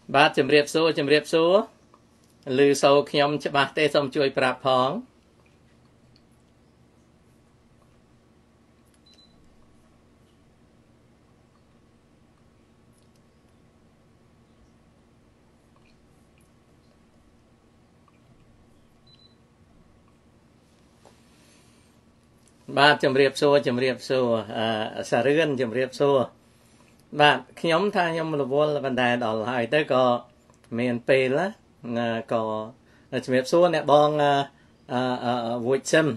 បាទជំរាបសួរឮសូរខ្ញុំច្បាស់ទេសូមជួយប្រាប់ផងបាទជំរាបសួរសារឿនជំរាបសួរបាទខ្ញុំថាខ្ញុំរវល់បណ្ដែដល់ហើយទៅក៏មានពេលណាក៏ជំរាបសួរអ្នកបងវូចសឹម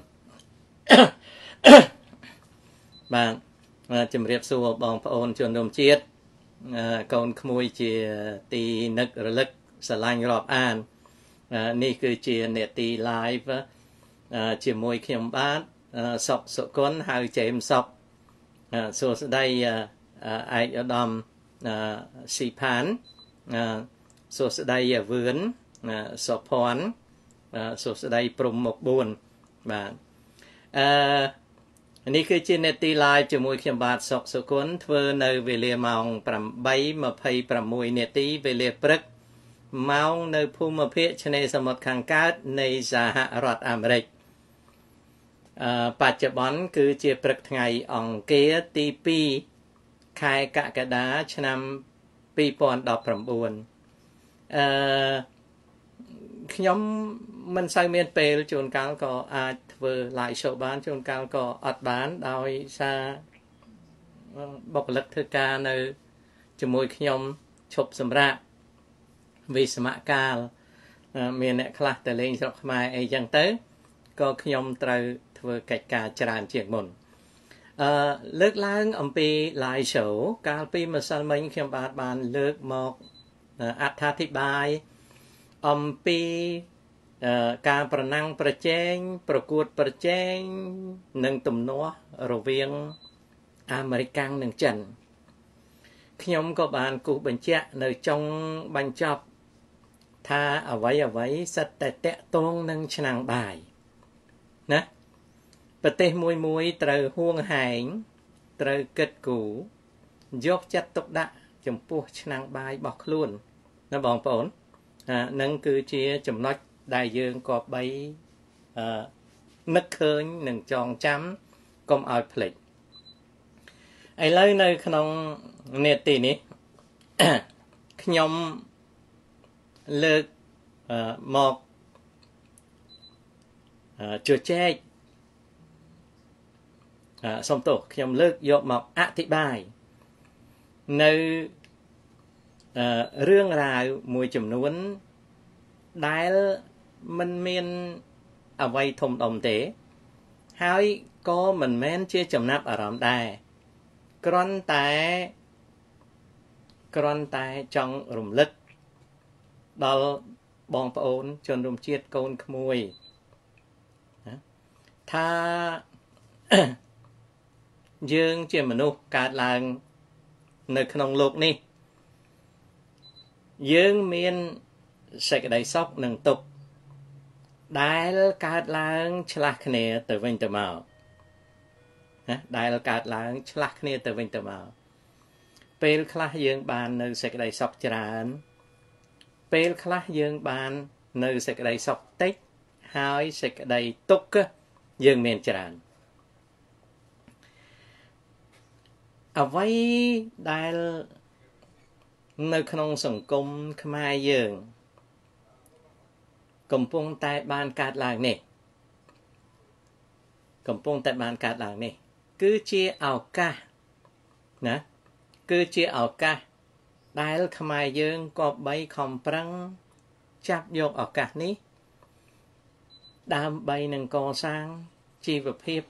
បាទជំរាបសួរបងប្អូនជនរួមជាតិកូនក្មួយជាទីនឹករលឹកស្រឡាញ់រាប់អាននេះគឺជានេតិ live ជាមួយខ្ញុំបាទសុកសុគន្ធហៅចេមសុកសួស្ដីឯកឧត្តមស៊ីផានសួស្ដីវឿនសុភ័ណ្ឌសួស្ដីព្រំមុខ4បាទនេះគឺជានេតិ live ជាមួយខ្ញុំបាទសុកសុគន្ធធ្វើនៅវេលាម៉ោង 8:26 នាទីវេលាព្រឹកម៉ោងនៅភូមិភាគឆ្នេរសមុទ្រខាងកើតនៃសហរដ្ឋអាមេរិកបច្ចុប្បន្នគឺជាព្រឹកថ្ងៃអង្គារទី2ខែកក្កដាឆ្នាំ2019ខ្ញុំមិនសូវមានពេលជួនកាលក៏អាចធ្វើ live show បានជួនកាលក៏អត់បានដោយសារបុគ្គលិកធ្វើការនៅជាមួយខ្ញុំឈប់សម្រាកវិសមកាលមានអ្នកខ្លះទៅលេងស្រុកខ្មែរអីចឹងទៅក៏ខ្ញុំត្រូវធ្វើកិច្ចការច្រើនជាងមុនលើកឡើងអំពី live show កាលពីម្សិលមិញខ្ញុំបានលើកមកអត្ថាធិប្បាយអំពីការប្រណាំងប្រជែងប្រកួតប្រជែងនិងទំនាស់រវាងអាមេរិកនិងចិនខ្ញុំក៏បានគូសបញ្ជាក់នៅចុងបញ្ចប់ថាអ្វីសិតតែតាក់ទងនឹងឆ្នាំងបាយណាប្រទេសមួយត្រូវហួងហែងត្រូវគិតគូរយកចិត្តទុកដាក់ចំពោះឆ្នាំងបាយរបស់ខ្លួនណាបងប្អូននឹងគឺជាចំណុចដែលយើងក៏បីនឹកឃើញនិងចងចាំកុំឲ្យភ្លេចឥឡូវនៅក្នុងនេតិនេះខ្ញុំលើកមកជជែកសូមទោសខ្ញុំលើកយកមកអធិប្បាយនៅរឿងរ៉ាវមួយចំនួនដែលមិនមានអ្វីធំដុំទេហើយក៏មិនមែនជាចំណាប់អារម្មណ៍ដែរគ្រាន់តែចង់រំលឹកដល់បងប្អូនជនរួមជាតិកូនក្មួយថាយើងជាមនុស្សកើតឡើងនៅក្នុងโลกនេះយើងមានសេចក្តីសុខនិងទុក្ខដែលកើតឡើងឆ្លាស់គ្នាទៅវិញទៅមកណាដែលកើតឡើងឆ្លាស់គ្នាទៅវិញទៅមកពេលខ្លះយើងបាននៅសេចក្តីសុខច្រើនពេលខ្លះយើងបាននៅសេចក្តីសុខតិចហើយសេចក្តីទុក្ខយើងមានច្រើនអ្វីដែលនៅក្នុងសង្គមខ្មែរយើងកំពុងតែបានកើតឡើងនេះគឺជាឱកាសណាគឺជាឱកាសដែលខ្មែរយើងក៏បីខំប្រឹងចាប់យកឱកាសនេះដើម្បីនឹងកសាងជីវភាព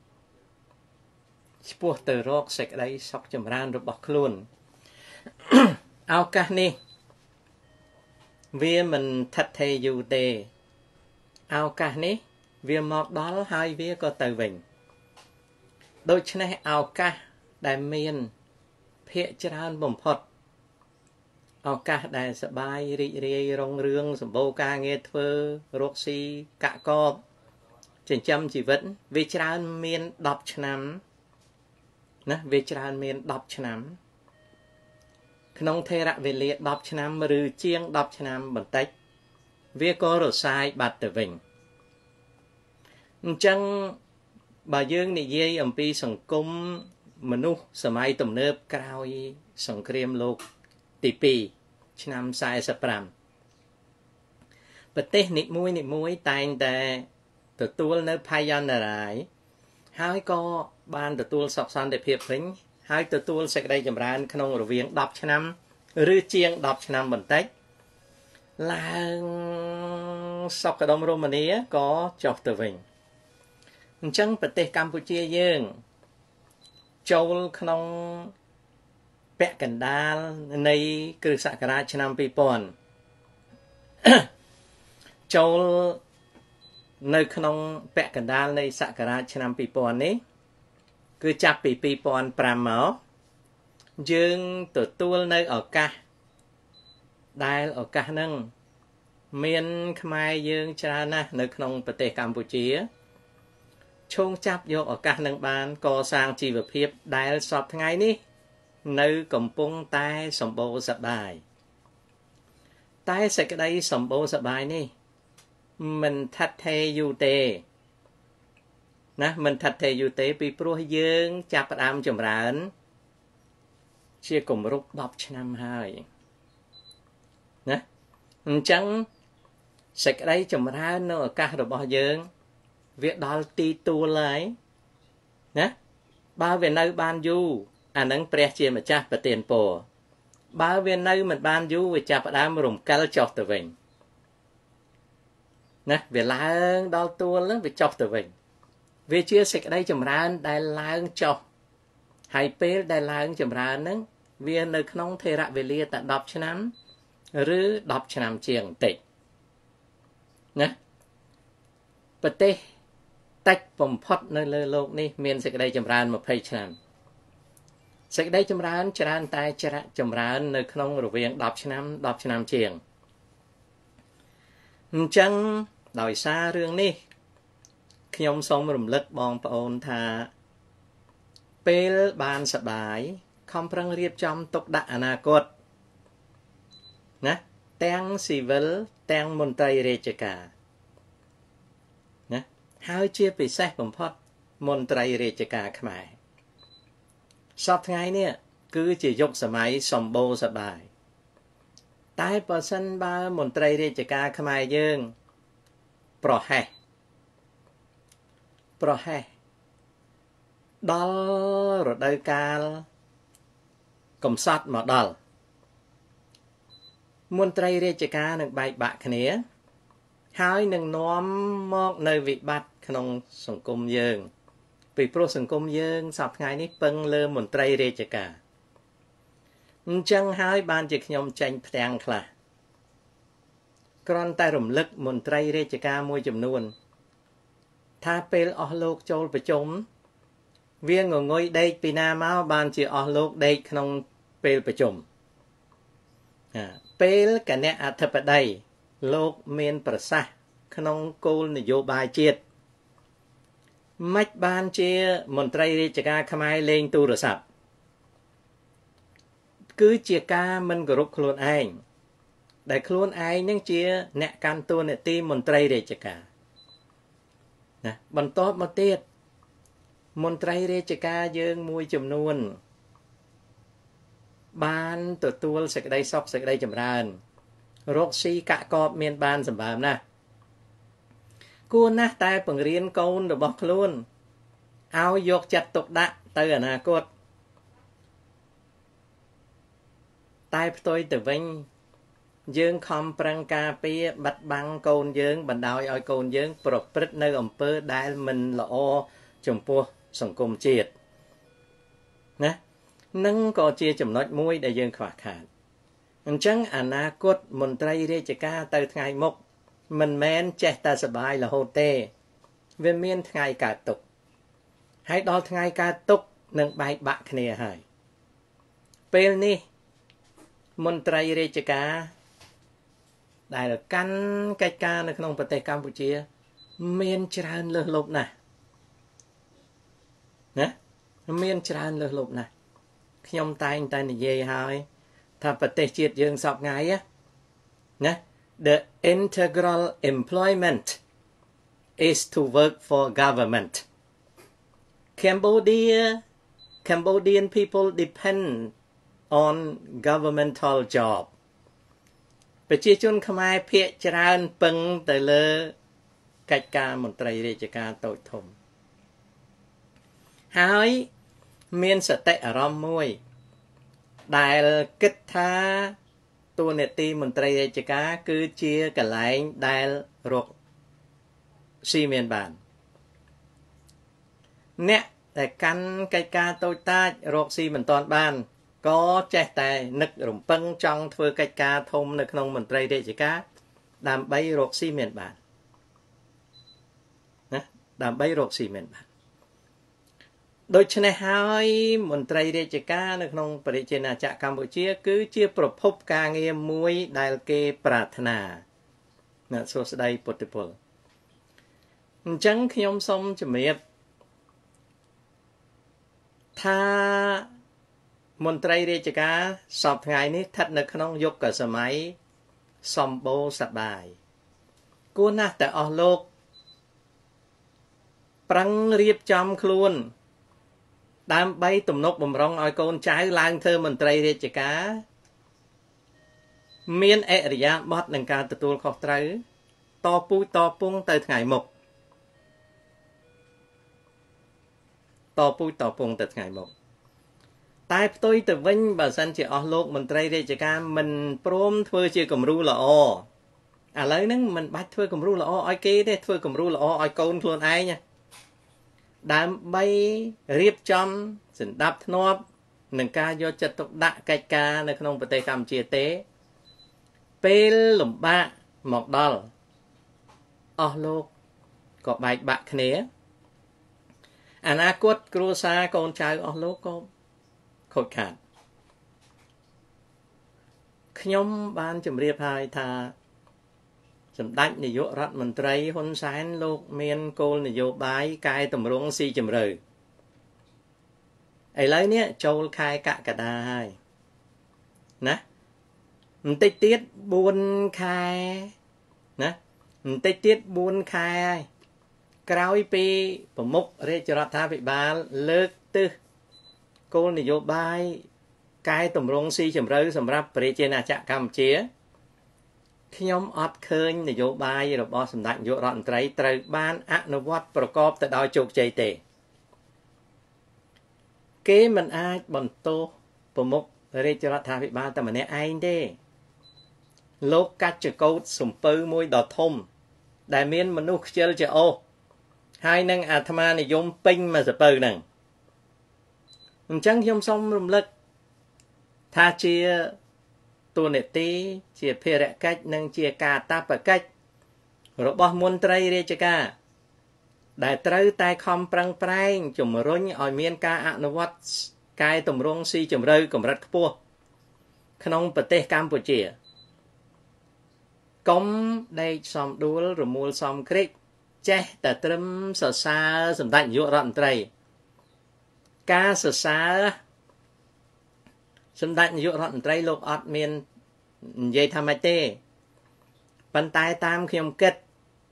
ឆ្ពោះទៅរកសេចក្តីសុខចម្រើនរបស់ខ្លួនឱកាសនេះវាមិនថិតថេរយូរទេឱកាសនេះវាមកដល់ហើយវាក៏ទៅវិញដូច្នេះឱកាសដែលមានភាគច្រើនបំផុតឱកាសដែលសบายរីករាយរុងរឿងសម្បូរការងារធ្វើរកស៊ីកាក់កបចិញ្ចឹមជីវិតវាច្រើនមាន10ឆ្នាំណាវាច្រើនមាន10ឆ្នាំក្នុងថេរវេលា10ឆ្នាំឬជាង10ឆ្នាំបន្តិចវាក៏រសាយបាត់ទៅវិញអញ្ចឹងបើយើងនិយាយអំពីសង្គមមនុស្សសម័យទំនើបក្រោយសង្គ្រាមលោកទី2ឆ្នាំ45ប្រទេសនីមួយតែងតែទទួលនៅភ័យអន្តរាយហើយក៏បានទទួលសុខសន្តិភាពវិញហើយទទួលសេចក្តីចម្រើនក្នុងរវាង10ឆ្នាំឬជាង10ឆ្នាំបន្តិចឡើងសុខដុមរមនាក៏ចុះទៅវិញអញ្ចឹងប្រទេសកម្ពុជាយើងចូលក្នុងពាក់កណ្ដាលនៃគ្រិស្តសករាជឆ្នាំ2000ចូលនៅក្នុងពាក់កណ្ដាលនៃសករាជឆ្នាំ2000នេះគឺចាប់ពី2005មកយើងទទួលនៅឱកាសដែលឱកាសហ្នឹងមានខ្មែរយើងច្រើនណាស់នៅក្នុងប្រទេសកម្ពុជាឈោងចាប់យកឱកាសនឹងបានកសាងជីវភាពដែលសពថ្ងៃនេះនៅកំពុងតែសម្បូរសប្បាយតែសេចក្តីសម្បូរសប្បាយនេះមិនថិតថេរយូរទេណាមិនថិតថេរយូរទេពីព្រោះយើងចាប់ផ្ដើមចម្រើនជាគម្រប់10ឆ្នាំហើយណាអញ្ចឹងសេចក្តីចម្រើននៅឱកាសរបស់យើងវាដល់ទីទួលហើយណាបើវានៅបានយូរអានឹងព្រះជាម្ចាស់ប្រទានពរបើវានៅមិនបានយូរវាចាប់ផ្ដើមរំកិលចុះទៅវិញណាវាឡើងដល់ទួលហ្នឹងវាចុះទៅវិញវាជាសេចក្តីចម្រើនដែលឡើងចុះហើយពេលដែលឡើងចម្រើនហ្នឹងវានៅក្នុងថេរវេលាតែ10ឆ្នាំឬ10ឆ្នាំជាងបន្តិចណាប្រទេសតិចបំផុតនៅលើโลกនេះមានសេចក្តីចម្រើន20ឆ្នាំសេចក្តីចម្រើនច្រើនតែចម្រើននៅក្នុងរវាង10ឆ្នាំ10ឆ្នាំជាងអញ្ចឹងដោយសាររឿងនេះខ្ញុំសូមរំលឹកបងប្អូនថាពេលបានសប្បាយខំប្រឹងរៀបចំទុកដាក់អនាគតណាទាំងស៊ីវិលទាំងមន្ត្រីរាជការណាហើយជាពិសេសបំផុតមន្ត្រីរាជការខ្មែរសពថ្ងៃនេះគឺជាយុគសម័យសម្បូរសប្បាយតែបើសិនបើមន្ត្រីរាជការខ្មែរយើងប្រហែសដល់រដូវកាលកំសត់មកដល់មន្ត្រីរាជការនឹងបែកបាក់គ្នាហើយនឹងនាំមកនៅវិបត្តិក្នុងសង្គមយើងពីព្រោះសង្គមយើងសប្តាហ៍ថ្ងៃនេះពឹងលើមន្ត្រីរាជការអញ្ចឹងហើយបានជាខ្ញុំចេញផ្ទាំងខ្លះគ្រាន់តែរំលឹកមន្ត្រីរាជការមួយចំនួនថាពេលអស់លោកចូលប្រជុំវាងងុយដេកពីណាមកបានជាអស់លោកដេកក្នុងពេលប្រជុំពេលគណៈអធិបតីលោកមានប្រសាសន៍ក្នុងគោលនយោបាយជាតិមិនបានជាមន្ត្រីរាជការខ្មែរលេងទូរស័ព្ទគឺជាការមិនគោរពខ្លួនឯងដែលខ្លួនឯងនឹងជាអ្នកកាន់តួនាទីមន្ត្រីរាជការណាបន្ទាប់មកទៀតមន្ត្រីរាជការយើងមួយចំនួនបានទទួលសេចក្តីសុខសេចក្តីចម្រើនរកស៊ីកាក់កបមានបានសម្បើមណាស់គួរណាស់តែបង្រៀនកូនរបស់ខ្លួនឲ្យយកចិត្តទុកដាក់ទៅអនាគតតែផ្ទុយទៅវិញយើងខំប្រឹងការពារបិទបាំងកូនយើងបណ្ដោយឲ្យកូនយើងប្រព្រឹត្តនៅអំពើដែលមិនល្អចំពោះសង្គមជាតិណានឹងក៏ជាចំណុចមួយដែលយើងខ្វះខាតអញ្ចឹងអនាគតមន្ត្រីរាជការទៅថ្ងៃមុខមិនមែនចេះតែសបាយរហូតទេវាមានថ្ងៃកើតទុក្ខហើយដល់ថ្ងៃកើតទុក្ខនឹងបែកបាក់គ្នាហើយពេលនេះមន្ត្រីរាជការដែលកាន់កិច្ចការនៅក្នុងប្រទេសកម្ពុជាមានច្រើនលើសលប់ណាស់ណាមានច្រើនលើសលប់ណាស់ខ្ញុំតែងតែនិយាយហើយថាប្រទេសជាតិយើងសពថ្ងៃណា the integral employment is to work for government Cambodian people depend on governmental job ប្រជាជនខ្មែរភាគច្រើនពឹងទៅលើកិច្ចការមន្ត្រីរាជការតូចធំហើយមានសតិអារម្មណ៍មួយដែលគិតថាតួនាទីមន្ត្រីរាជការគឺជាកន្លែងដែលរកស៊ីមានបានអ្នកដែលកាន់កិច្ចការតូចតាចរកស៊ីមិនទាន់បានក៏ចេះតែនឹករំពឹងចង់ធ្វើកិច្ចការធំនៅក្នុងមន្ត្រីរាជការដើម្បីរកស៊ីមានបានណាដើម្បីរកស៊ីមានបានដូច្នេះហើយមន្ត្រីរាជការនៅក្នុងប្រជាណាចក្រកម្ពុជាគឺជាប្រភពការងារមួយដែលគេប្រាថ្នាណាសួស្តីពុទ្ធពលអញ្ចឹងខ្ញុំសូមជម្រាបថាមន្ត្រីរាជការសពថ្ងៃនេះស្ថិតនៅក្នុងយុគសម័យសម្បូរសប្បាយគួរណាស់តែអស់លោកប្រឹងរៀបចំខ្លួនដើម្បីទំនុកបំរុងឲ្យកូនចៅឡើងធ្វើមន្ត្រីរាជការមានអរិយាប័ត្រនឹងការទទួលខុសត្រូវតពូជតពងទៅថ្ងៃមុខតពូជតពងទៅថ្ងៃមុខតែផ្ទុយទៅវិញបើសិនជាអស់លោកមន្ត្រីរាជការមិនព្រមធ្វើជាគំរូល្អឥឡូវហ្នឹងមិនបាច់ធ្វើគំរូល្អឲ្យគេទេធ្វើគំរូល្អឲ្យកូនខ្លួនឯងដើម្បីរៀបចំសណ្ដាប់ធ្នាប់នឹងការយកចិត្តទុកដាក់កិច្ចការនៅក្នុងប្រទេសកម្ពុជាទេពេលលំបាកមកដល់អស់លោកក៏បែកបាក់គ្នាអនាគតគ្រួសារកូនចៅអស់លោកក៏ខូចខាតខ្ញុំបានជម្រាបហើយថាសម្ដេចនាយករដ្ឋមន្ត្រីហ៊ុនសែនលោកមានគោលនយោបាយកែតម្រង់ស៊ីជម្រៅឥឡូវនេះចូលខែកក្កដាហើយណាបន្តិចទៀត4ខែណាបន្តិចទៀត4ខែហើយក្រោយពីប្រមុខរាជរដ្ឋាភិបាលលើកទិសគោលនយោបាយកែតម្រង់ស៊ីជម្រៅសម្រាប់ប្រជាណាចក្រកម្ពុជាខ្ញុំអត់ឃើញនយោបាយរបស់សម្ដេចនាយករដ្ឋមន្ត្រីត្រូវបានអនុវត្តប្រកបទៅដោយជោគជ័យទេគេមិនអាចបន្ទោសប្រមុខរាជរដ្ឋាភិបាលតែម្នាក់ឯងទេលោកកាច់ចកោតសំពៅមួយដ៏ធំដែលមានមនុស្សខ្ជិលច្រអូសហើយនឹងអាត្មានិយមពេញមួយសពៅហ្នឹងអញ្ចឹងខ្ញុំសូមរំលឹកថាជាតួនាទីជាភារកិច្ចនិងជាកាតព្វកិច្ចរបស់មន្ត្រីរាជការដែលត្រូវតែខំប្រឹងប្រែងជំរុញឲ្យមានការអនុវត្តកែតម្រង់ស៊ីជម្រៅកម្រិតខ្ពស់ក្នុងប្រទេសកម្ពុជាកុំដេកសំដួលរមូលសំគ្រិចចេះតែត្រឹមសរសើរសម្ដេចនាយករដ្ឋមន្ត្រីការសរសើរសម្ដេចនាយករដ្ឋមន្ត្រីលោកអត់មាននិយាយថាម៉េចទេប៉ុន្តែតាមខ្ញុំគិត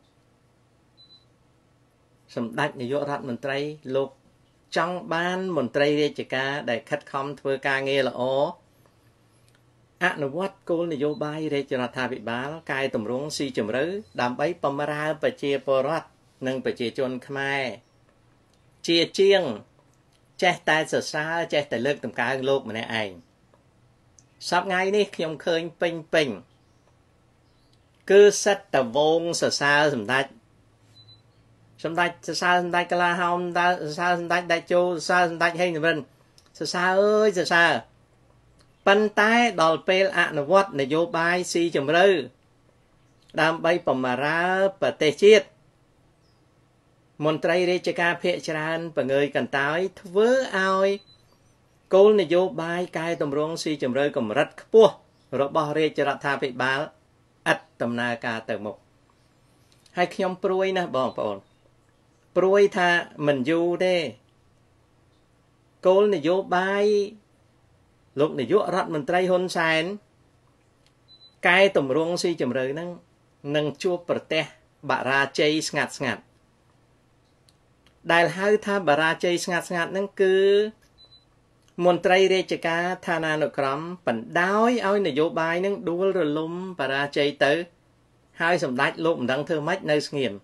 សម្ដេចនាយករដ្ឋមន្ត្រីលោកចង់បានមន្ត្រីរាជការដែលខិតខំធ្វើការងារល្អអនុវត្តគោលនយោបាយរាជរដ្ឋាភិបាលកែតម្រង់ស៊ីជម្រៅដើម្បីបម្រើប្រជាពលរដ្ឋនិងប្រជាជនខ្មែរជាជាងចេះតែសរសើរចេះតែលើកតម្កើងលោកម្នាក់ឯងសប្តាហ៍នេះខ្ញុំឃើញពេញគឺសិតតវងសរសើរសម្ដេចសរសើរសម្ដេចកលាហោមសរសើរសម្ដេចតេជោសរសើរសម្ដេចហេងសំរិនសរសើរអើយសរសើរប៉ុន្តែដល់ពេលអនុវត្តនយោបាយស៊ីជម្រៅដើម្បីបម្រើប្រទេសជាតិមន្ត្រីរាជការភាគច្រើនបង្ងើយកន្តើយធ្វើឲ្យគោលនយោបាយកែតម្រង់ស៊ីជម្រៅកម្រិតខ្ពស់របស់រាជរដ្ឋាភិបាលឥតដំណើរការទៅមុខហើយខ្ញុំព្រួយណាស់បងប្អូនព្រួយថាមិនយូរទេគោលនយោបាយលោកនាយករដ្ឋមន្ត្រីហ៊ុនសែនកែតម្រង់ស៊ីជម្រៅហ្នឹងនឹងជួបប្រទេសបរាជ័យស្ងាត់ស្ងាត់ដែលហៅថាបរាជ័យស្ងាត់ស្ងាត់ហ្នឹងគឺមន្ត្រីរាជការឋានានុក្រមបណ្ដោយឲ្យនយោបាយនឹងដួលរលំបរាជ័យទៅហើយសម្ដេចលោកមិនដឹងធ្វើម៉េចនៅស្ងៀម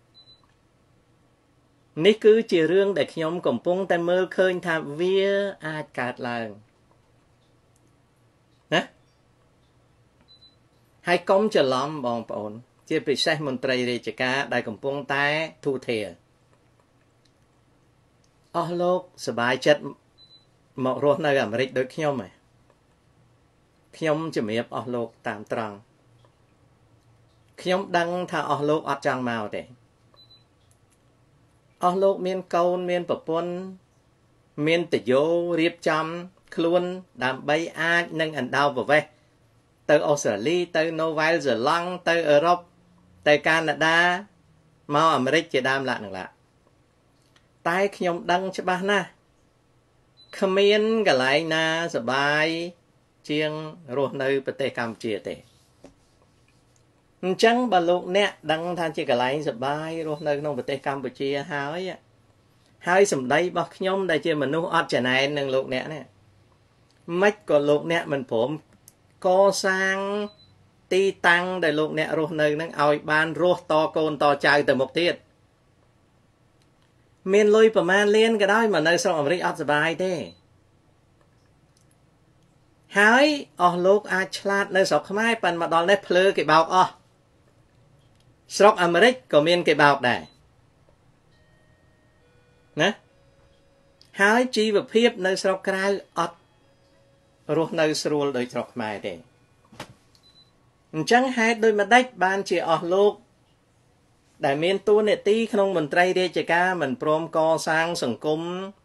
នេះគឺជារឿងដែលខ្ញុំកំពុងតែមើលឃើញថាវាអាចកើតឡើងណាហើយកុំច្រឡំបងប្អូនជាពិសេសមន្ត្រីរាជការដែលកំពុងតែធូរធារអស់លោកសบายចិត្តមករស់នៅអាមេរិកដូចខ្ញុំហ៎ខ្ញុំជំរាបអស់លោកតាមត្រង់ខ្ញុំដឹងថាអស់លោកអត់ចង់មកទេអស់លោកមានកូនមានប្រពន្ធមានតយោរៀបចំខ្លួនដើម្បីអាចនឹងអណ្ដោប្រវេសទៅអូស្ត្រាលីទៅនូវែលសេឡង់ទៅអឺរ៉ុបទៅកាណាដាមកអាមេរិកជាដើមឡាក់នឹងឡាក់តែខ្ញុំដឹងច្បាស់ណាស់គ្មានកន្លែងណាសបាយជាងរស់នៅប្រទេសកម្ពុជាទេអញ្ចឹងបើលោកអ្នកដឹងថាជាកន្លែងសបាយរស់នៅក្នុងប្រទេសកម្ពុជាហើយសម្ដីរបស់ខ្ញុំដែលជាមនុស្សអត់ចំណែននឹងលោកអ្នកនេះមិនក៏លោកអ្នកមិនព្រមកសាងទីតាំងដែលលោកអ្នករស់នៅនឹងឲ្យបានរស់តកូនតចៅទៅមុខទៀតមានលុយប្រមាណលានក៏ដោយមកនៅស្រុកអាមេរិកអត់សុបាយទេហើយអស់លោកអាចឆ្លាតនៅស្រុកខ្មែរប៉ិនមកដល់នេះភ្លើគេបោកអស់ស្រុកអាមេរិកក៏មានគេបោកដែរណាហើយជីវភាពនៅស្រុកក្រៅអត់រស់នៅស្រួលដូចស្រុកខ្មែរទេអញ្ចឹងហេតុដូចម្ដេចបានជាអស់លោកដែលមានតួនាទីក្នុងមន្ត្រីរាជការមិនព្រមកសាងសង្គម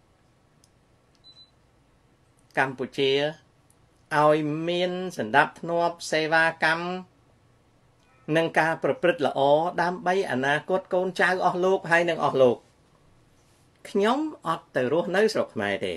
កម្ពុជាឲ្យមានសណ្ដាប់ធ្នាប់សេវាកម្មនិងការប្រព្រឹត្តល្អដើម្បីអនាគតកូនចៅអស់លោកហើយនឹងអស់លោកខ្ញុំអត់ទៅរស់នៅស្រុកខ្មែរទេ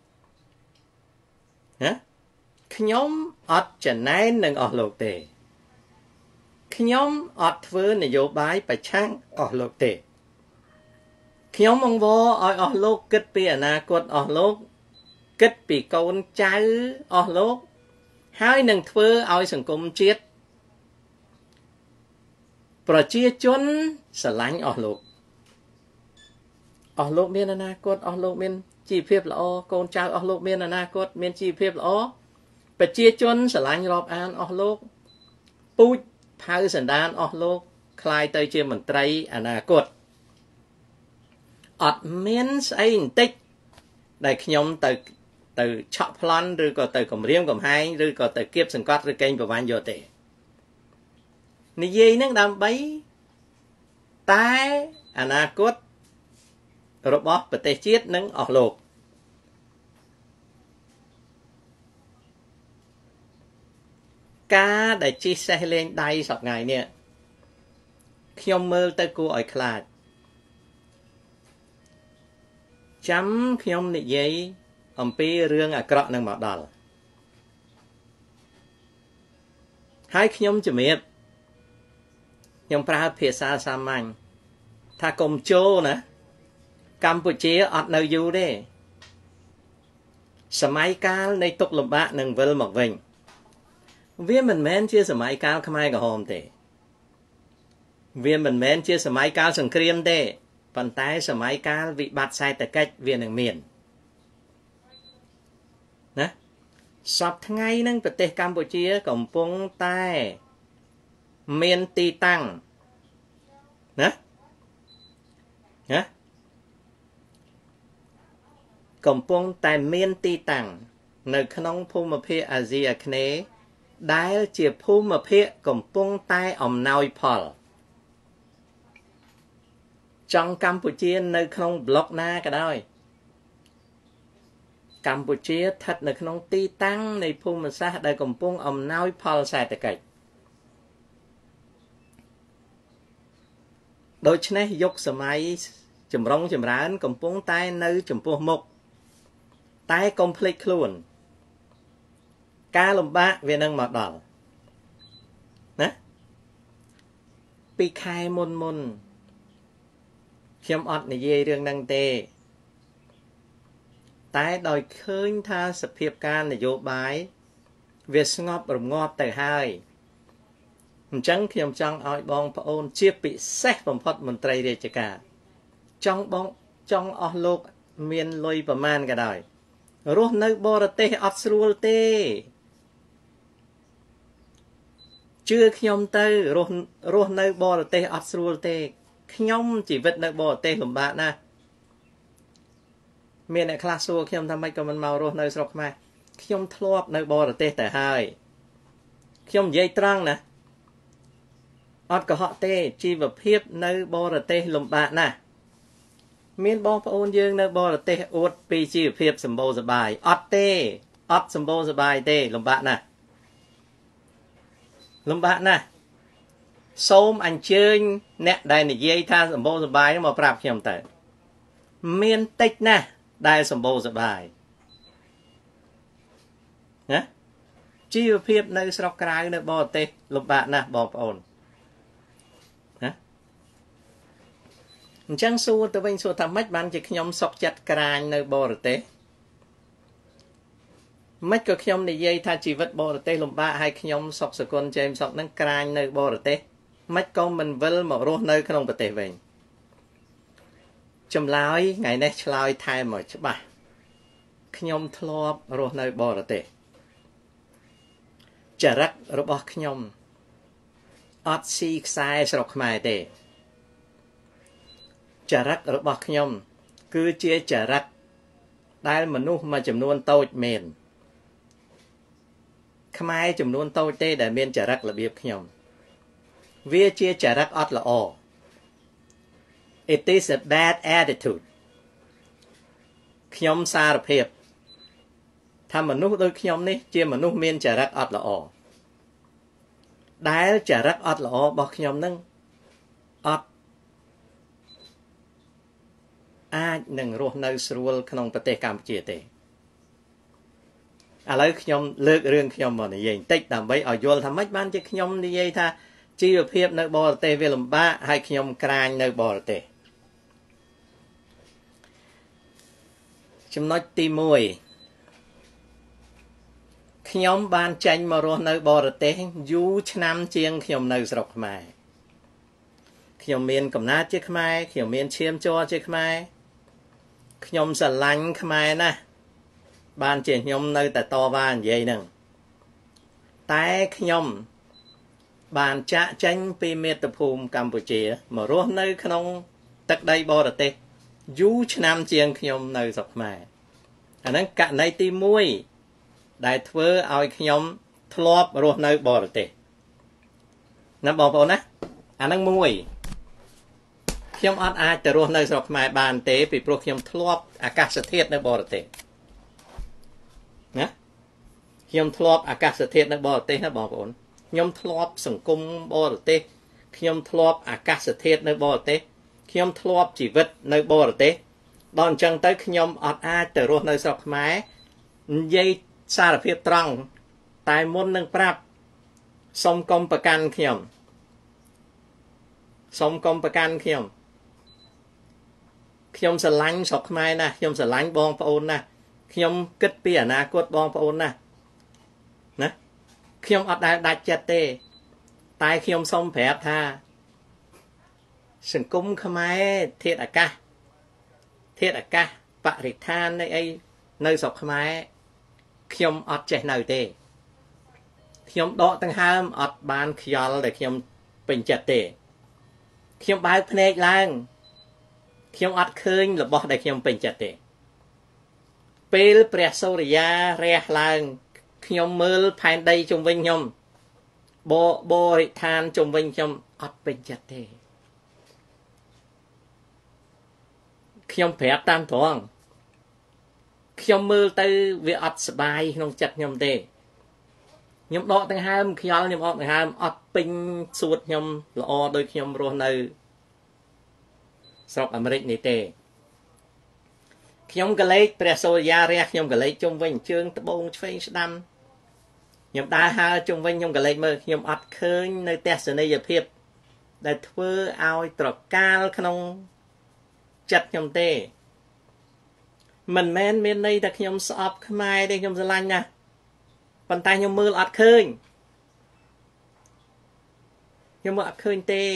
ណាខ្ញុំអត់ចំណែននឹងអស់លោកទេខ្ញុំអត់ធ្វើនយោបាយប្រឆាំងអស់លោកទេខ្ញុំអង្វរឲ្យអស់លោកគិតពីអនាគតអស់លោកគិតពីកូនចៅអស់លោកហើយនឹងធ្វើឲ្យសង្គមជាតិប្រជាជនស្រឡាញ់អស់លោកមានអនាគតអស់លោកមានជីវភាពល្អកូនចៅអស់លោកមានអនាគតមានជីវភាពល្អប្រជាជនស្រឡាញ់រាប់អានអស់លោកពូជផៅសន្តានអស់លោកคล้ายទៅជាមន្ត្រីអនាគតអត់មានស្អីបន្តិចដែលខ្ញុំទៅឆក់ប្លន់ឬក៏ទៅគម្រាមកំហែងឬក៏ទៅគៀបសង្កត់ឬកេងប្រវ័ញ្ចយកទេនិយាយនឹងដើម្បីតែអនាគតរបស់ប្រទេសជាតិនិងអស់លោកការដែលជិះសេះលេងដៃសប្ថ្ងៃនេះខ្ញុំមើលទៅគួរឲ្យខ្លាចចាំខ្ញុំនិយាយអំពីរឿងអាក្រក់នឹងមកដល់ហើយខ្ញុំជំរាបខ្ញុំប្រើភាសាសាមញ្ញថាកុំចូលណាកម្ពុជាអត់នៅយូរទេសម័យកាលនៃទុក្ខលំបាកនឹងវិលមកវិញវាមិនមែនជាសម័យកាលខ្មែរក្រហមទេវាមិនមែនជាសម័យកាលសង្គ្រាមទេប៉ុន្តែសម័យកាលវិបត្តិសេដ្ឋកិច្ចវានឹងមានណាសពថ្ងៃនឹងប្រទេសកម្ពុជាកំពុងតែមានទីតាំងណាកំពុងតែមានទីតាំងនៅក្នុងភូមិភាគអាស៊ីអាគ្នេយ៍ដែលជាភូមិភាគកំពុងតែអំណោយផលចង់កម្ពុជានៅក្នុងប្លុកណាក៏ដោយកម្ពុជាស្ថិតនៅក្នុងទីតាំងនៃភូមិសាស្ត្រដែលកំពុងអំណោយផលសេដ្ឋកិច្ចដូច្នេះយុគសម័យចម្រុងចម្រើនកំពុងតែនៅចំពោះមុខតែកុំភ្លេចខ្លួន Cá lùm bạ về nâng mà đỏ. Nè. Bị khai môn môn. Khiêm ọt này dê rương năng tê. Tái đòi khơi tha sập hiệp can này dô bái. Việc ngọt rùm ngọt từ hai. Chẳng khiêm chăng oi bong phá ôn chiếp bị xét bầm phót môn trai rê chả cả. Trong ọ lục miền lôi bà man cả đời. Rốt nơi bò ra tê ọt srul tê. Chưa khiêm tư rốt nơi bò ra tê ọt srul tê. Khiêm chỉ vết nơi bò ra tê lùm bạ nè. Miền này khá xua khiêm thăm mạch của mình màu rốt nơi srok mà. Khiêm thloap nơi bò ra tê tờ hai. Khiêm dây trăng nè. ọt của họ tê chi vào phiếp nơi bò ra tê lùm bạ nè. Miền bong phá ôn dương nơi bò ra tê ốt pi chi vào phiếp sầm bồ sầm bài. ọt tê, ọt sầm bồ sầm bài tê lùm bạ nè. Lùm bạ nè. Xôm anh chơi nè đây này dây tha sầm bồ sầm bài nó mà prap khiêm tờ. Miền tích nè đây sầm bồ sầm bài. Nè. Chi vào phiếp nơi srok krai nơi bò ra tê lùm bạ nè bong phá ôn. Chẳng xua tụi mình xua thầm mách bạn chỉ nhóm sọc chặt kranh nơi bò rửa tế. Mách có nhóm này dây tha chỉ vật bò rửa tế lùm bạ hay nhóm sọc sơ con chêm sọc nâng kranh nơi bò rửa tế. Mách con mình vơ mở rốt nơi không bật tế về. Chùm lái ngày nay lái thay mở chấp bà. Nhóm thlob rốt nơi bò rửa tế. Chả rắc rốt bó nhóm. ọt si khai sọc khmai tế. Chả rắc ở bọc nhóm cứ chia chả rắc đai mà nụ mà chùm nuôn tâu mền Khmai chùm nuôn tâu tê để miên chả rắc là biếp nhóm Vía chia chả rắc ọt là ồ. It is a bad attitude. Nhóm xa rập hiệp tham mà nụ đôi nhóm ní chia mà nụ miên chả rắc ọt là ồ. Đai chả rắc ọt là ồ bọc nhóm nâng ọt nâng rốt nơi srul khăn bà tê cam chia tê. Lấy nhóm lược rương nhóm mà này dành tích đảm bấy ở dôl thầm mách bán chứ nhóm đi dây tha chi hợp hiệp nơi bò tê về lùm bạ hay nhóm kranh nơi bò tê. Chúng nói tì mùi. Nhóm ban chanh mà rốt nơi bò tê dũ năm chiêng nhóm nơi srok khmai. Nhóm miền cầm nát chứ khmai, nhóm miền chiêm cho chứ khmai. Nhóm sẽ lánh khmai nè. Bạn chỉ nhóm nơi tại to bàn vậy nè. Tại nhóm bạn trả tranh pi mê tập hùm Campuchia mà rốt nơi khăn tất đây bò ra tê. Dũ năm chiêng nhóm nơi sọc khmai. Nâng cả này tì mùi. Đại thơ ôi nhóm thlob rốt nơi bò ra tê. Nâng bò bò ná. Nâng mùi. Khiêm ọt ai từ rốt nơi sọc khmai bàn tế vì pro khiêm thlob cả sở thiết nơi bò ra tê. Khiêm thlob cả sở thiết nơi bò ra tê nó bò bồn. Khiêm thlob sẵn cung bò ra tê. Khiêm thlob cả sở thiết nơi bò ra tê. Khiêm thlob chỉ vật nơi bò ra tê. Đòn chân tới khiêm ọt ai từ rốt nơi sọc khmai dây xa là phía trăng. Tại môn nâng prap. Xong công bà can khiêm. Xong công bà can khiêm. Khiêm sẽ lánh sọc khmai nè. Khiêm sẽ lánh bong phá ôn nè. Khiêm kết bia nà cốt bong phá ôn nè. Khiêm ọt đạch chật tê. Tai khiêm xong phép tha. Sừng cung khmai thiết à ca. Thiết à ca. Bạ rịch than nơi sọc khmai. Khiêm ọt chạy nào tê. Khiêm đọ tăng hàm ọt bàn khiol để khiêm bình chật tê. Khiêm bái phêch lang. Khiêm ọt khơi là bó để khiêm bình chật tê. Pêl preh sô rìa reh lang. Khiêm mơ phán đây chung vinh khiêm. Bô rịch than chung vinh khiêm ọt bình chật tê. Khiêm phép tam thoáng. Khiêm mơ tư vì ọt sơ bài nông chật khiêm tê. Khiêm đọ tăng hàm khiol khiêm ọt tăng hàm ọt bình suốt khiêm lọ đôi khiêm rô nơi sọc Amerik này tê. Khiêm gà lệch preh sô rìa reh khiêm gà lệch chung vinh chương tập bông phênh đâm. ខ្ញុំដើរហើរជុំវិញខ្ញុំក៏លេចមើលខ្ញុំអត់ឃើញនៅទស្សនីយភាពដែលធ្វើឲ្យត្រកាលក្នុងចិត្តខ្ញុំទេមិនមែនមានន័យថាខ្ញុំស្អប់ខ្មែរទេខ្ញុំស្រឡាញ់ណាស់ប៉ុន្តែខ្ញុំមើលអត់ឃើញខ្ញុំមើលអត់ឃើញទេ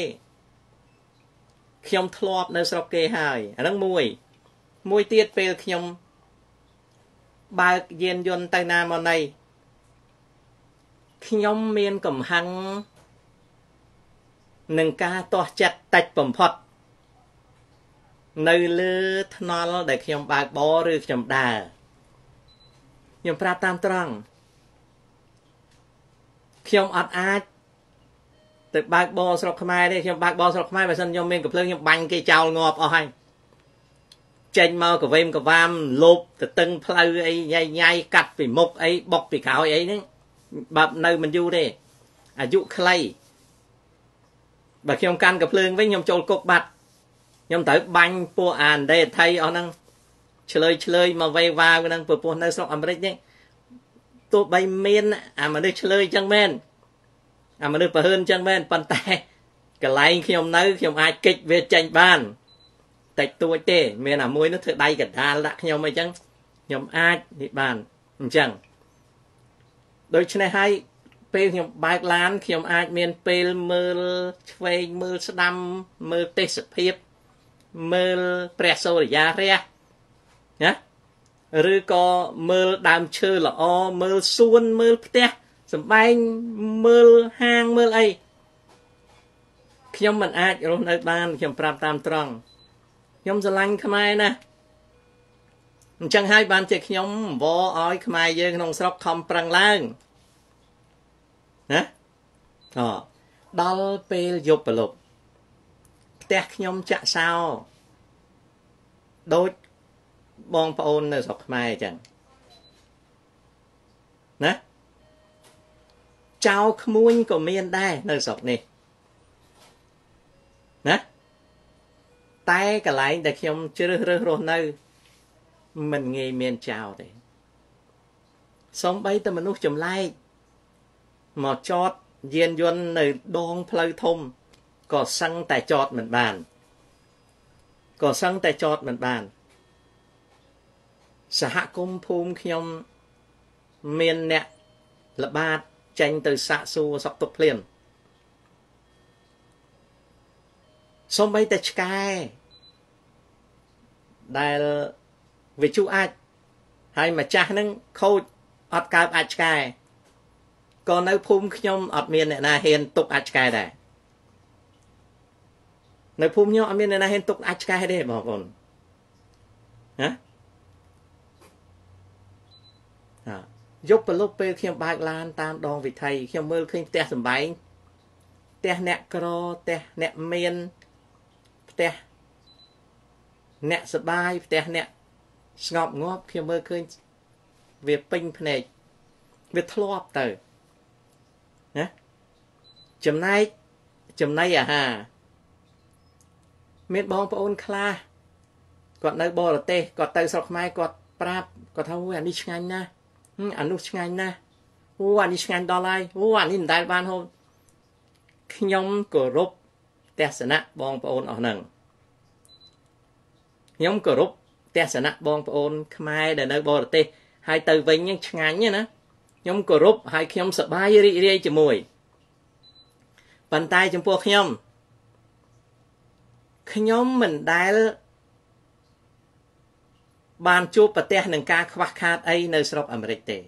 ខ្ញុំធ្លាប់នៅស្រុកគេហើយអាហ្នឹងមួយទៀតពេលខ្ញុំបើកយានយន្តទៅណាមកណីខ្ញុំមានកំហឹងនឹងការទាស់ចិត្តតិចបំផុតនៅលើថ្នល់ដែលខ្ញុំបើកបរឬខ្ញុំដើរខ្ញុំប្រាប់តាមត្រង់ខ្ញុំអត់អាចទៅបើកបរស្រុកខ្មែរទេខ្ញុំបើកបរស្រុកខ្មែរបើសិនខ្ញុំមានកំភ្លើងខ្ញុំបាញ់គេចោលងាប់អស់ហើយចេញមកកវេមកវាមលោបទៅតឹងផ្លូវអីញ៉ៃកាត់ពីមុខអីបុកពីក្រោយអីហ្នឹងបើនៅមិនយូរទេអាយុខ្លីបើខ្ញុំកាន់កំភ្លើងវិញខ្ញុំចូលគុកបាត់ខ្ញុំត្រូវបាញ់ពួកអានដេថៃអស់ហ្នឹងឆ្លើយមកវេវ៉ាហ្នឹងព្រោះនៅស្រុកអាមេរិកនេះទោះបីមានអាមនុស្សឆ្លើយចឹងមែនអាមនុស្សប្រហើនចឹងមែនប៉ុន្តែកន្លែងខ្ញុំនៅខ្ញុំអាចគេចវាចេញបានតិចតួចទេមានអាមួយនោះធ្វើដៃកដាលដាក់ខ្ញុំអីចឹងខ្ញុំអាចនេះបានអញ្ចឹងដូច្នេះហើយពេលខ្ញុំបើកឡានខ្ញុំអាចមានពេលមើលឆ្វេងមើលស្ដាំមើលទេសភាពមើលព្រះសូរិយារះណាឬក៏មើលដើមឈើល្អមើលសួនមើលផ្ទះសម្បែងមើលហាងមើលអីខ្ញុំមិនអាចរស់នៅបានខ្ញុំប្រាប់តាមត្រង់ខ្ញុំស្រឡាញ់ខ្មែរណាអញ្ចឹងហើយបានជាខ្ញុំអង្វរឲ្យខ្មែរយើងក្នុងស្រុកខំប្រឹងឡើងណាដល់ពេលយប់ប្រលប់ផ្ទះខ្ញុំចាក់សោដូចបងប្អូននៅស្រុកខ្មែរអញ្ចឹងណាចៅក្មួយក៏មានដែរនៅស្រុកនេះណាតែកន្លែងដែលខ្ញុំជ្រើសរើសរស់នៅមិនងាយមានចៅទេសូម្បីតែមនុស្សចម្លែកមកចតយានយន្តនៅដងផ្លូវធំក៏សឹងតែចតមិនបានសហគមន៍ភូមិខ្ញុំមានអ្នកល្បាតចេញទៅសាកសួរសុខទុក្ខភ្លាមសូម្បីតែឆ្កែដែលវាជូអាចហើយម្ចាស់ហ្នឹងខូចអត់កើបអាចឆ្កែក៏នៅភូមិខ្ញុំអត់មានអ្នកណាហ៊ានទុកអាចឆ្កែដែរនៅភូមិខ្ញុំអត់មានអ្នកណាហ៊ានទុកអាចឆ្កែទេបងប្អូនណាយប់ប្រលប់ពេលខ្ញុំបើកឡានតាមដងវិថីខ្ញុំមើលឃើញផ្ទះសម្បែងផ្ទះអ្នកក្រផ្ទះអ្នកមានផ្ទះអ្នកសបាយផ្ទះអ្នកស្ងប់ងាប់ខ្ញុំមើលឃើញវាពេញភ្នែកវាធ្លាប់ទៅណាចំណីអាហារមានបងប្អូនខ្លះគាត់នៅបរទេសគាត់ទៅស្រុកខ្មែរគាត់ប្រាប់គាត់ថាអូអានេះឆ្ងាញ់ណាស់អានោះឆ្ងាញ់ណាស់អូអានេះឆ្ងាញ់ដល់ហើយអូអានេះមិនដែលបានហូបខ្ញុំគោរពទស្សនៈបងប្អូនអស់ហ្នឹងខ្ញុំគោរពទស្សនៈបងប្អូនខ្មែរដែលនៅបរទេសហើយទៅវិញឆ្ងាញ់ណាខ្ញុំគោរពហើយខ្ញុំសប្បាយរីករាយជាមួយប៉ុន្តែចំពោះខ្ញុំមិនដែលបានជួបប្រទះនឹងការខ្វះខាតអីនៅស្រុកអាមេរិកទេ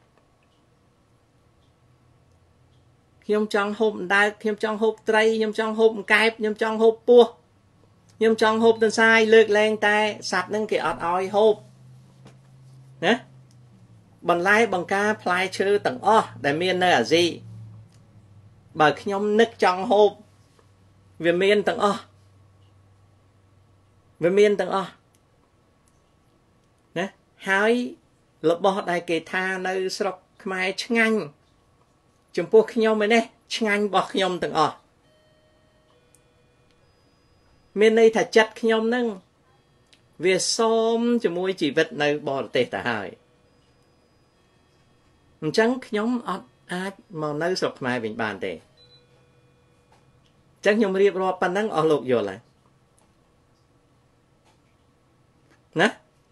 ខ្ញុំចង់ហូបអណ្ដើកខ្ញុំចង់ហូបត្រីខ្ញុំចង់ហូបអង្កែបខ្ញុំចង់ហូបពស់ខ្ញុំចង់ហូបទន្សាយលើកលែងតែសត្វហ្នឹងគេអត់ឲ្យហូបណាបន្លែបង្ការផ្លែឈើទាំងអស់ដែលមាននៅអាស៊ីបើខ្ញុំនឹកចង់ហូបវាមានទាំងអស់ណាហើយរបស់ដែលគេថានៅស្រុកខ្មែរឆ្ងាញ់ចំពោះខ្ញុំឯនេះឆ្ងាញ់របស់ខ្ញុំទាំងអស់មានន័យថាចិត្តខ្ញុំនឹងវាសមជាមួយជីវិតនៅបរទេសទៅហើយអញ្ចឹងខ្ញុំអត់អាចមកនៅស្រុកខ្មែរវិញបានទេចឹងខ្ញុំរៀបរាប់ប៉ុណ្ណឹងអស់លោកយល់ហើយណា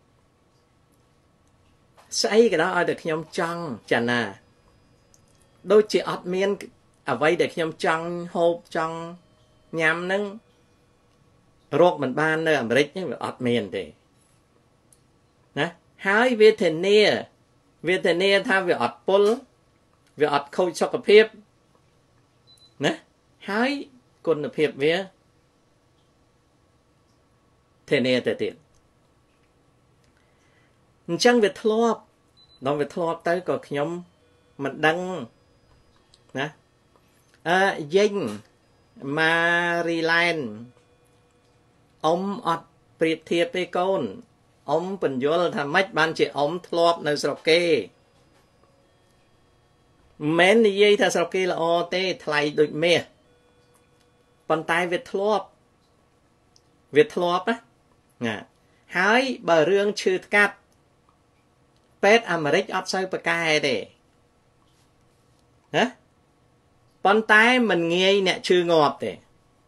ស្អីក៏ដោយឲ្យតែខ្ញុំចង់ចាណាដូចជាអត់មានអ្វីដែលខ្ញុំចង់ហូបចង់ញ៉ាំហ្នឹងរកមិនបាននៅអាមេរិកហ្នឹងវាអត់មានទេណាហើយវេទនាថាវាអត់ពុលវាអត់ខូចសុខភាពណាហើយគុណភាពវាធានាទៅទៀតអញ្ចឹងវាធ្លាប់ដល់វាធ្លាប់ទៅក៏ខ្ញុំមិនដឹងណាយេងម៉ារីឡែនអ៊ំអត់ប្រៀបធៀបទេកូនអ៊ំបញ្យល់ថាម៉េចបានជាអ៊ំធ្លាប់នៅស្រុកគេមិននិយាយថាស្រុកគេល្អទេថ្លៃដូចមាសប៉ុន្តែវាធ្លាប់ណាហើយបើរឿងឈឺថ្កាត់ពេទ្យអាមេរិកអត់សូវប្រកែទេណាប៉ុន្តែមិនងាយអ្នកឈឺងាប់ទេ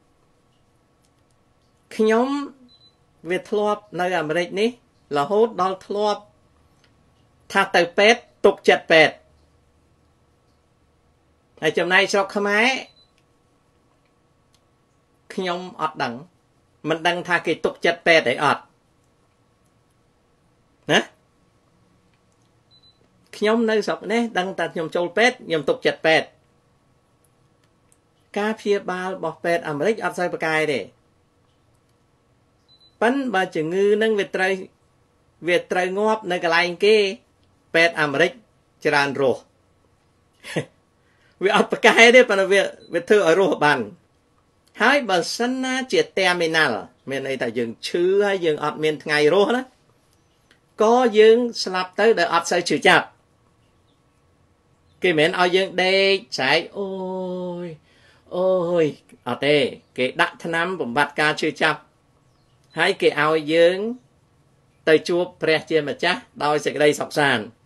ខ្ញុំវាធ្លាប់នៅអាមេរិកនេះរហូតដល់ធ្លាប់ថាទៅពេទ្យទុកចិត្តពេទ្យហើយចំណែកស្រុកខ្មែរខ្ញុំអត់ដឹងមិនដឹងថាគេទុកចិត្តពេទ្យអីអត់ណាខ្ញុំនៅស្រុកនេះដឹងតែខ្ញុំចូលពេទ្យខ្ញុំទុកចិត្តពេទ្យការព្យាបាលរបស់ពេទ្យអាមេរិកអត់សូវប្រកែទេប៉ិនបើជំងឺនឹងវាត្រូវងាប់នៅកន្លែងគេពេទ្យអាមេរិកច្រើនរស់វាអត់ប្រកែទេប៉ុន្តែវាធ្វើឲ្យរស់បានហើយបើសិនណាជា terminal មានន័យថាយើងឈឺហើយយើងអត់មានថ្ងៃរស់ណាក៏យើងស្លាប់ទៅដោយអត់សូវឈឺចាប់គេមិនឲ្យយើងដេកស្រែកអូយអត់ទេគេដាក់ថ្នាំបំបត្តិការឈឺចាប់ហើយគេឲ្យយើងទៅជួបព្រះជាម្ចាស់ដោយសេចក្តីសុខសាន្ត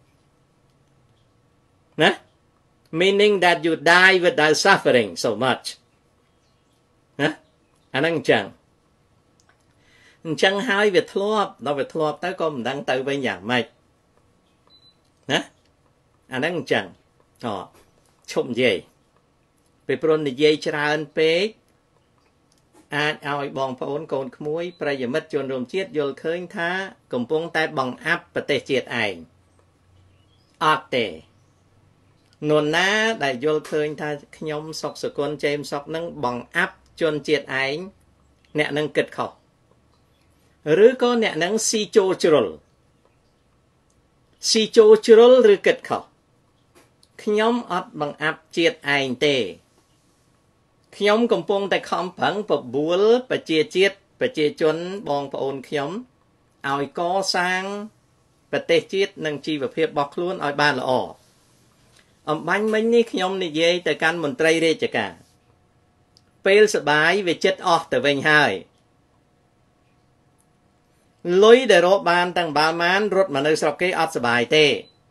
ណា meaning that you die without suffering so much ណាអាហ្នឹងអញ្ចឹងហើយវាធ្លាប់ដល់វាធ្លាប់ទៅក៏មិនដឹងទៅវិញយ៉ាងម៉េចណាអាហ្នឹងអញ្ចឹងឈប់និយាយពេលព្រោះនិយាយច្រើនពេកអាចឲ្យបងប្អូនកូនក្មួយប្រិយមិត្តជនរួមជាតិយល់ឃើញថាកំពុងតែបង្អាប់ប្រទេសជាតិឯងអត់ទេនរណាដែលយល់ឃើញថាខ្ញុំសុកសគុណចេមសុកនឹងបង្អាប់ជនជាតិឯងអ្នកនឹងគិតខុសឬក៏អ្នកនឹងស៊ីចូលជ្រុលឬគិតខុសខ្ញុំអត់បង្អាប់ជាតិឯងទេខ្ញុំកំពុងតែខំប្រឹងបបួលប្រជាជនបងប្អូនខ្ញុំឲ្យកសាងប្រទេសជាតិនិងជីវភាពរបស់ខ្លួនឲ្យបានល្អអំបញ្ញមិញនេះខ្ញុំនិយាយទៅកាន់មន្ត្រីរាជការពេលសបាយវាចិត្តអស់ទៅវិញហើយលុយដែលរកបានតាំងបាល់ម៉ានរត់មកនៅស្រុកគេអត់សបាយទេ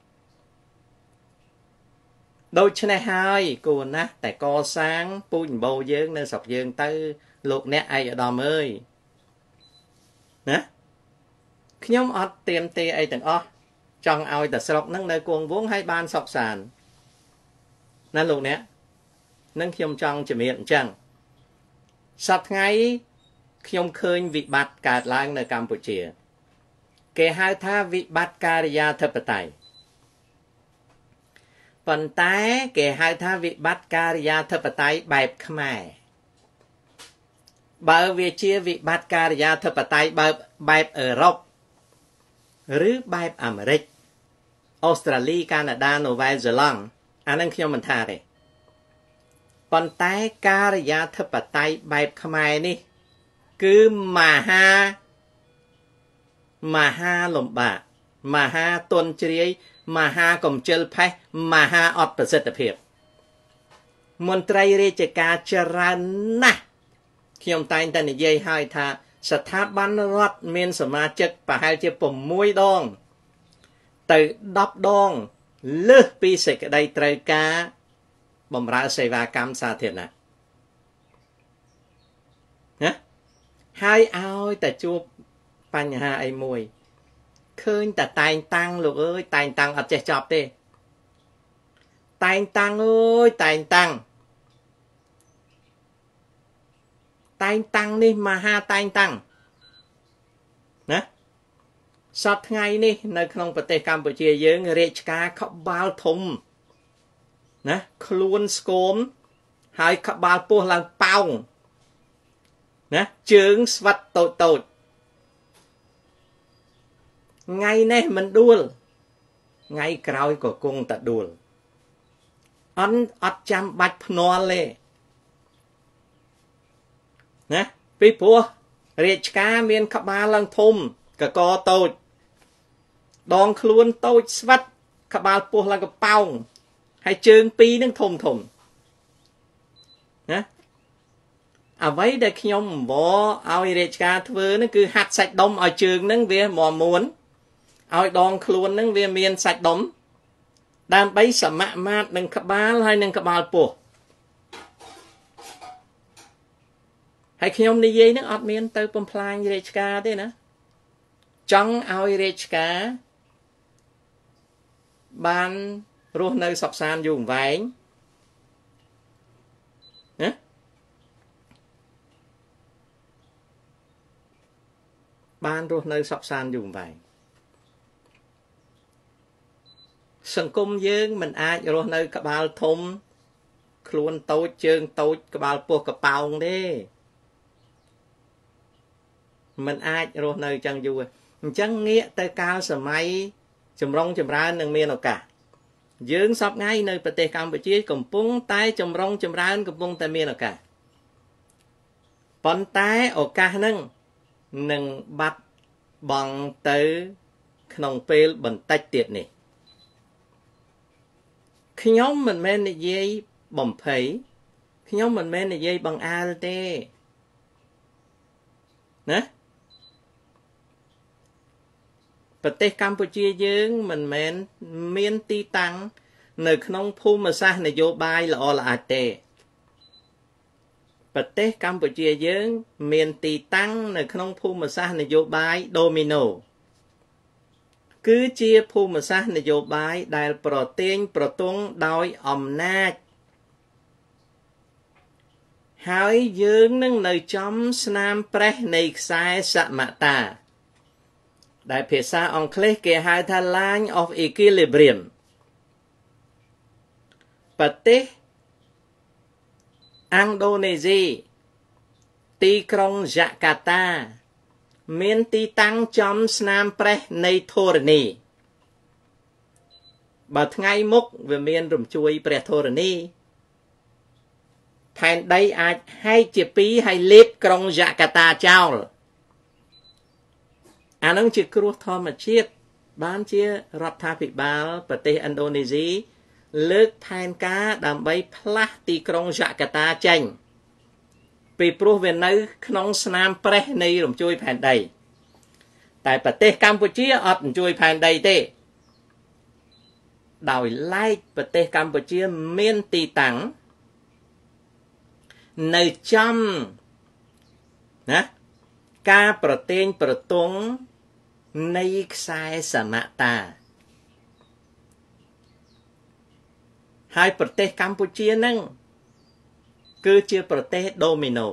ដូច្នេះហើយគួរណាស់តែកសាងពូជអម្បូរយើងនៅស្រុកយើងទៅលោកអ្នកឯកឧត្តមអើយណាខ្ញុំអត់ទៀមទាអីទាំងអស់ចង់ឲ្យតែស្រុកហ្នឹងនៅគង់វង្សឲ្យបានសុខសាន្តណាលោកអ្នកនឹងខ្ញុំចង់ជំរាបអញ្ចឹងសប្តាហ៍ថ្ងៃខ្ញុំឃើញវិបត្តិកើតឡើងនៅកម្ពុជាគេហៅថាវិបត្តិការិយាធិបតេយ្យប៉ុន្តែគេហៅថាវិបត្តិការិយាធិបតេយ្យបែបខ្មែរបើវាជាវិបត្តិការិយាធិបតេយ្យបែបអឺរ៉ុបឬបែបអាមេរិកអូស្ត្រាលីកាណាដានូវែលសេឡង់អានឹងខ្ញុំមិនថាទេប៉ុន្តែការិយាធិបតេយ្យបែបខ្មែរនេះគឺមហាលំបាកមហាទន់ជ្រាយមហាកំជិលផេះមហាអត់ប្រសិទ្ធភាពមន្ត្រីរាជការច្រើនណាស់ខ្ញុំតែងតែនិយាយឲ្យថាស្ថាប័នរដ្ឋមានសមាជិកប្រហែលជា6ដងទៅ10ដង lướt pi sẽ cái đây trời ca bầm ra sẽ va cam sa thiệt nè nhá hai aoแต่ជួបបញ្ហាអីមួយឃើញតែតែងតាំងលោកអើយតែងតាំងអត់ចេះចប់ទេតែងតាំងអើយតែងតាំងនេះមហាតែងតាំងណាសពថ្ងៃនេះនៅក្នុងប្រទេសកម្ពុជាយើងរាជការក្បាលធំណាខ្លួនស្គមហើយក្បាលពោះឡើងប៉ោងណាជើងស្វិតតូចថ្ងៃនេះមិនដួលថ្ងៃក្រោយក៏គង់តែដួលអត់ចាំបាច់ភ្នាល់ទេណាពីព្រោះរាជការមានក្បាលឡើងធំកកតូចដងខ្លួនតូចស្វិតក្បាលពោះឡើងកប៉ោងហើយជើងពីរនឹងធំណាអ្វីដែលខ្ញុំអង្វរឲ្យរាជការធ្វើហ្នឹងគឺហាត់សាច់ដុំឲ្យជើងហ្នឹងវាមាំមួនឲ្យដងខ្លួនហ្នឹងវាមានសាច់ដុំដើម្បីសមមាត្រនឹងក្បាលហើយនឹងក្បាលពោះហើយខ្ញុំនិយាយហ្នឹងអត់មានទៅបំផ្លាញរាជការទេណាចង់ឲ្យរាជការបានរស់នៅសុខសាន្តយូរអង្វែងណាបានរស់នៅសុខសាន្តយូរអង្វែងសង្គមយើងមិនអាចរស់នៅក្បាលធំខ្លួនតូចជើងតូចក្បាលពោះកប៉ោងទេមិនអាចរស់នៅចឹងយូរអញ្ចឹងងាកទៅកាលសម័យចម្រុងចម្រើននឹងមានឱកាសយើងសពថ្ងៃនៅប្រទេសកម្ពុជាកំពុងតែចម្រុងចម្រើនកំពុងតែមានឱកាសប៉ុន្តែឱកាសហ្នឹងនឹងបាត់បង់ទៅក្នុងពេលបន្តិចទៀតនេះខ្ញុំមិនមែននិយាយបំភ័យខ្ញុំមិនមែននិយាយបង្អើលទេណាប្រទេសកម្ពុជាយើងមិនមែនមានទីតាំងនៅក្នុងភូមិសាស្ត្រនយោបាយល្អល្អឯទេប្រទេសកម្ពុជាយើងមានទីតាំងនៅក្នុងភូមិសាស្ត្រនយោបាយដូមីណូគឺជាភូមិសាស្ត្រនយោបាយដែលប្រទាញប្រទង់ដោយអំណាចហើយយើងនឹងនៅចំស្នាមប្រេះនៃខ្សែសមតាដែលភាសាអង់គ្លេសគេហៅថា line of equilibrium ប្រទេសឥណ្ឌូនេស៊ីទីក្រុងយ៉ាកាតាមានទីតាំងចំស្នាមប្រេះនៃធរណីបើថ្ងៃមុខវាមានរំជួយព្រះធរណីផែនដីអាចហែកជាពីរហើយលេបក្រុងយ៉ាកាតាចោលអានឹងជាគ្រោះធម្មជាតិបានជារដ្ឋាភិបាលប្រទេសឥណ្ឌូនេស៊ីលើកផែនការដើម្បីផ្លាស់ទីក្រុងយ៉ាកាតាចេញពីព្រោះវានៅក្នុងស្នាមប្រេះនៃរំជួយផែនដីតែប្រទេសកម្ពុជាអត់រំជួយផែនដីទេដោយឡែកប្រទេសកម្ពុជាមានទីតាំងនៅចំណាការប្រទាញប្រទង់នៃខ្សែសមតាហើយប្រទេសកម្ពុជាហ្នឹងគឺជាប្រទេសដូមីណូ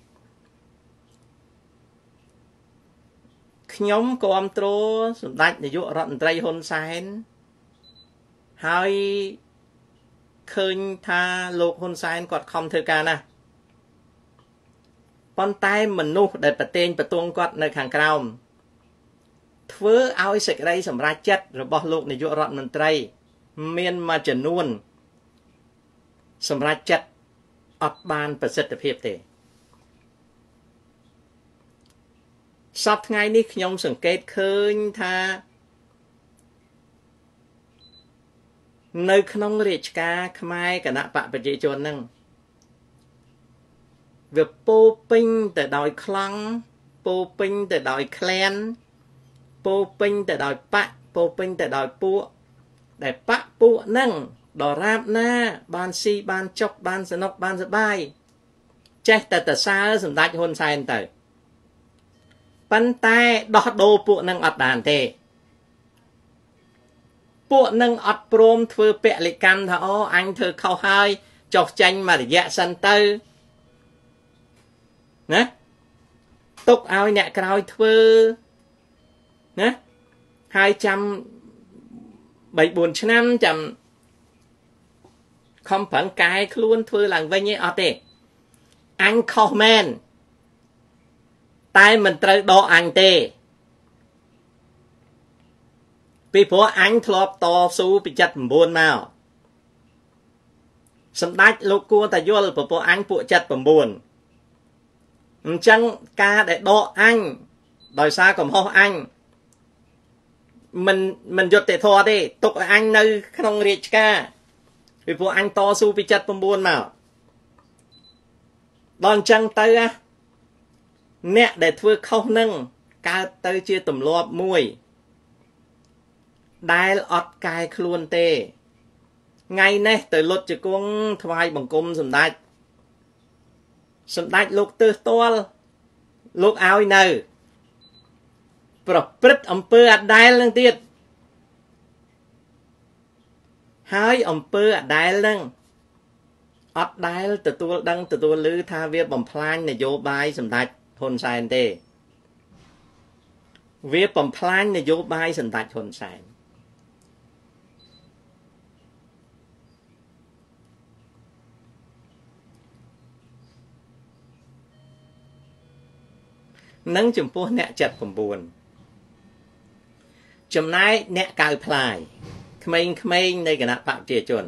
ខ្ញុំគាំទ្រសម្ដេចនាយករដ្ឋមន្ត្រីហ៊ុនសែនហើយឃើញថាលោកហ៊ុនសែនគាត់ខំធ្វើការណាស់ប៉ុន្តែមនុស្សដែលប្រទេសប្រទង់គាត់នៅខាងក្រោមធ្វើឲ្យសេចក្តីសម្រេចចិត្តរបស់លោកនាយករដ្ឋមន្ត្រីមានមួយចំនួនសម្រេចចិត្តអត់បានប្រសិទ្ធភាពទេសប្តាហ៍ថ្ងៃនេះខ្ញុំសង្កេតឃើញថានៅក្នុងរាជការខ្មែរគណៈបកប្រជាជនហ្នឹងវាពោពេញទៅដោយខ្លាំងពោពេញទៅដោយក្លែនពោពេញទៅដោយបកពោពេញទៅដោយពួកដែលបាក់ពួកនឹងដរាបណាបានស៊ីបានចុកបានសនុកបានសបាយចេះតែតសើសម្ដេចហ៊ុនសែនទៅប៉ុន្តែដោះដូរពួកនឹងអត់បានទេពួកនឹងអត់ព្រមធ្វើពលិកម្មថាអូអញធ្វើខុសហើយចុះចាញ់មួយរយៈសិនទៅណាទុកឲ្យអ្នកក្រោយធ្វើណាហើយចាំ3-4 ឆ្នាំចាំខំប្រឹងកែខ្លួនធ្វើឡើងវិញឯអត់ទេអញខុសមែនតែមិនត្រូវដកអញទេពីព្រោះអញធ្លាប់តស៊ូពី79មកសម្ដេចលោកគួរតែយល់ព្រោះអញពួក79អញ្ចឹងការដែលដកអញដោយសារកំហុសអញមិនយុត្តិធម៌ទេទុកឲ្យអញនៅក្នុងរាជការពីព្រោះអញតស៊ូពី79មកដល់អញ្ចឹងទៅអ្នកដែលធ្វើខុសនឹងកើតទៅជាទម្លាប់មួយដែលអត់កែខ្លួនទេថ្ងៃនេះទៅលុតជង្គង់ថ្វាយបង្គំសម្ដេចលោកទើសទាល់លោកឲ្យនៅប្រព្រឹត្តអំពើអដែលនឹងទៀតហើយអំពើអដែលនឹងអត់ដែលទទួលដឹងទទួលឮថាវាបំផ្លាញនយោបាយសម្ដេចហ៊ុនសែនទេវាបំផ្លាញនយោបាយសម្ដេចហ៊ុនសែននឹងចំពោះអ្នក79ចំណែកអ្នកកៅផ្លាយក្មេងៗនៃគណៈបកប្រជាជន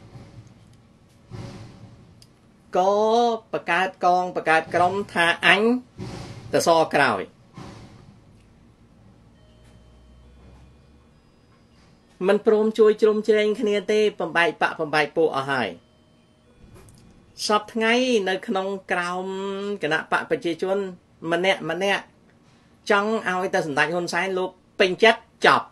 ក៏បង្កើតកងបង្កើតក្រុមថាអញទៅសក្រោយមិនព្រមជួយជ្រោមជ្រែងគ្នាទេបំបែកបកបំបែកពួកអស់ហើយសពថ្ងៃនៅក្នុងក្រោមគណៈបកប្រជាជនម្នាក់ចង់ឲ្យតែសម្ដេចហ៊ុនសែនលោកពេញចិត្តចប់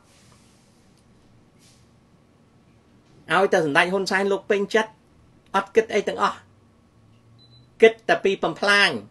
ឲ្យតែសម្ដេចហ៊ុនសែនលោកពេញចិត្តអត់គិតអីទាំងអស់គិតតែពីបំផ្លាញ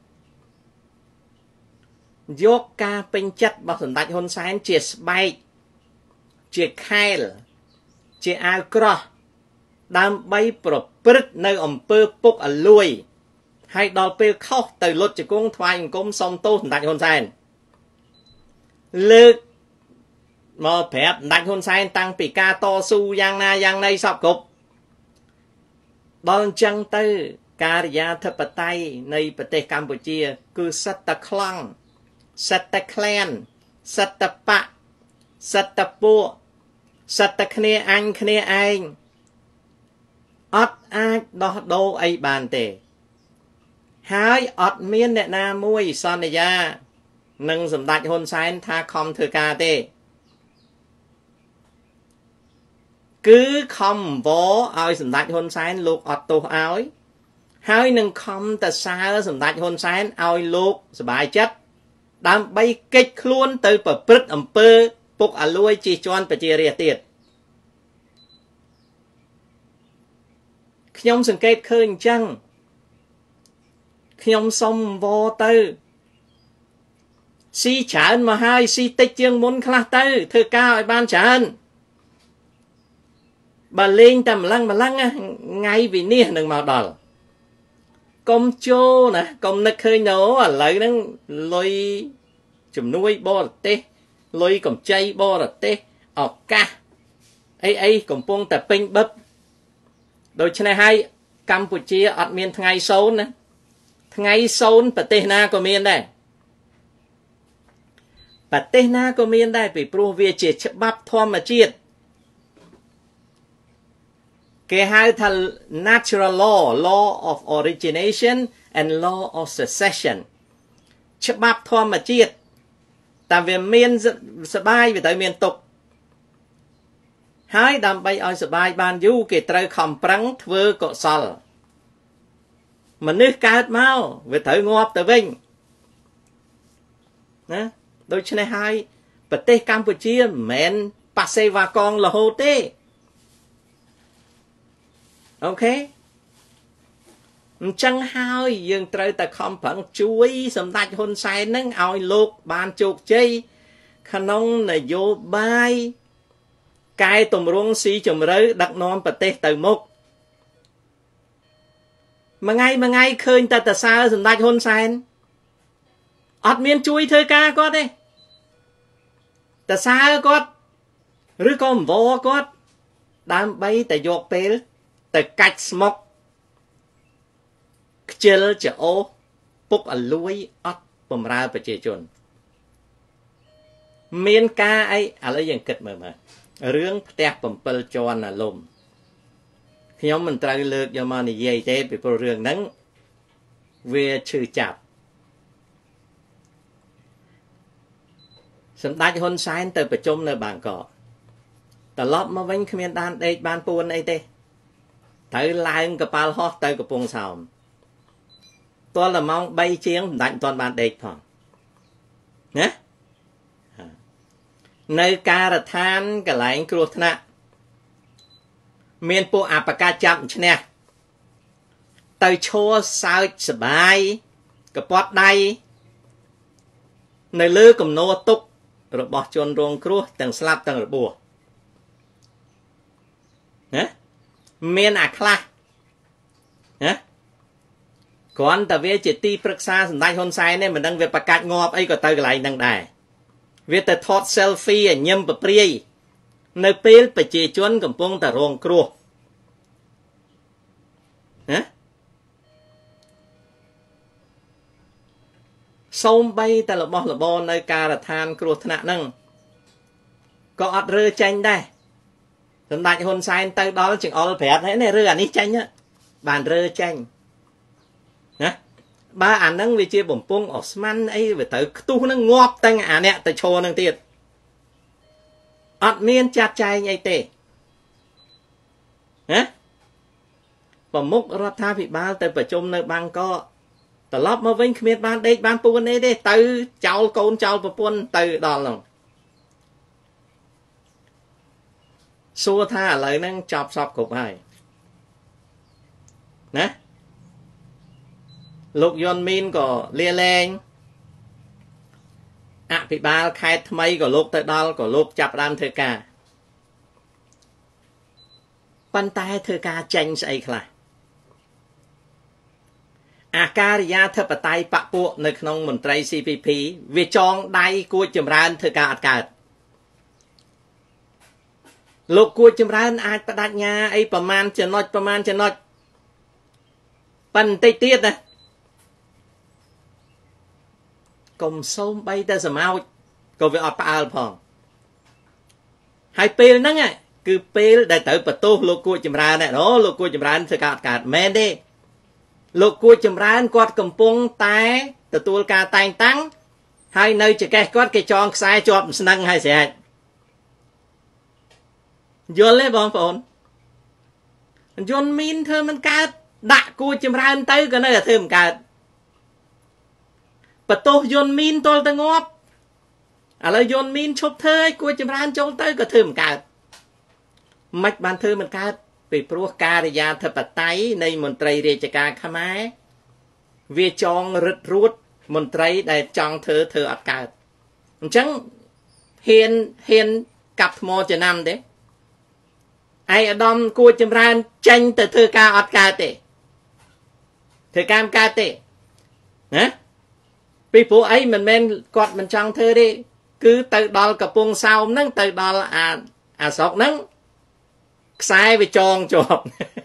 យកការពេញចិត្តរបស់សម្ដេចហ៊ុនសែនជាស្បែកជាខែលជាអាវក្រោះដើម្បីប្រព្រឹត្តនៅអំពើពុកអលួយហើយដល់ពេលខុសទៅលុតជង្គង់ថ្វាយបង្គំសុំទោសសម្ដេចហ៊ុនសែនលើកមកប្រាប់សម្ដេចហ៊ុនសែនតាំងពីការតស៊ូយ៉ាងណាយ៉ាងណីសពគ្រប់ដល់អញ្ចឹងទៅការិយាធិបតេយ្យនៃប្រទេសកម្ពុជាគឺសិតតែខ្លាំងសិតតែក្លែនសិតតែបកសិតតែពួកសិតតែគ្នាអញគ្នាឯងអត់អាចដោះដូរអីបានទេហើយអត់មានអ្នកណាមួយសន្យានឹងសម្ដេចហ៊ុនសែនថាខំធ្វើការទេគឺខំវឲ្យសម្ដេចហ៊ុនសែនលោកអត់ទោសឲ្យហើយនឹងខំតសើសម្ដេចហ៊ុនសែនឲ្យលោកសบายចិត្តដើម្បីកិច្ចខ្លួនទៅប្រព្រឹត្តអំពើពុកអលួយជិះជាន់ប្រជារាស្ត្រទៀតខ្ញុំសង្កេតឃើញអញ្ចឹងខ្ញុំសុំវទៅស៊ីច្រើនមកហើយស៊ីតិចជាងមុនខ្លះទៅធ្វើការឲ្យបានច្រើនបើលេងតែម្លឹងថ្ងៃវិនិច្ឆ័យនឹងមកដល់កុំចូលណាកុំនឹកឃើញណូឥឡូវហ្នឹងលុយជំនួយបរទេសលុយកម្ចីបរទេសឱកាសអីកំពុងតែពេញបឹបដូច្នេះហើយកម្ពុជាអត់មានថ្ងៃ0ណាថ្ងៃ0ប្រទេសណាក៏មានដែរប្រទេសណាក៏មានដែរពីព្រោះវាជាច្បាប់ធម្មជាតិគេហៅថា natural law of origination and law of succession ច្បាប់ធម្មជាតិតែវាមានសបាយវាត្រូវមានទុក្ខហើយដើម្បីឲ្យសបាយបានយូរគេត្រូវខំប្រឹងធ្វើកុសលមនុស្សកើតមកវាត្រូវងាប់ទៅវិញណាដូច្នេះហើយប្រទេសកម្ពុជាមិនមែនប៉ាសេវ៉ាកងរហូតទេអូខេអញ្ចឹងហើយយើងត្រូវតែខំប្រឹងជួយសម្ដេចហ៊ុនសែននឹងឲ្យលោកបានជោគជ័យក្នុងនយោបាយកែតម្រង់ស៊ីជម្រៅដឹកនាំប្រទេសទៅមុខមួយថ្ងៃឃើញតែតសើសម្ដេចហ៊ុនសែនអត់មានជួយធ្វើការគាត់ទេតសើគាត់ឬក៏អង្វរគាត់ដើម្បីតែយកពេលទៅកាច់ស្មុកខ្ជិលច្អូសពុកអលួយអត់បំរើប្រជាជនមានការអីឥឡូវយើងគិតមើលរឿងផ្ទះ7ជាន់អាលំខ្ញុំមិនត្រូវលើកយកមកនិយាយទេពីព្រោះរឿងហ្នឹងវាឈឺចាប់សម្ដេចហ៊ុនសែនទៅប្រជុំនៅបាងកកត្រឡប់មកវិញគ្មានបានដេកបានពួនអីទេត្រូវឡើងកប៉ាល់ហោះទៅកំពង់សោមទាល់តែម៉ោង3ជាងសម្ដេចមិនទាន់បានដេកផងណានៅការដ្ឋានកន្លែងគ្រោះថ្នាក់មានពួកអបកាចាប់ឈ្នះទៅឈរសើចសបាយកពាត់ដៃនៅលើគំនរទុករបស់ជនរងគ្រោះទាំងស្លាប់ទាំងរបួសណាមានអាខ្លះណាគ្រាន់តែវាជាទីប្រឹក្សាសម្ដេចហ៊ុនសែនទេមិនដឹងវាប្រកាច់ងាប់អីក៏ទៅកន្លែងហ្នឹងដែរវាទៅថត selfie ញឹមប្រព្រាយនៅពេលប្រជាជនកំពុងតែរងគ្រោះណាសូម្បីតែរបស់របរនៅការដ្ឋានគ្រោះថ្នាក់ហ្នឹងក៏អត់រើចេញដែរសម្ដេចហ៊ុនសែនទៅដល់ចង្អុលប្រាប់ហ្នឹងរើអានេះចេញបានរើចេញណាបើអាហ្នឹងវាជាបំពង់អូស្មန်អីវាទៅខ្ទុះហ្នឹងងាប់ទាំងអាអ្នកទៅឈរហ្នឹងទៀតអត់មានចាត់ចែងអីទេណាប្រមុខរដ្ឋាភិបាលទៅប្រជុំនៅបាងកកត្រឡប់មកវិញគ្មានបានដេកបានពួនអីទេទៅចោលកូនចោលប្រពន្ធទៅដល់ហ្នឹងសួរថាឥឡូវហ្នឹងចប់សពគ្រប់ហើយណាលោកយុនមីនក៏លាលែងអភិបាលខេត្តថ្មីក៏លោកទៅដល់ក៏លោកចាប់ផ្ដើមធ្វើការប៉ុន្តែធ្វើការចេញស្អីខ្លះអាការិយាធិបតេយ្យបពពួកនៅក្នុងមន្ត្រី CPP វាចងដៃគួចចម្រើនធ្វើការអត់កើតលោកគួចចម្រើនអាចបដិញ្ញាអីប្រមាណចំណុចប៉ុន្តិចទៀតណាកុំសូមបីតែសម្ោចក៏វាអត់ផ្អើលផងហើយពេលហ្នឹងគឺពេលដែលត្រូវបន្ទោសលោកគួចចម្រើនណ៎លោកគួចចម្រើនធ្វើការអត់កើតមែនទេលោកគួចចម្រើនគាត់កំពុងតែទទួលការតែងតាំងហើយនៅចកេះគាត់គេចងខ្សែជាប់ស្នឹងហើយស្រេចយល់ទេបងប្អូនយន់មីនធ្វើមិនកើតដាក់គួចចម្រើនទៅក៏នៅតែធ្វើមិនកើតបន្ទោសយន់មីនទល់ទៅងាប់ឥឡូវយន់មីនឈប់ធ្វើឲ្យគួចចម្រើនចូលទៅក៏ធ្វើមិនកើតមិនបានធ្វើមិនកើតពីព្រោះការិយាធិបតេយ្យនៃមន្ត្រីរាជការខ្មែរវាចងរឹតរួតមន្ត្រីដែលចង់ធ្វើអត់កើតអញ្ចឹងហ៊ានកាប់ថ្មចំណាំទេឯអាដាមគួចចម្រើនចេញទៅធ្វើការអត់កើតទេធ្វើការមិនកើតទេណាពីព្រោះអីមិនមែនគាត់មិនចង់ធ្វើទេគឺទៅដល់កំពង់សោមហ្នឹងទៅដល់អាស្រុកហ្នឹងខ្សែវាចងជាប់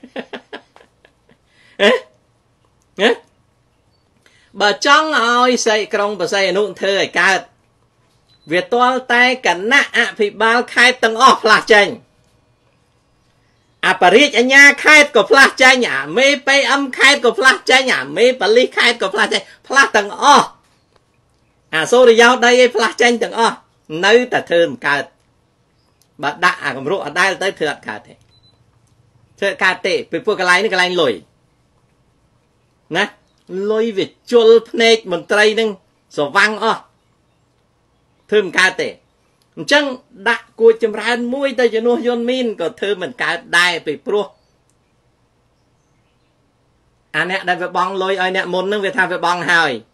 បើចង់ឲ្យសីក្រុងបស័យអនុធ្វើឲ្យកើតវាទាល់តែគណៈអភិបាលខេត្តទាំងអស់ផ្លាស់ចេញអបរាជអាជ្ញាខេត្តក៏ផ្លាស់ចេញអាមេ PM ខេត្តក៏ផ្លាស់ចេញអាមេប៉ូលីសខេត្តក៏ផ្លាស់ចេញផ្លាស់ទាំងអស់អាសូរិយោដីឲ្យផ្លាស់ចេញទាំងអស់នៅតែធ្វើមិនកើតបើដាក់អាកម្រុកអដែលទៅធ្វើអត់កើតទេធ្វើកើតទេពីពួកកន្លែងនេះកន្លែងលុយណាលុយវាជុលភ្នែកមន្ត្រីនឹងស្រវាំងអស់ធ្វើមិនកើតទេអញ្ចឹងដាក់គួចចម្រើនមួយទៅជំនួសយន់មីនក៏ធ្វើមិនកើតដែរពីព្រោះ anh nè đây về bong lôi ai nè muốn nâng về tham về bong hỏi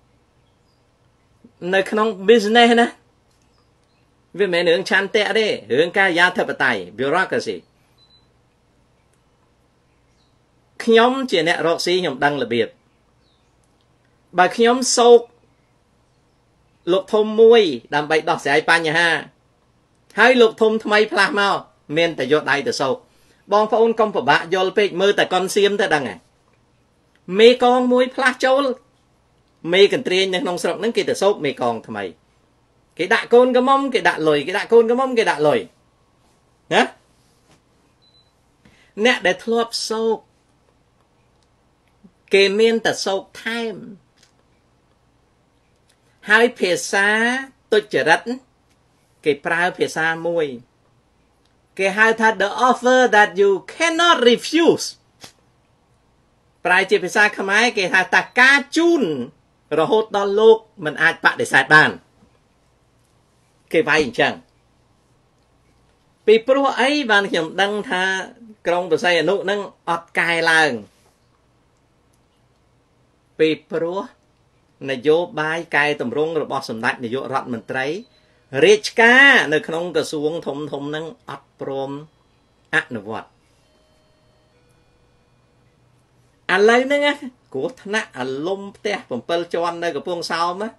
nơi không business nè vì mẹ nướng chăn tệ đấy hướng ca gia thập tài bureaucracy nhóm chỉ nè rọ xí nhóm đăng là biệt bà nhóm sâu lục thôm mùi đàm bạch đọc giải pa nhà ha hai lục thôm thay pla mau men tại do đại từ sâu bong pha ôn công của bạn do pek mơ tại con xiêm ta đăng à mê con mùi pla châu mê cần tiền nhưng nông sọc nâng kia từ sâu mê con thay cái đại côn cái mông cái đại lồi cái đại côn cái mông cái đại lồi nhá nè để thua sâu cái men tại sâu time hai phía xa tôi trở rất cái prao phía xa mùi cái hai thật the offer that you cannot refuse prao chỉ phía xa Khmer cái hai ta cá chun rồi hốt đó lúc mình ai bạn để sạch bàn cái vai chẳng vì pro ấy bạn nhầm đăng tha trong bữa say nụ nâng ọt cài làng vì pro này vô bài cài tầm rung rồi bỏ sầm đạch này vô rọt mình thấy rich ca nơi không có xuống thùng thùng nâng ọt prom ác nửa vọt anh lấy nữa nghe của thằng nát anh lôm teผมเปิล cho anh nơi cái phương sau mà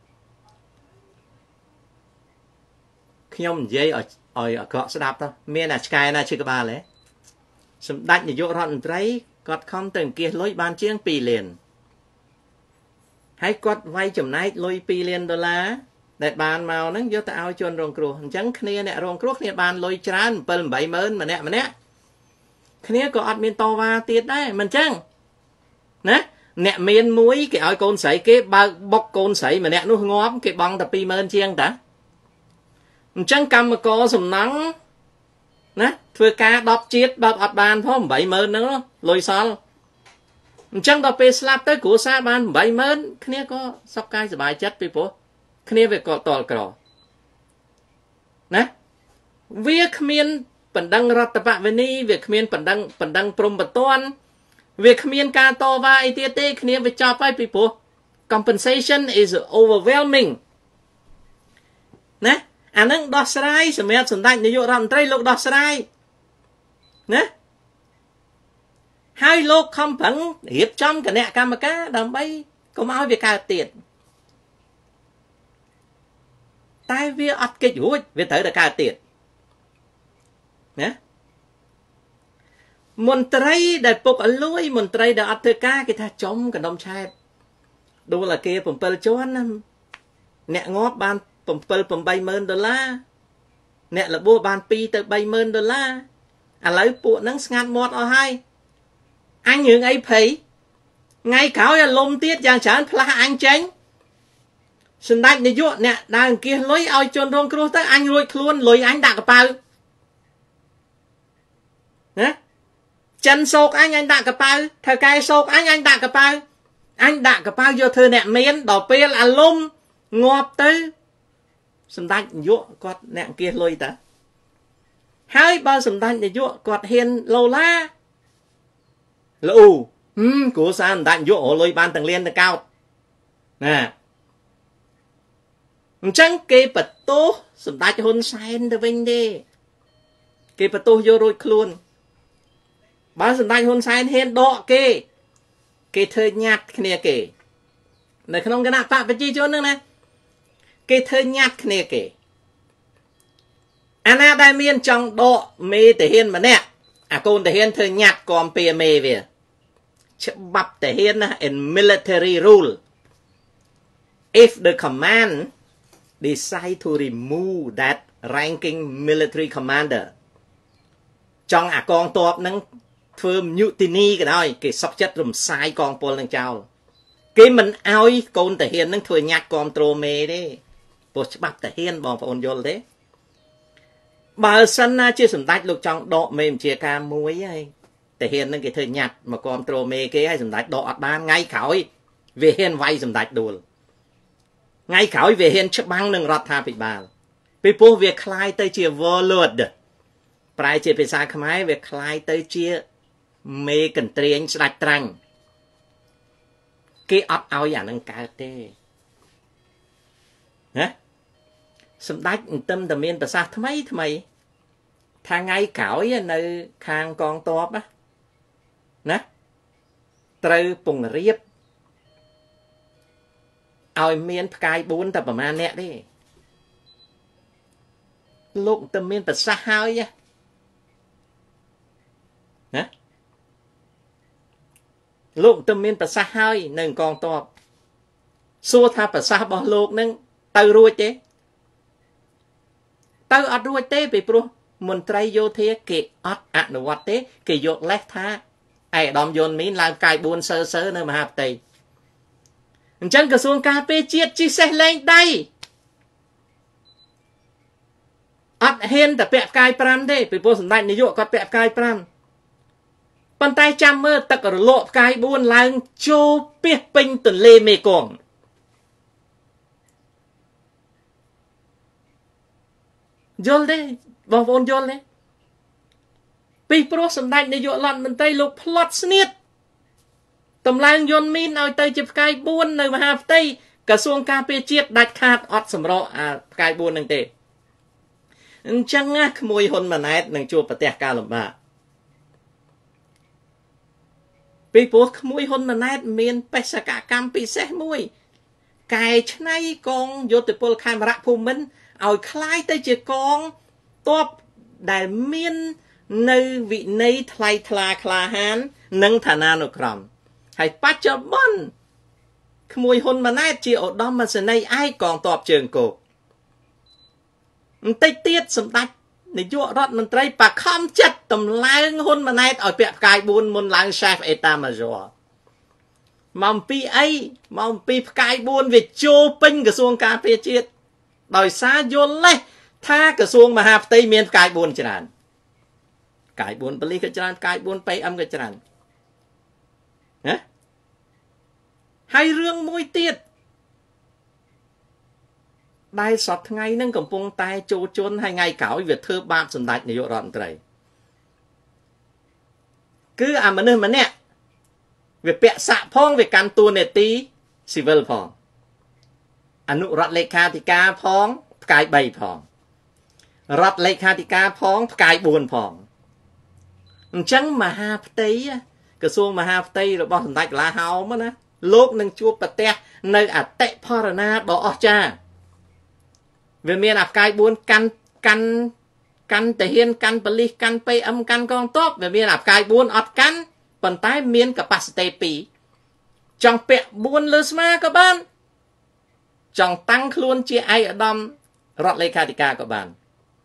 ខ្ញុំនិយាយឲ្យអក្រក់ស្ដាប់ទៅមានអាឆ្កែណាជិះក្បាលហ៎សម្ដេចនាយករដ្ឋមន្ត្រីគាត់ខំទៅអង្គាសលុយបានជាង2លានហើយគាត់វាយចំណាយលុយ2លានដុល្លារដែលបានមកហ្នឹងយកទៅឲ្យជនរងគ្រោះអញ្ចឹងគ្នាអ្នករងគ្រោះគ្នាបានលុយច្រើន7 8ម៉ឺនម្នាក់គ្នាក៏អត់មានតវ៉ាទៀតដែរមិនអញ្ចឹងណាអ្នកមានមួយគេឲ្យកូនស្រីគេបើកបុកកូនស្រីម្នាក់នោះងាប់គេបង់តែ2ម៉ឺនជាងតាអញ្ចឹងកម្មករសំណង់ណាធ្វើការ10ជាតិបើអត់បានផង8ម៉ឺនហ្នឹងលុយសល់អញ្ចឹងដល់ពេលស្លាប់ទៅគ្រួសារបាន8ម៉ឺនគ្នាក៏សុខកាយសប្បាយចិត្តពីព្រោះគ្នាវាក៏តល់ក្រណាវាគ្មានបណ្ដឹងរដ្ឋបវេនីវាគ្មានបណ្ដឹងព្រំបន្ទាន់វាគ្មានការតវ៉ាអីទៀតទេគ្នាវាចប់ហើយពីព្រោះ compensation is overwhelming ណាអានឹងដោះស្រាយសម្រាប់សម្ដេចនាយករដ្ឋមន្ត្រីលោកដោះស្រាយណាហើយលោកខំប្រឹងរៀបចំគណៈកម្មការដើម្បីកុំឲ្យវាកើតទៀតតែវាអត់កិច្ចរួចវាត្រូវតែកើតទៀតណាមន្ត្រីដែលពុកអលួយមន្ត្រីដែលអត់ធ្វើការគេថាចំកណ្ដុំឆែបដូចតែគេ7ជាន់ណាអ្នកងាប់បាន7 8ម៉ឺនដុល្លារអ្នកលបួសបាន2ទៅ3ម៉ឺនដុល្លារឥឡូវពួកហ្នឹងស្ងាត់មាត់អស់ហើយអញរឿងអីភ័យថ្ងៃក្រោយអាលំទៀតយ៉ាងច្រើនផ្លាស់អញចេញសម្ដេចនាយកអ្នកដើរអង្គាសលុយឲ្យជនរងគ្រោះទៅអញរួចខ្លួនលុយអញដាក់កប៉ៅណាចិនសោកអញដាក់កប៉ៅថៅកែសោកអញដាក់កប៉ៅអញដាក់កប៉ៅយកធ្វើអ្នកមានដល់ពេលអាលំងាប់ទៅសម្ដេចនាយកគាត់អ្នកអង្គាសលុយតាហើយបើសម្ដេចនាយកគាត់ហ៊ានឡូឡាលូគ្រួសារសម្ដេចនាយករលុយបានទាំងលានទាំងកោតណាអញ្ចឹងគេបន្ទោសសម្ដេចហ៊ុនសែនទៅវិញទេគេបន្ទោសយករួចខ្លួនបើសម្ដេចហ៊ុនសែនហ៊ានដកគេធ្វើញាត់គ្នាគេនៅក្នុងគណៈបកប្រជាជនហ្នឹងណាគេធ្វើញាត់គ្នាគេអាណាដែលមានចង់ដកមេតាហ៊ានម្នាក់អាកូនតាហ៊ានធ្វើញាត់គាំពៀមេវាច្បាប់តាហ៊ានណា in military rule if the command decide to remove that ranking military commander ចង់អាកងទ័ពហ្នឹងធ្វើមយុតិនីក៏ដោយគេសុកចិត្តរំសាយកងពលនឹងចោលគេមិនអោយកូនតាហ៊ានហ្នឹងធ្វើញាត់គាំទ្រមេទេព្រោះច្បាប់តាហ៊ានបងប្អូនយល់ទេបើសិនណាជាសម្ដេចលោកចង់ដកមេបញ្ជាការមួយហើយតាហ៊ានហ្នឹងគេធ្វើញាត់មកគាំទ្រមេគេហើយសម្ដេចដកអត់បានថ្ងៃក្រោយវាហ៊ានវាយសម្ដេចដួលថ្ងៃក្រោយវាហ៊ានច្បាំងនឹងរដ្ឋាភិបាលពីព្រោះវាคล้ายទៅជា warlord ប្រែជាភាសាខ្មែរវាคล้ายទៅជាមេកន្ទ្រាញស្ដេចត្រាញ់គេអត់ឲ្យអានឹងកើតទេណាសម្ដេចអន្ទឹមតែមានប្រសាសន៍ថ្មីថាថ្ងៃក្រោយនៅខាងកងទ័ពណាត្រូវពង្រៀបឲ្យមានផ្កាយ4តែប្រមាណអ្នកទេលោកតែមានប្រសាសន៍ហើយណាលោកតែមានប្រសាសន៍ហើយនៅកងទ័ពសួរថាប្រសាសន៍របស់លោកនឹងទៅរួចទេទៅអត់រួចទេពីព្រោះមន្ត្រីយោធាគេអត់អនុវត្តទេគេយកលេសថាឯកឧត្តមយុនមីនឡើងផ្កាយ4សើនៅមហាផ្ទៃអញ្ចឹងក្រសួងការពារជាតិជិះសេះលែងដៃអត់ហ៊ានតែពាក់ផ្កាយ5ទេពីព្រោះសម្ដេចនាយកគាត់ពាក់ផ្កាយ5ប៉ុន្តែចាំមើលទឹករលកផ្កាយ4ឡើងចូលពាសពេញទន្លេមេគង្គយល់ទេបងប្អូនយល់ទេពីព្រោះសម្ដេចនាយករដ្ឋមន្ត្រីលោកផ្លត់ស្នៀតតម្លើងយន្តមីនឲ្យទៅជាផ្កាយ4នៅមហាផ្ទៃក្រសួងការពារជាតិដាច់ខាតអត់សម្រកអាផ្កាយ4នឹងទេអញ្ចឹងក្មួយហ៊ុនម៉ាណែតនឹងជួបប្រទះការលំបាកពីព្រោះក្មួយហ៊ុនម៉ាណែតមានបេសកកម្មពិសេសមួយកែច្នៃកងយោធពលខេមរៈភូមិន្ទឲ្យคล้ายទៅជាកងទ័ពដែលមាននៅវិន័យថ្លៃថ្លាក្លាហាននិងឋានានុក្រមហើយបច្ចុប្បន្នក្មួយហ៊ុនម៉ាណែតជាឧត្តមសេនីយ៍ឯកកងទ័ពជើងគោកបន្តិចទៀតសម្ដេចនាយករដ្ឋមន្ត្រីបខំចិត្តតម្លើងហ៊ុនម៉ាណែតឲ្យពាក់ផ្កាយ4មុនឡើង Chef État Major មកអំពីអីមកអំពីផ្កាយ4វាចូលពេញក្រសួងការពារជាតិដោយសារយល់លេសថាក្រសួងមហាផ្ទៃមានផ្កាយ4ច្រើនផ្កាយ4ប៉ូលីសក៏ច្រើនផ្កាយ4 PM ក៏ច្រើនណាហើយរឿងមួយទៀតដែលសពថ្ងៃហ្នឹងកំពុងតែចូលជន់ហើយថ្ងៃក្រោយវាធ្វើបាបសម្ដេចនាយករដ្ឋមន្ត្រីគឺអាមនុស្សម្នាក់វាពាក់សាក់ផងវាកាន់តួនាទីស៊ីវិលផងអនុរដ្ឋលេខាធិការផងផ្កាយ3ផងរដ្ឋលេខាធិការផងផ្កាយ4ផងអញ្ចឹងមហាផ្ទៃក្រសួងមហាផ្ទៃរបស់សម្ដេចកលាហោមណាលោកនឹងជួបប្រទះនៅអតិផរណាដ៏អស្ចារ្យវាមានអាផ្កាយ4កាន់តាហ៊ានកាន់ប៉ូលីសកាន់ PM កាន់កងទ័ពវាមានអាផ្កាយ4អត់កាន់ប៉ុន្តែមាន capacity 2ចង់ពាក់4លើស្មាក៏បានចង់តាំងខ្លួនជាឯកឧត្តមរដ្ឋលេខាធិការក៏បាន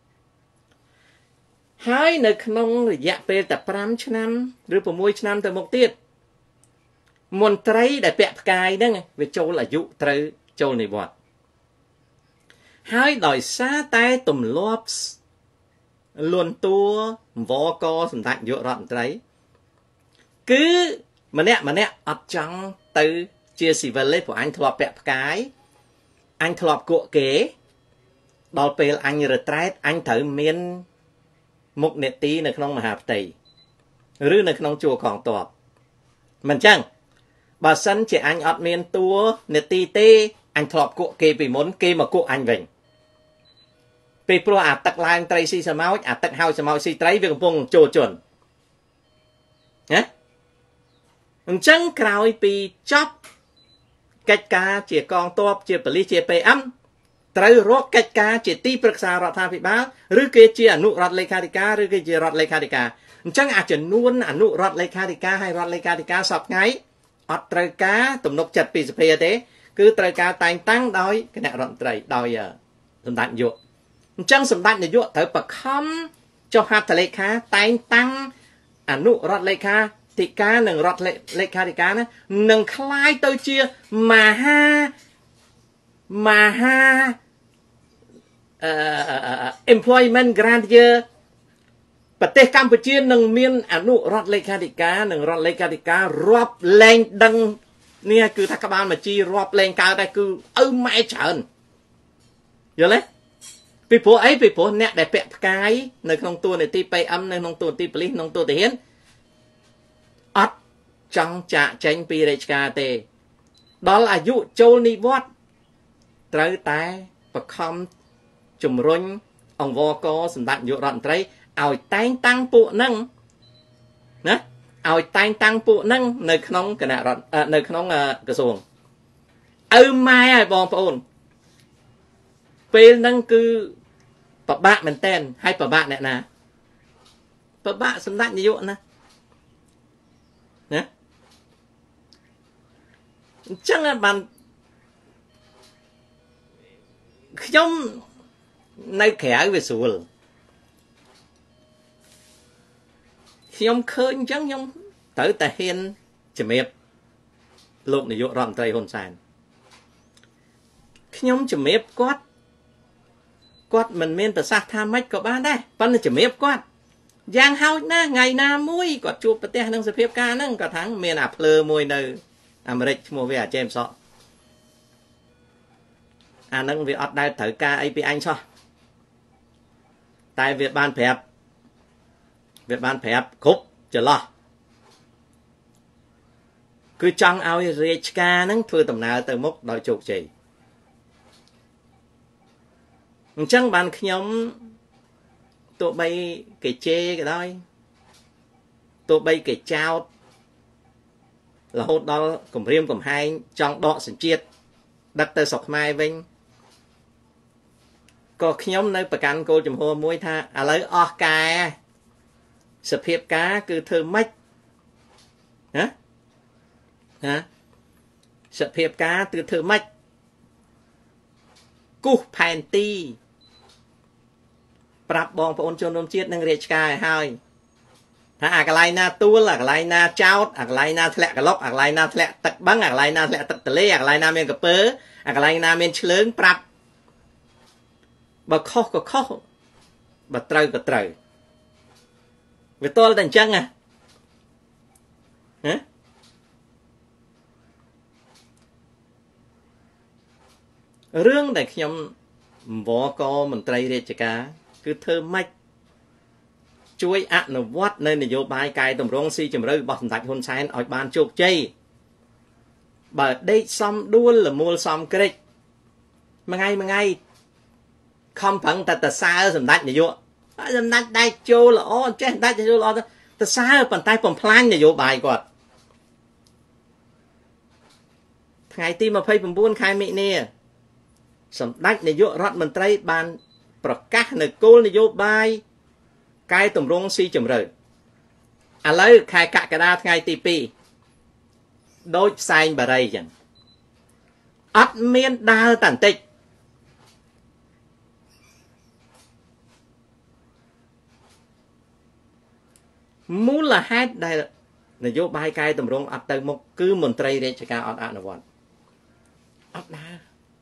ហើយនៅក្នុងរយៈពេលតែ5ឆ្នាំឬ6ឆ្នាំទៅមុខទៀតមន្ត្រីដែលពាក់ផ្កាយហ្នឹងវាចូលអាយុត្រូវចូលនិវត្តន៍ហើយដោយសារតែទម្លាប់លួនតួវកសម្ដេចនាយករដ្ឋមន្ត្រីគឺម្នាក់អត់ចង់ទៅជាស៊ីវិលទេព្រោះអញធ្លាប់ពាក់ផ្កាយអញធ្លាប់គក់គេដល់ពេលអញរត្រែតអញត្រូវមានមុខនេតិនៅក្នុងមហាផ្ទៃឬនៅក្នុងជួរកងទ័ពមិនចឹងបើសិនជាអញអត់មានតួនេតិទេអញធ្លាប់គក់គេពីមុនគេមកគក់អញវិញពេលព្រោះអាទឹកឡើងត្រីស៊ីសម៉ោចអាទឹកហើយសម៉ោចស៊ីត្រីវាកំពុងចូលជន់ណាអញ្ចឹងក្រោយពីចប់កិច្ចការជាកងទ័ពជាប៉ូលីសជា PM ត្រូវរកកិច្ចការជាទីប្រឹក្សារដ្ឋាភិបាលឬគេជាអនុរដ្ឋលេខាធិការឬគេជារដ្ឋលេខាធិការអញ្ចឹងអាចំនួនអនុរដ្ឋលេខាធិការហើយរដ្ឋលេខាធិការសពថ្ងៃអត់ត្រូវការទំនុកចិត្តពីសភាទេគឺត្រូវការតែងតាំងដោយគណៈរដ្ឋមន្ត្រីដោយសម្ដេចនាយកអញ្ចឹងសម្ដេចនាយកត្រូវបខំចុះហត្ថលេខាតែងតាំងអនុរដ្ឋលេខាធិការនិងរដ្ឋលេខាធិការនឹងคล้ายទៅជាមហា employment grant year ប្រទេសកម្ពុជានឹងមានអនុរដ្ឋលេខាធិការនិងរដ្ឋលេខាធិការរាប់លែងដឹងនេះគឺថាក្បាលមជីរាប់លែងកើតតែគឺឪម៉ែច្រើនយល់ទេពីព្រោះអីពីព្រោះអ្នកដែលពាក់ផ្កាយនៅក្នុងតួនាទី PM នៅក្នុងតួនាទីប៉ូលីសក្នុងតួទាហានអត់ចង់ចាកចេញពីរាជការទេដល់អាយុចូលនិវត្តន៍ត្រូវតែបខំជំរុញអង្គវកសម្ដេចនាយករដ្ឋមន្ត្រីឲ្យតែងតាំងពួកហ្នឹងណាឲ្យតែងតាំងពួកហ្នឹងនៅក្នុងគណៈរដ្ឋនៅក្នុងក្រសួងឪម៉ែឲ្យបងប្អូនពេលហ្នឹងគឺពិបាកមែនតើហើយពិបាកអ្នកណាពិបាកសម្ដេចនាយកណាអញ្ចឹងបានខ្ញុំនៅក្រៅវាស្រួលខ្ញុំឃើញអញ្ចឹងខ្ញុំត្រូវតែហ៊ានជំរាបលោកនាយករដ្ឋមន្ត្រីហ៊ុនសែនខ្ញុំជំរាបគាត់មិនមានប្រសាសន៍ថាម៉េចក៏បានដែរប៉ុន្តែជំរាបគាត់យ៉ាងហោចណាស់ថ្ងៃណាមួយគាត់ជួបប្រទេសនឹងសភាពការហ្នឹងគាត់ថាមានអាភ្លើមួយនៅអាមេរិកឈ្មោះវាអាជេមសក់អាហ្នឹងវាអត់ដែលត្រូវការអីពីអញសោះតែវាបានប្រាប់គ្រប់ចន្លោះគឺចង់ឲ្យរាជការហ្នឹងធ្វើដំណើរទៅមុខដោយជោគជ័យអញ្ចឹងបានខ្ញុំទោះបីគេជេរក៏ដោយទោះបីគេចោទរហូតដល់គម្រាមកំហែងចង់ដកសញ្ជាតិដឹកទៅស្រុកខ្មែរវិញក៏ខ្ញុំនៅប្រកាន់គោលជំហរមួយថាឥឡូវអស់កែសភាពការគឺធ្វើម៉េចណាសភាពការគឺធ្វើម៉េចគូសផែនទីប្រាប់បងប្អូនជនរួមជាតិនិងរាជការឲ្យហើយថាអាកន្លែងណាទួលអាកន្លែងណាចោតអាកន្លែងណាធ្លាក់ក្លុកអាកន្លែងណាធ្លាក់ទឹកបឹងអាកន្លែងណាធ្លាក់ទឹកទន្លេអាកន្លែងណាមានកពើអាកន្លែងណាមានឆ្លើងប្រាប់បើខុសក៏ខុសបើត្រូវក៏ត្រូវវាតល់តែអញ្ចឹងណារឿងដែលខ្ញុំវកមន្ត្រីរាជការគឺធ្វើម៉េចជួយអនុវត្តនៅនយោបាយកែតម្រង់ស៊ីជម្រៅរបស់សម្ដេចហ៊ុនសែនឲ្យបានជោគជ័យបើដេកសំដួលលមូលសំក្រិចមួយថ្ងៃខំប្រឹងតែសើសម្ដេចនាយកសម្ដេចដៃចូលល្អចេះសម្ដេចចូលល្អទៅសើប៉ុន្តែបំផ្លាញនយោបាយគាត់ថ្ងៃទី29ខែមិនិនាសម្ដេចនាយករដ្ឋមន្ត្រីបានប្រកាសនៅគោលនយោបាយកែតម្រង់ស៊ីជម្រៅឥឡូវខែកក្កដាថ្ងៃទី2ដូចផ្សែងបារីអញ្ចឹងអត់មានដើរតែបន្តិចមូលហេតុដែលនយោបាយកែតម្រង់អត់ទៅមុខគឺមន្ត្រីរាជការអត់អនុវត្តអត់ដើរ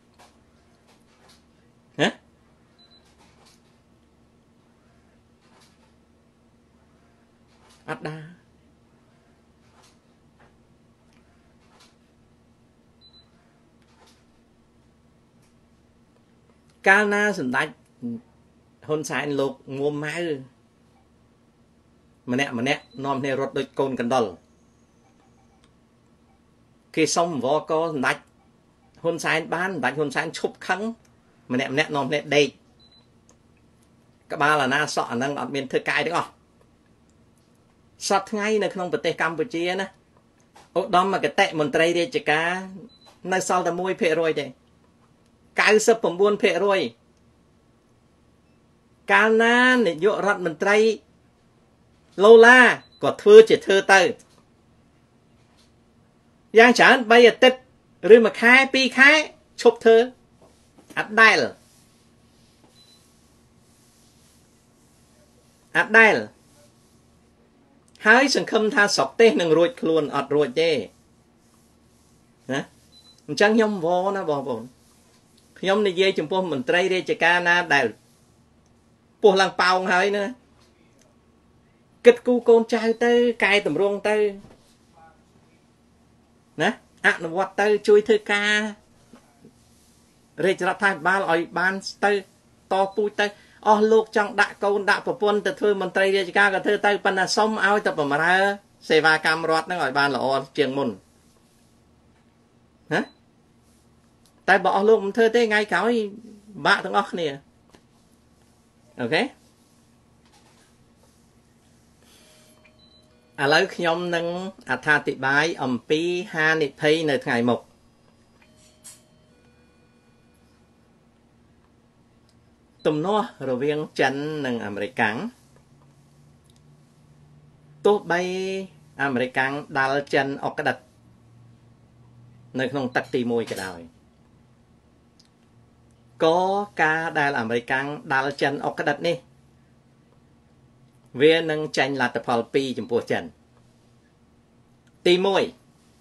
អត់ដើរកាលណាសម្ដេចហ៊ុនសែនលោកងួមម៉ៅម្នាក់នាំគ្នារត់ដូចកូនកណ្ដុរគេសុំវកសម្ដេចហ៊ុនសែនបានសម្ដេចហ៊ុនសែនឈប់ខឹងម្នាក់នាំគ្នាដេកក្បាលអាណាសក់អានឹងអត់មានធ្វើកាយទាំងអស់សប្តាហ៍ថ្ងៃនៅក្នុងប្រទេសកម្ពុជាណាឧត្តមគតិមន្ត្រីរាជការនៅសល់តែ 1% ទេ 99% កាលណានាយករដ្ឋមន្ត្រីឡូឡាក៏ធ្វើជាធ្វើទៅយ៉ាងច្រើន3អាទិត្យឬមួយខែ2ខែឈប់ធ្វើអត់ដែលហើយសង្ឃឹមថាស្រុកទេសនឹងរួចខ្លួនអត់រួចទេណាអញ្ចឹងខ្ញុំវណាបងប្អូនខ្ញុំនិយាយចំពោះមន្ត្រីរាជការណាដែលពោះឡើងប៉ោងហើយណាគិតគូកូនចៅទៅកែតម្រង់ទៅណាអនុវត្តទៅជួយធ្វើការរាជរដ្ឋាភិបាលឲ្យបានទៅតពូជទៅអស់លោកចង់ដាក់កូនដាក់ប្រពន្ធទៅធ្វើមន្ត្រីរាជការក៏ធ្វើទៅប៉ុន្តែសុំឲ្យទៅបម្រើសេវាកម្មរដ្ឋហ្នឹងឲ្យបានល្អជាងមុន hả tại bỏ luôn thơ thế ngay cõi bạn thằng óc nè ok à lấy nhóm nâng à tha tị bái pi ha nị pay nơi ngày một tùm nó rồi viên chân nâng American tốt bay American đal chân ọc cái đặt nơi không tắt tì môi cái đào có ca đal American đal chân ọc cái đặt nè viên nâng tranh là tập hợp pi chùm bùa chân tì môi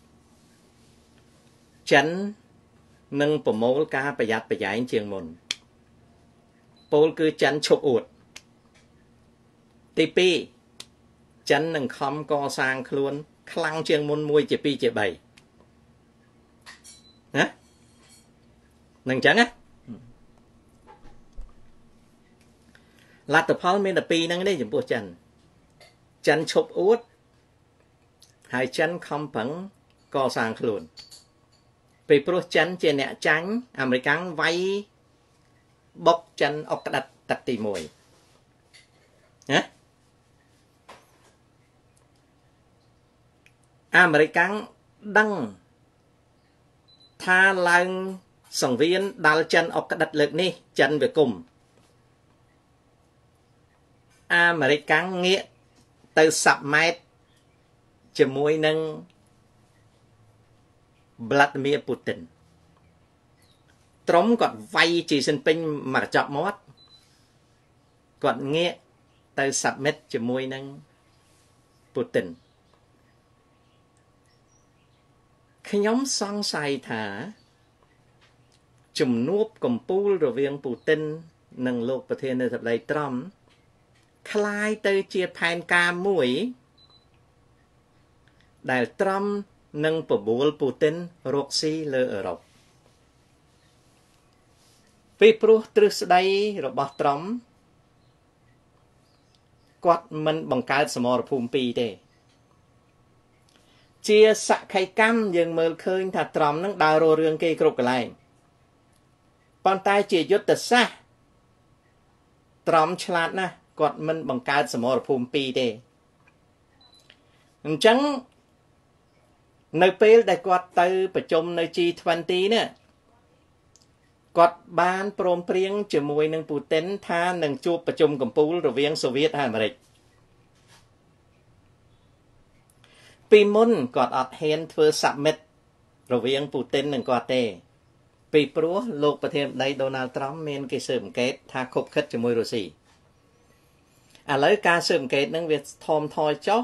chân nâng bổ mô ca bà giặt bà giải trường môn bố cứ chân chụp ụt tì pi chân nâng khom co sang luôn khăn trường môn mùi chì pi chì bày hả nâng chân á là tập hợp mình là pi nâng đây chùm bùa chân chụp ụt hai chân khom phẳng co sang luôn vì pro chân trên nẹ tránh American vay bốc chân ốc đặt tật tì mùi hả American đăng tha lang sòng viên đal chân ốc đặt lực ní chân về cùng American nghĩa từ sập mét chỉ mùi nâng Vladimir Putin trống còn vay chỉ sinh pin mà chọc mót còn nghe từ sập mét chỉ mùi nâng Putin khi nhóm song sai thả chùm núp cùng pool rồi viên Putin nâng lục và thiên nơi thập đầy Trump khai tới chia phàn ca mũi đại Trump nâng bổ bố Putin roxy lơ ở rộng vì pro trừ đây rồi bỏ Trump quạt mình bằng cái sơ mô phùm pi thế chia sạ khay cam dừng mơ khơi thà Trump nâng đào rô rương kê krục lại bọn tay chia dốt tật xa Trump chlat na quạt mình bằng cái sơ mô phùm pi thế chẳng nơiពេលដែលគាត់ទៅប្រជុំនៅ G20 នេះគាត់បានព្រមព្រៀងជាមួយនឹងពូទីនថានឹងជួបប្រជុំកំពូលរវាងសូវៀតហើយអាមេរិកពីមុនគាត់អត់ហ៊ានធ្វើ summit រវាងពូទីននិងគាត់ទេពីព្រោះលោកប្រធានាធិបតី Donald Trump មានគេស៊ើបអង្កេតថាខົບខិតជាមួយរុស្ស៊ីឥឡូវការស៊ើបអង្កេតនឹងវាថមថយចុះ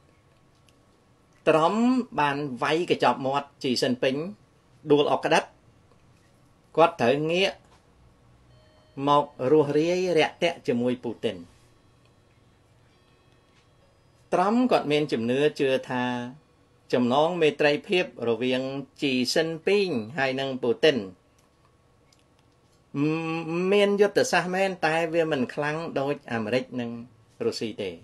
Trump bàn vay cái chọp mọt chỉ sân pính đua ọc cái đất quát thở nghĩa một rùa riêng rẹ tẹ cho mùi Putin Trump còn miền chùm nưa chưa tha chùm nón mê trai phiếp rồi viên chỉ sân pính hay nâng Putin miền dốt từ xa men tai vì mình khăn đôi Amerik nâng Russia tề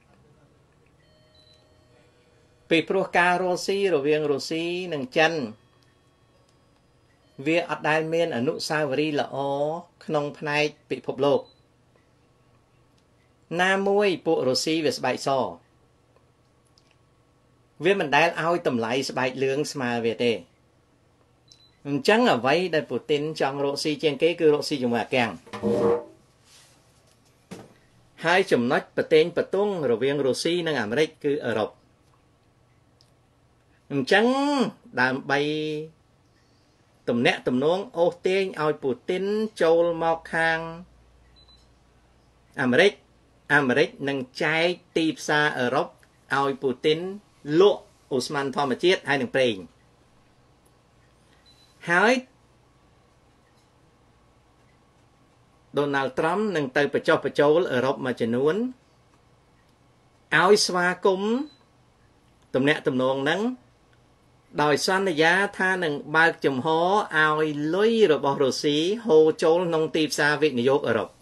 vì pro ca Russia rồi viên Russia nâng chân việc ở đại miền ở nụ sa vri là ó không phải bị phục lục nam môi bộ Russia về bài so việc mình đã ao tầm lại bài lương mà về tề chẳng ở vậy đại Putin trong Russia trên kế cứ Russia dùng mà càng hai chùm nói bật tên bật tung rồi viên Russia nâng Amerik cứ ở Rộp chẳng đàm bay tùm nẹ tùm nông ô tên ao Putin châu mọc hàng Amerik nâng trái tiếp xa ở Rộp ao Putin lụa Usman Thoma chết hai nâng prênh hai Donald Trump nâng tới bà châu ở Rộp mà chân nuôn ao xóa cung tùm nẹ tùm nông nâng đòi xoan là giá tha nâng bạc chùm hó ao lối rồi bỏ rổ xí hô châu nông tiếp xa Việt New York ở Rộp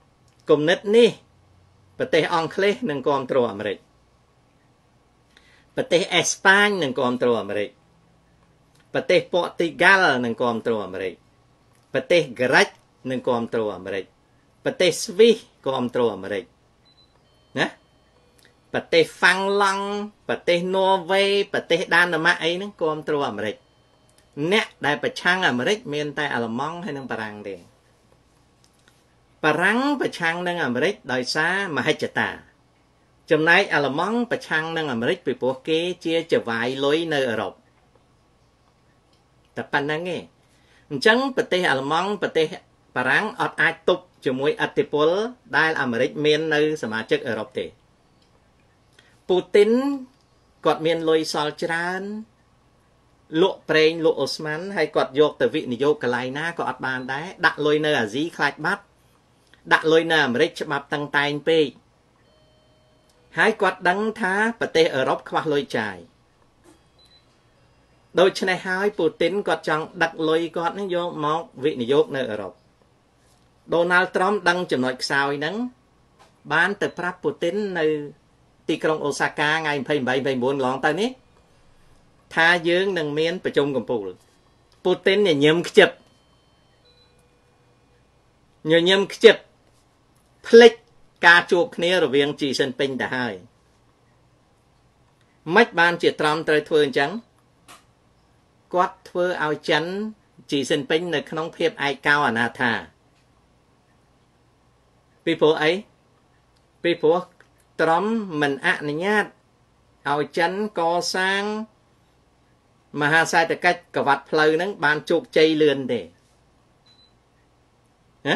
cùng nít ní bà tê ong khế nâng con trô Amerik ប្រទេសអេស្ប៉ាញនឹងគ្រប់គ្រងអាមេរិកប្រទេសប៉ូទុយហ្គាល់នឹងគ្រប់គ្រងអាមេរិកប្រទេសក្រិចនឹងគ្រប់គ្រងអាមេរិកប្រទេសស្វីសគ្រប់គ្រងអាមេរិកណាប្រទេសហ្វាំងឡង់ប្រទេសន័រវេប្រទេសដាណឺម៉ាកអីហ្នឹងគ្រប់គ្រងអាមេរិកអ្នកដែលប្រឆាំងអាមេរិកមានតែអាល្លឺម៉ង់ហើយនិងបារាំងទេបារាំងប្រឆាំងនឹងអាមេរិកដោយសារមហិច្ឆតាចំណែកអាល្លឺម៉ង់ប្រឆាំងនឹងអាមេរិកពីព្រោះគេជាចវាយលុយនៅអឺរ៉ុបតែប៉ុណ្្នឹងឯងអញ្ចឹងប្រទេសអាល្លឺម៉ង់ប្រទេសបារាំងអត់អាចទប់ជាមួយឥទ្ធិពលដែលអាមេរិកមាននៅសមាជិកអឺរ៉ុបទេពូទីនគាត់មានលុយសល់ច្រើនលក់ប្រេងលក់អូស្មန်ហើយគាត់យកទៅវិនិយោគកន្លែងណាក៏អត់បានដែរដាក់លុយនៅអាស៊ីខ្លាចបាត់ដាក់លុយនៅអាមេរិកច្បាប់តឹងតែងពេកហើយគាត់ដឹងថាប្រទេសអឺរ៉ុបខ្វះលុយចាយដូច្នេះហើយពូទីនគាត់ចង់ដឹកលុយគាត់នឹងយកមកវិនិយោគនៅអឺរ៉ុបដូណាល់ត្រុំដឹងចំណុចខ្សោយហ្នឹងបានទៅប្រាប់ពូទីននៅទីក្រុងអូសាកាថ្ងៃ28 29កន្លងទៅនេះថាយើងនឹងមានប្រជុំកំពូលពូទីនញញឹមខ្ជិបភ្លេចការជួបគ្នារវាងជីសិនពេញទៅហើយមិនបានជាត្រំត្រូវធ្វើអញ្ចឹងគាត់ធ្វើឲ្យចិនជីសិនពេញនៅក្នុងភាពឯកោអនាថាពីព្រោះអីពីព្រោះត្រំមិនអនុញ្ញាតឲ្យចិនកសាងមហាសេដ្ឋកិច្ចកវ៉ាត់ផ្លូវហ្នឹងបានជោគជ័យលឿនទេណា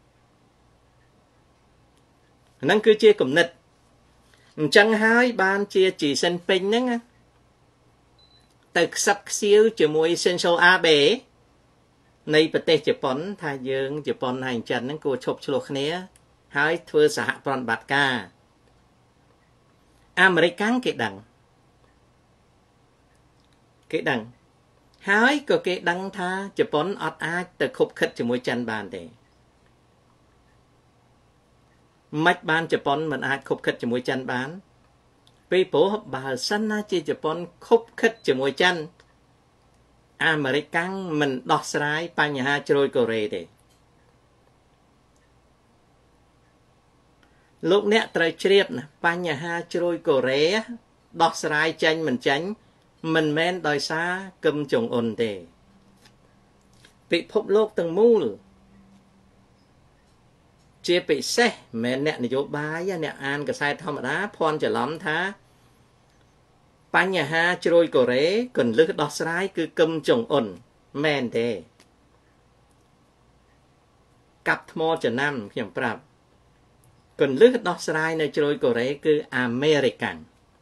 ហ្នឹងគឺជាគំនិតអញ្ចឹងហើយបានជាជីសិនពេញហ្នឹងទៅខ្សឹបខ្សៀវជាមួយសិនសូអាបេនៃប្រទេសជប៉ុនថាយើងជប៉ុនហើយចិនហ្នឹងគួរឈប់ឆ្លោះគ្នាហើយធ្វើសហប្រតិបត្តិការអាមេរិកគេដឹងហើយក៏គេដឹងថាជប៉ុនអត់អាចទៅខົບខិតជាមួយចិនបានទេមិនបានជប៉ុនមិនអាចខົບខិតជាមួយចិនបានពីព្រោះបើសិនណាជាជប៉ុនខົບខិតជាមួយចិនអាមេរិកមិនដោះស្រាយបញ្ហាជ្រោយកូរ៉េទេលោកអ្នកត្រូវជ្រាបណាបញ្ហាជ្រោយកូរ៉េដោះស្រាយចេញមិនចេញមិនមែនដោយសារគឹមចុងអ៊ុនទេពិភពលោកទាំងមូលជាពិសេសមិនមែនអ្នកនយោបាយអ្នកអានកសែតធម្មតាភ័ន្តច្រឡំថាបញ្ហាជ្រោយកូរ៉េកន្លឹះដោះស្រាយគឺគឹមចុងអ៊ុនមែនទេកាប់ថ្មចំណាំខ្ញុំប្រាប់កន្លឹះដោះស្រាយនៅជ្រោយកូរ៉េគឺអាមេរិក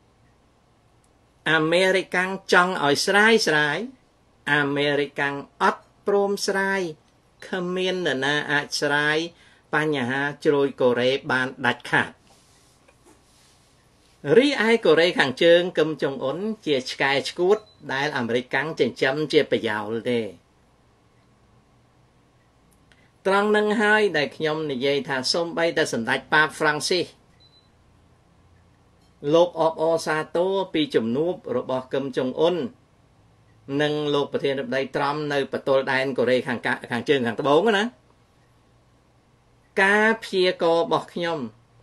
ចង់ឲ្យស្រាយអាមេរិកអត់ព្រមស្រាយគ្មាននរណាអាចស្រាយបញ្ហាជ្រោយកូរ៉េបានដាច់ខាតរីឯកូរ៉េខាងជើងគឹមចុងអ៊ុនជាឆ្កែឆ្កួតដែលអាមេរិកចិញ្ចឹមជាប្រយោលទេត្រង់នឹងហើយដែលខ្ញុំនិយាយថាសូម្បីតែសម្ដេចប៉ាបហ្វ្រាំងស៊ីសលោកអបអរសាទរពីជំនួបរបស់គឹមចុងអ៊ុននិងលោកប្រធានាធិបតីត្រុំនៅបន្ទល់ដែនកូរ៉េខាងជើងខាងត្បូងណាការព្យាករណ៍របស់ខ្ញុំ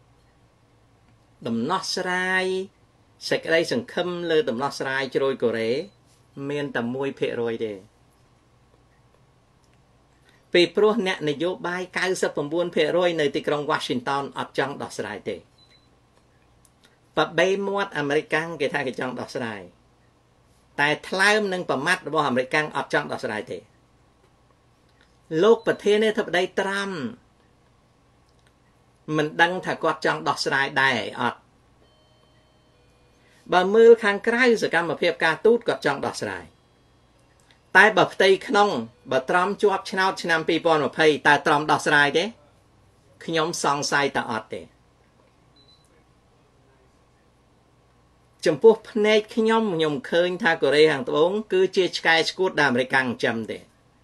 ដំណោះស្រាយសេចក្តីសង្ឃឹមលើដំណោះស្រាយជ្រោយកូរ៉េមានតែ 1% ទេពីព្រោះអ្នកនយោបាយ 99% នៅទីក្រុង Washington អត់ចង់ដោះស្រាយទេបបេមាត់អាមេរិកគេថាគេចង់ដោះស្រាយតែថ្លើមនឹងប្រមាត់របស់អាមេរិកអត់ចង់ដោះស្រាយទេលោកប្រធានាធិបតីត្រាំមិនដឹងថាគាត់ចង់ដោះស្រាយដែរអត់បើមើលខាងក្រៅសកម្មភាពការទូតគាត់ចង់ដោះស្រាយតែបើផ្ទៃក្នុងបើត្រាំជាប់ឆ្នោតឆ្នាំ2020តើត្រាំដោះស្រាយទេខ្ញុំសង្ស័យតែអត់ទេចំពោះភ្នែកខ្ញុំឃើញថាកូរ៉េខាងត្បូងគឺជាឆ្កែឆ្កួតដែលអាមេរិកចិញ្ចឹមទេ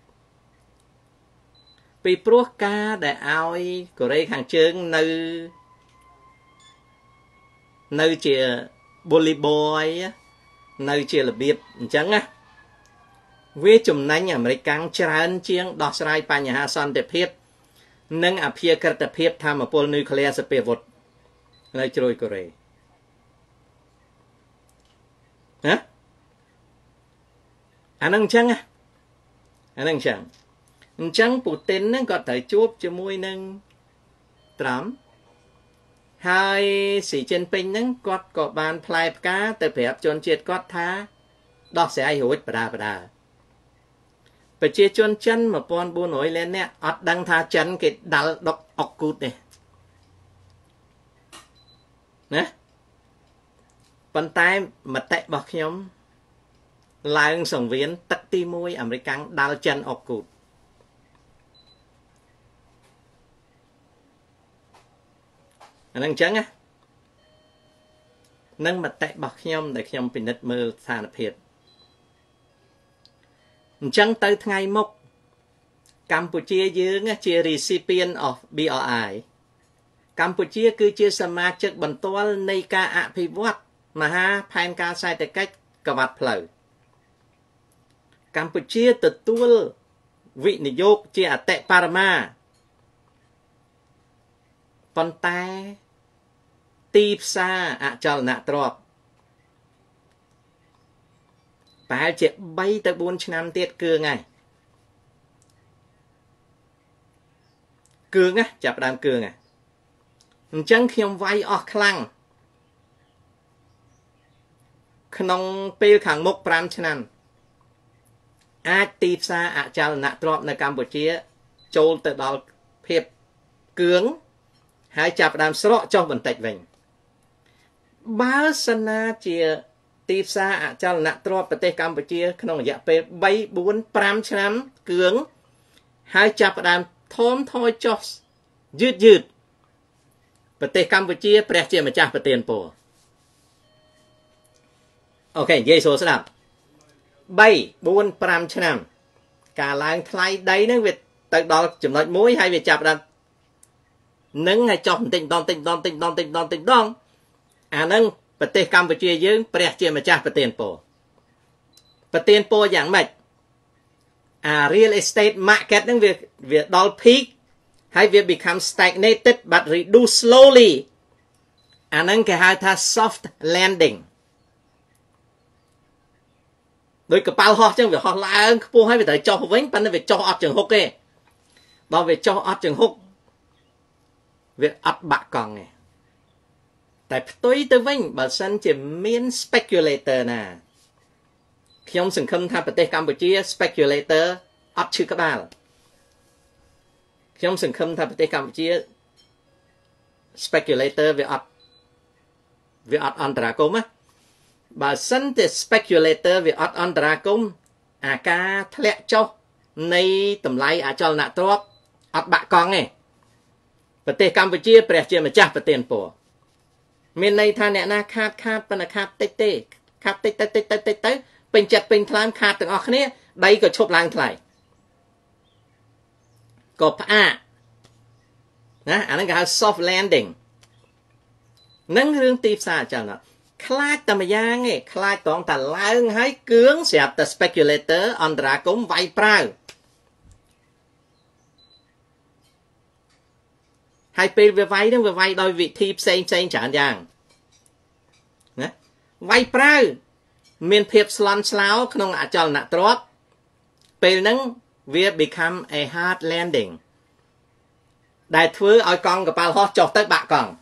ពីព្រោះការដែលឲ្យកូរ៉េខាងជើងនៅជា bully boy nơi chia là biệt chẳng á với chùm nánh ở mấy căng tràn chiếng đọc sài bà nhà hạ son đẹp hiếp nâng áp hiếp cất tập hiếp tham ở pol nuclear sắp bề vụt nơi trôi cổ rề hả anh nâng chăng á anh nâng chẳng Putin nâng có thể chụp cho môi nâng Trump hai sĩ chân pinh nâng có bàn play cá từ phép chôn chết có thá đó sẽ ai hữu ích bà đà bà chia chôn chân mà bọn bố nổi lên nè ọt đăng tha chân cái đal đọc ọc cút này nè bàn tay mà tệ bọc nhóm lại sòng viên tắc ti môi American đal chân ọc cút nâng chấn á nâng mặt tại bọc nhom để nhom bình đất mơ xa nập hiệt chấn tới ngày mốc Campuchia dương á chia recipient of BRI Campuchia cứ chia sama chất bẩn toalនៃការអភិវឌ្ឍមហាផែនការសេដ្ឋកិច្ចកវ៉ាត់ផ្លូវកម្ពុជាទទួលវិនិយោគជាអតិបរមាប៉ុន្តែទីផ្សារអចលនទ្រព្យប្រហែលជា3ទៅ4ឆ្នាំទៀតគឺថ្ងៃគឺណាចាប់ដើមគឺណាអញ្ចឹងខ្ញុំវាយអស់ខ្លាំងក្នុងពេលខាងមុខ5ឆ្នាំអាចទីផ្សារអចលនទ្រព្យនៅកម្ពុជាចូលទៅដល់ភាពគឿងហើយចាប់ដើមស្រកចុះបន្តិចវិញបើសិនណាជាទីផ្សារអចលនទ្រព្យប្រទេសកម្ពុជាក្នុងរយៈពេល3 4 5ឆ្នាំគឿងហើយចាប់ដើមធំថយចុះយឺតប្រទេសកម្ពុជាព្រះជាម្ចាស់ប្រទានពរអូខេនិយាយសួរស្ដាប់3 4 5ឆ្នាំការឡើងថ្លៃដីហ្នឹងវាទៅដល់ចំណុចមួយហើយវាចាប់ដើមនឹងឲ្យចុះបន្តិចដងអានឹងប្រទេសកម្ពុជាយើងព្រះជាម្ចាស់ប្រទានពរយ៉ាងម៉េចអា real estate market ហ្នឹងវាដល់ peak ហើយវា become stagnated but reduce slowly អានឹងគេហៅថា soft landing ដោយកប៉ាល់ហោះចឹងវាហោះឡើងខ្ពស់ហើយវាត្រូវចុះវិញប៉ុន្តែវាចុះអត់ចង្ហុកទេដល់វាចុះអត់ចង្ហុកវាអត់បាក់កង់ទេតែផ្ទុយទៅវិញបើសិនជាមាន speculator ណាខ្ញុំសង្ឃឹមថាប្រទេសកម្ពុជា speculator អត់ឈឺក្បាលខ្ញុំសង្ឃឹមថាប្រទេសកម្ពុជា speculator វាអត់អន្តរាគមន៍ណាបើសិនតែ speculator វាអត់អន្តរាគមន៍អាការធ្លាក់ចុះនៃតម្លៃអចលនទ្រព្យអត់បាក់កង់ទេប្រទេសកម្ពុជាព្រះជាម្ចាស់ប្រទានពរមានន័យថាអ្នកណាខាតប៉ុន្តែខាតតិចទេខាតតិចទៅពេញចិត្តពេញថ្លើមខាតទាំងអស់គ្នាដីក៏ឈប់ឡើងថ្លៃក៏ផ្អាកណាអាហ្នឹងគេហៅ soft landing នឹងរឿងទីផ្សារអចលនខ្លាចតែម្យ៉ាងឯងខ្លាចត្រង់តែឡើងហើយគឿងស្រាប់តែ speculator អន្តរាគមន៍វាយប្រាវហើយពេលវាវាយនឹងវាវាយដោយវិធីផ្សេងច្រើនយ៉ាងណាវាយប្រាវមានភាពស្លន់ស្លោក្នុងអចលនទ្រព្យពេលហ្នឹងវា become a hard landing ដែលធ្វើឲ្យកង់កប៉ាល់ហោះចុះទៅបាក់កង់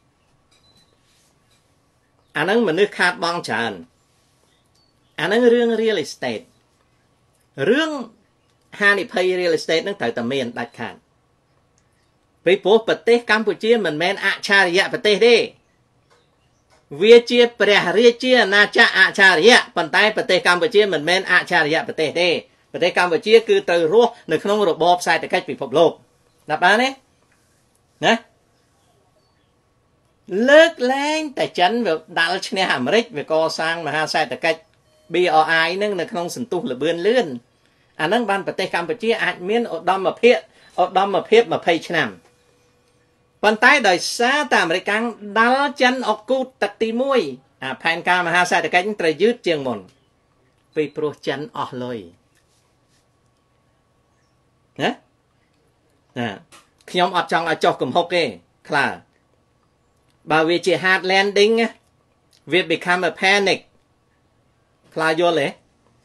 អាហ្នឹងមនុស្សខាតបង់ច្រើនអាហ្នឹងរឿង real estate រឿងហានិភ័យ real estate ហ្នឹងត្រូវតែមានដាច់ខាតពីព្រោះប្រទេសកម្ពុជាមិនមែនអច្ឆរិយៈប្រទេសទេវាជាព្រះរាជាអាណាចក្រអច្ឆរិយៈប៉ុន្តែប្រទេសកម្ពុជាមិនមែនអច្ឆរិយៈប្រទេសទេប្រទេសកម្ពុជាគឺត្រូវរស់នៅក្នុងរបបសេដ្ឋកិច្ចពិភពលោកណាប់បានទេណាលើកលែងតែចិនវាដាល់ឈ្នះអាមេរិកវាកសាងមហាសេដ្ឋកិច្ច BRI នឹងនៅក្នុងសន្ទុះលបឿនលឿនអានឹងបានប្រទេសកម្ពុជាអាចមានឧត្តមភាព20ឆ្នាំប៉ុន្តែដោយសារតែអាមេរិកដាល់ចិនអុកគូតទឹកទីផែនការមហាសេដ្ឋកិច្ចត្រូវយឺតជាងមុនពីព្រោះចិនអស់លុយណាខ្ញុំអត់ចង់ឲ្យចុះកំហុកទេខ្លាបើវាជា hard landing វា become a panic ខ្លាយល់ទេ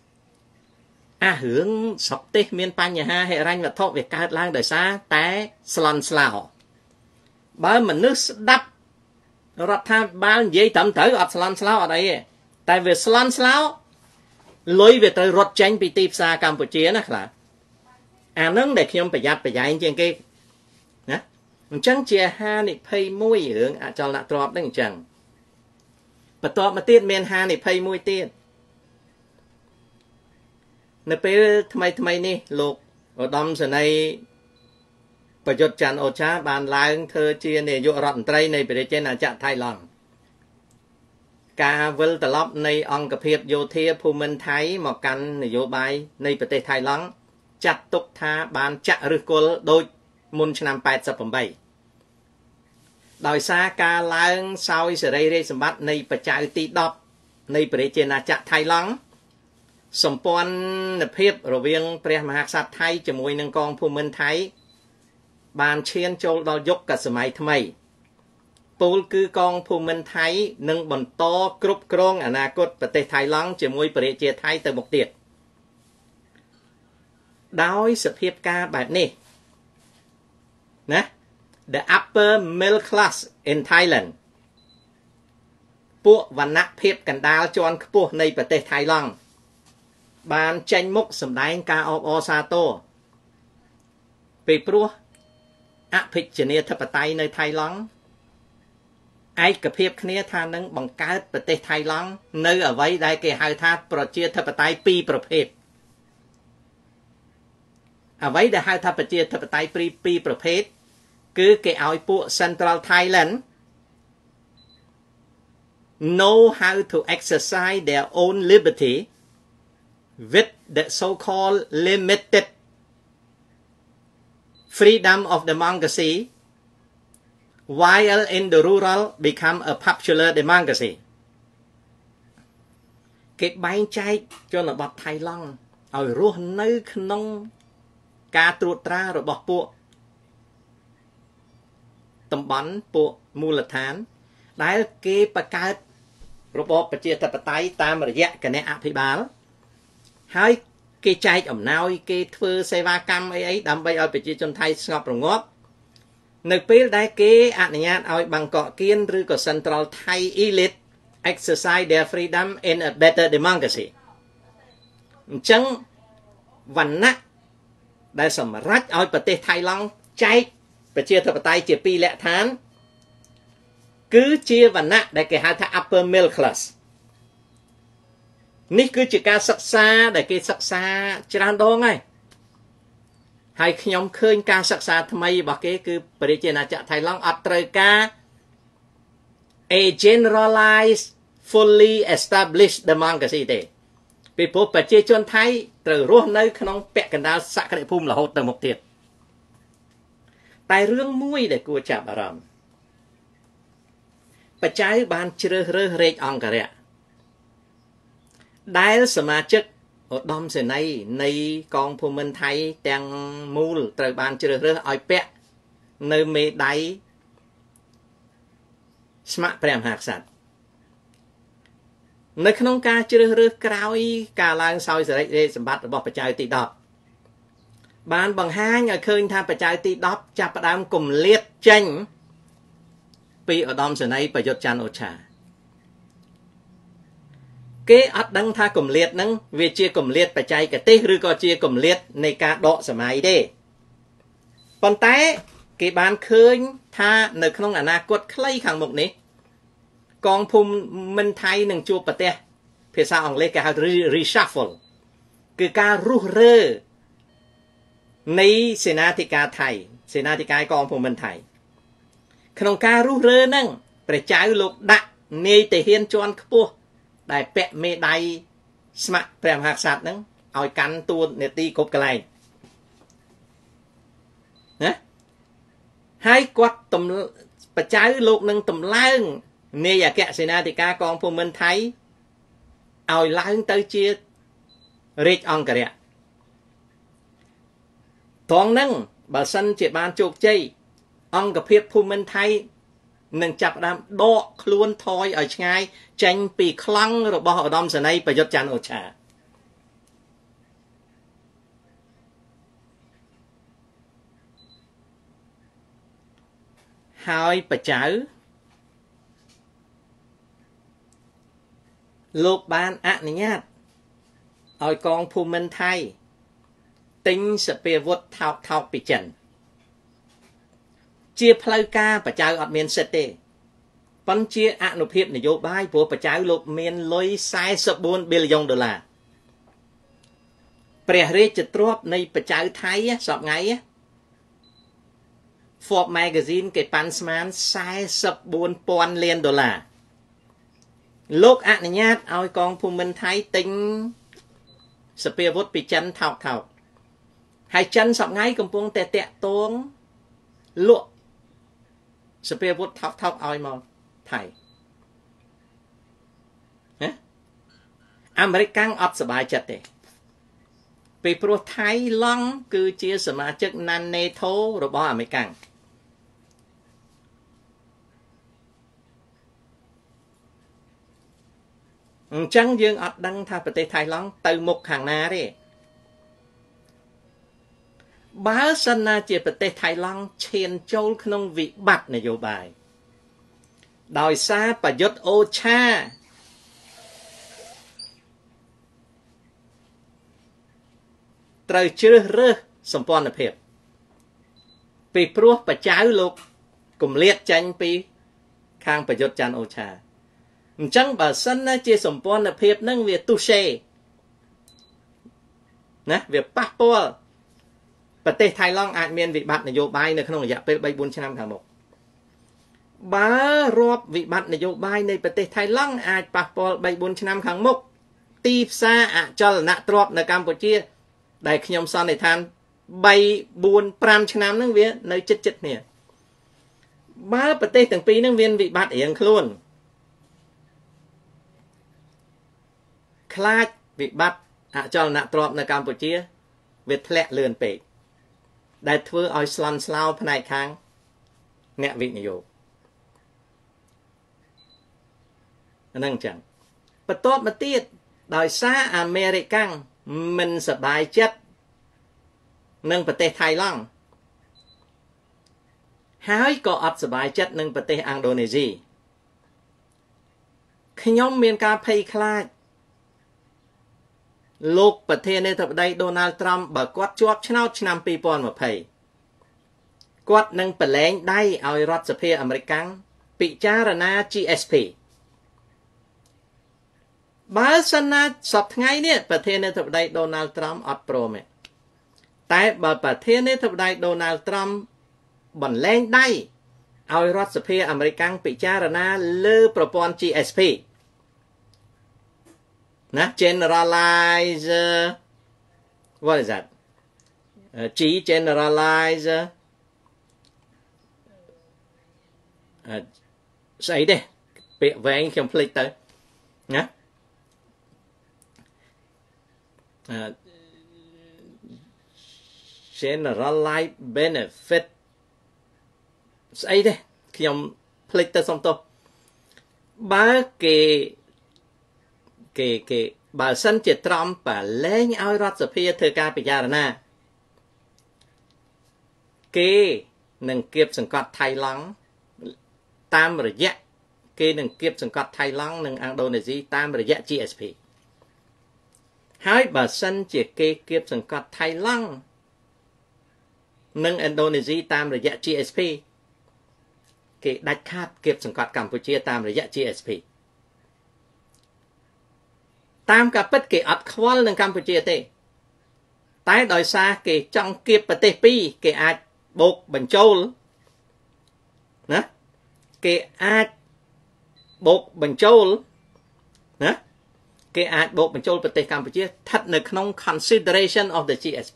រឿងស្រុកទេសមានបញ្ហាហិរញ្ញវត្ថុវាកើតឡើងដោយសារតែស្លន់ស្លោបើមនុស្សស្ដាប់រដ្ឋាភិបាលនិយាយត្រឹមត្រូវអត់ស្លន់ស្លោអត់អីទេតែវាស្លន់ស្លោលុយវាត្រូវរត់ចេញពីទីផ្សារកម្ពុជាណាខ្លាអានឹងដែលខ្ញុំប្រយ័ត្នប្រយែងជាងគេណាអញ្ចឹងជាហានិភ័យមួយរឿងអចលនទ្រព្យហ្នឹងអញ្ចឹងបន្ទាប់មកទៀតមានហានិភ័យមួយទៀតនៅពេលថ្មីនេះលោកឧត្តមសេនីយ៍ប្រយុទ្ធច័ន្ទអូឆាបានឡើងធ្វើជានាយករដ្ឋមន្ត្រីនៃប្រជាណាចក្រថៃឡង់ការវិលត្រឡប់នៃអង្គភាពយោធាភូមិន្ទថៃមកកាន់នយោបាយនៃប្រទេសថៃឡង់ចាត់ទុកថាបានចាក់ឫសគល់ដូចមុនឆ្នាំ88ដោយសារការឡើងសោយសេរីរាជសម្បត្តិនៃបច្ចៅទី10នៃប្រជាណាចក្រថៃឡង់សម្ព័ន្ធភាពរវាងព្រះមហាក្សត្រថៃជាមួយនឹងកងភូមិន្ទថៃបានឈានចូលដល់យុគសម័យថ្មីពូលគឺកងភូមិន្ទថៃនឹងបន្តគ្រប់គ្រងអនាគតប្រទេសថៃឡង់ជាមួយប្រជាថៃទៅមុខទៀតដោយសភាពការបែបនេះណា the upper middle class in Thailand ពួកវណ្ណៈភាពកណ្ដាលជាន់ខ្ពស់នៃប្រទេសថៃឡង់បានចេញមុខសម្ដែងការអបអរសាទរពីព្រោះអភិជានាធិបតេយ្យនៅថៃឡង់ឯកភាពគ្នាថានឹងបង្កើតប្រទេសថៃឡង់នៅអ្វីដែលគេហៅថាប្រជាធិបតេយ្យពីរប្រភេទអ្វីដែលហៅថាប្រជាធិបតេយ្យពីរប្រភេទគឺគេឲ្យពួក Central Thailand know how to exercise their own liberty with the so-called limited freedom of democracy while in the rural become a popular democracy គេបែងចែកជនបទថៃឡង់ឲ្យរស់នៅក្នុងការត្រួតត្រារបស់ពួកតំបន់ពួកមូលដ្ឋានដែលគេបង្កើតរបបប្រជាធិបតេយ្យតាមរយៈគណៈអភិបាលហើយគេចែកអំណោយគេធ្វើសេវាកម្មអីដើម្បីឲ្យប្រជាជនថៃស្ងប់រងាប់នៅពេលដែលគេអនុញ្ញាតឲ្យបាងកកគៀនឬក៏ Central Thai Elite exercise their freedom in a better democracy អញ្ចឹងវណ្ណៈដែលសម្រេចឲ្យប្រទេសថៃឡង់ចែកប្រជាធិបតេយ្យជាពីរលក្ខឋានគឺជាវណ្ណៈដែលគេហៅថា upper middle class នេះគឺជាការសិក្សាដែលគេសិក្សាច្រើនដងហើយខ្ញុំឃើញការសិក្សាថ្មីរបស់គេគឺប្រជាណាចក្រថៃឡង់អត់ត្រូវការ a generalized fully established democracy ទេពីព្រោះប្រជាជនថៃត្រូវរស់នៅក្នុងពាក់កណ្ដាលសក្តិភូមិរហូតទៅមុខទៀតតែរឿងមួយដែលគួរចាប់អារម្មណ៍បច្ច័យបានជ្រើសរើសរេកអង្គរៈដែលសមាជិកឧត្តមសេនីយ៍នៃកងភូមិន្ទថៃទាំងមូលត្រូវបានជ្រើសរើសឲ្យពាក់នៅមេដៃស្ម័គ្រព្រះមហាក្សត្រនៅក្នុងការជ្រើសរើសក្រោយការឡើងសោយសារិករាជសម្បត្តិរបស់បច្ច័យទី10បានបង្ហាញឲ្យឃើញថាបច្ច័យទី10ចាប់ផ្ដើមគម្លាតចេញពីឧត្តមសេនីយ៍ប្រយុទ្ធច័ន្ទអូឆាគេអត់ដឹងថាគម្លាតហ្នឹងវាជាគម្លាតបច្ចេកទេសឬក៏ជាគម្លាតនៃការដកសម័យទេប៉ុន្តែគេបានឃើញថានៅក្នុងអនាគតខ្លីខាងមុខនេះកងភូមិន្ទថៃនឹងជួបប្រទះភាសាអង់គ្លេសគេហៅ reshuffle គឺការរុះរើនៃសេនាធិការថៃសេនាធិការកងភូមិន្ទថៃក្នុងការរុះរើហ្នឹងព្រះចៅលោកដាក់នាយទាហានជាន់ខ្ពស់ដែលពាក់មេដៃស្ម័គ្រព្រះមហាក្សត្រហ្នឹងឲ្យកាន់តួនាទីគ្រប់កន្លែងណាហើយគាត់បច្ចៅលោកនឹងតម្លើងនាយអគ្គសេនាធិការកងភូមិន្ទថៃឲ្យឡើងទៅជារាជអង្គរៈត្រង់ហ្នឹងបើសិនជាបានជោគជ័យអង្គភាពភូមិន្ទថៃនឹងចាប់ផ្ដើមដកខ្លួនថយឲ្យឆ្ងាយចេញពីខ្លាំងរបស់ឧត្តមសេនីយ៍ប្រយុទ្ធច័ន្ទអូឆាហើយបច្ចៅលោកបានអនុញ្ញាតឲ្យកងភូមិន្ទថៃទិញសពាវុធថោកពីចិនជាផ្លូវការបច្ចៅអត់មានសិទ្ធទេប៉ុន្តែជាអនុភាពនយោបាយព្រោះបច្ចៅលោកមានលុយ44 billion ដុល្លារព្រះរាជទ្រព្យនៃបច្ចៅថៃសពថ្ងៃForbes Magazine គេប៉ាន់ស្មាន44,000 លានដុល្លារលោកអនុញ្ញាតឲ្យកងភូមិន្ទថៃទិញសពាវុធពីចិនថោកហើយចិនសពថ្ងៃកំពុងតែតាក់ទងលក់សពាវុធថោកឲ្យមកថៃណាអាមេរិកកាំងអត់សប្បាយចិត្តទេពីព្រោះថៃឡង់គឺជាសមាជិក NATO របស់អាមេរិកកាំងអញ្ចឹងយើងអត់ដឹងថាប្រទេសថៃឡង់ទៅមុខខាងណាទេបើសិនណាជាប្រទេសថៃឡង់ឈានចូលក្នុងវិបត្តិនយោបាយដោយសារប្រយុទ្ធអូឆាត្រូវជ្រើសរើសសម្ព័ន្ធភាពពីព្រោះបច្ចៅលោកគម្លាតចេញពីខាងប្រយុទ្ធច័ន្ទអូឆាអញ្ចឹងបើសិនណាជាសម្ព័ន្ធភាពនឹងវាទុសេណាវាប៉ះពាល់ប្រទេសថៃឡង់អាចមានវិបត្តិនយោបាយនៅក្នុងរយៈពេល 3-4 ឆ្នាំខាងមុខបើរាប់វិបត្តិនយោបាយនៃប្រទេសថៃឡង់អាចប៉ះពាល់ 3-4 ឆ្នាំខាងមុខទីផ្សារអចលនទ្រព្យនៅកម្ពុជាដែលខ្ញុំសន្និដ្ឋាន 3-4-5 ឆ្នាំហ្នឹងវានៅជិតគ្នាបើប្រទេសទាំងពីរហ្នឹងមានវិបត្តិរៀងខ្លួនខ្លាចវិបត្តិអចលនទ្រព្យនៅកម្ពុជាវាធ្លាក់លឿនពេកដែលធ្វើឲ្យស្លន់ស្លោផ្នែកខាងអ្នកវិនិយោគហ្នឹងអញ្ចឹងបន្ទាប់មកទៀតដោយសារអាមេរិកកាំងមិនសប្បាយចិត្តនឹងប្រទេសថៃឡង់ហើយក៏អត់សប្បាយចិត្តនឹងប្រទេសឥណ្ឌូនេស៊ីខ្ញុំមានការភ័យខ្លាចលោកប្រធានាធិបតីដូណាល់ត្រុំបើគាត់ជាប់ឆ្នោតឆ្នាំ 2020គាត់នឹងប្រឡែងដៃឲ្យរដ្ឋសភាអាមេរិកកាំងពិចារណា GSP បើសិនណាសប្តាហ៍ថ្ងៃនេះប្រធានាធិបតីដូណាល់ត្រុំអត់ព្រមទេតែបើប្រធានាធិបតីដូណាល់ត្រុំបន្លែងដៃឲ្យរដ្ឋសភាអាមេរិកកាំងពិចារណាលើប្រព័ន្ធ GSPណា generalizer what is that G generalizer ស្អីទេពាក្យវែងខ្ញុំភ្លេចទៅណា generalized benefit ស្អីទេខ្ញុំភ្លេចទៅសុំទោសបើគេបើសិនជាត្រំប៉ាលែងឲ្យរដ្ឋសភាធ្វើការពិចារណាគេនឹងគៀបសង្កត់ថៃឡង់តាមរយៈគេនឹងគៀបសង្កត់ថៃឡង់និងឥណ្ឌូនេស៊ីតាមរយៈ GSP ហើយបើសិនជាគេគៀបសង្កត់ថៃឡង់និងឥណ្ឌូនេស៊ីតាមរយៈ GSP គេដាច់ខាតគៀបសង្កត់កម្ពុជាតាមរយៈ GSP តាមការពិតគេអត់ខ្វល់នឹងកម្ពុជាទេតែដោយសារគេចង់គៀបប្រទេសពីរគេអាចបូកបញ្ចូលណាគេអាចបូកបញ្ចូលណាគេអាចបូកបញ្ចូលប្រទេសកម្ពុជាស្ថិតនៅក្នុង consideration of the GSP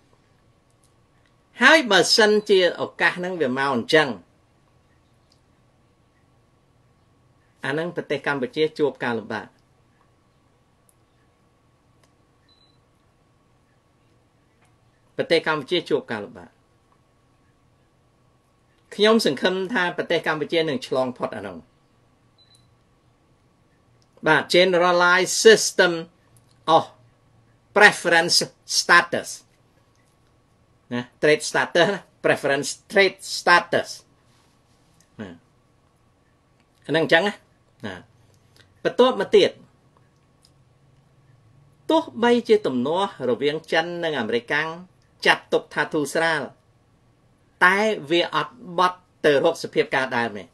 ហើយបើសិនជាឱកាសហ្នឹងវាមកអញ្ចឹងអានឹងប្រទេសកម្ពុជាជួបការលំបាកប្រទេសកម្ពុជាជួបការលំបាកខ្ញុំសង្ឃឹមថាប្រទេសកម្ពុជានឹងឆ្លងផុតអានោះបាទ generalized system of preference status ណា trade status ណា preference trade status ណាអានឹងអញ្ចឹងណាបន្ទាប់មកទៀតទោះបីជាទំនាស់រវាងចិននិងអាមេរិកចាត់ទុកថាធូរស្រាលតែវាអត់បត់ទៅរកសភាពការដើមទេ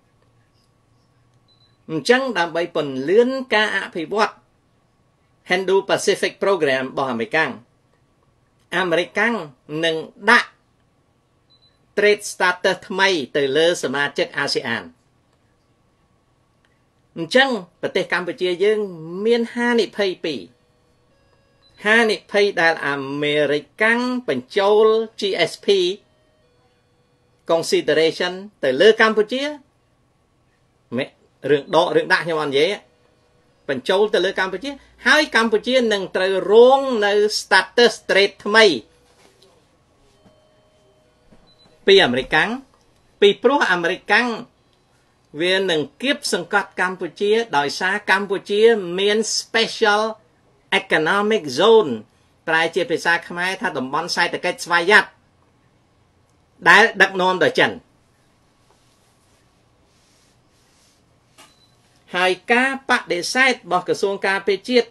អញ្ចឹងដើម្បីពន្លឿនការអភិវឌ្ឍ Indo-Pacific Program របស់អាមេរិកនឹងដាក់ trade status ថ្មីទៅលើសមាជិកអាស៊ានអញ្ចឹងប្រទេសកម្ពុជាយើងមានហានិភ័យពីរហានិភ័យដែលអាមេរិកបញ្ចូល GSP consideration ទៅលើកម្ពុជារឿងដករឿងដាក់ខ្ញុំអត់និយាយបញ្ចូលទៅលើកម្ពុជាហើយកម្ពុជានឹងត្រូវរងនៅ status trade ថ្មីពីអាមេរិកពីព្រោះអាមេរិកវានឹងគៀបសង្កត់កម្ពុជាដោយសារកម្ពុជាមាន special economic zone ប្រែជាភាសាខ្មែរថាតំបន់សេដ្ឋកិច្ចស្វយ័តដែលដឹកនាំដោយចិនហើយការបដិសេធរបស់ក្រសួងការពារជាតិ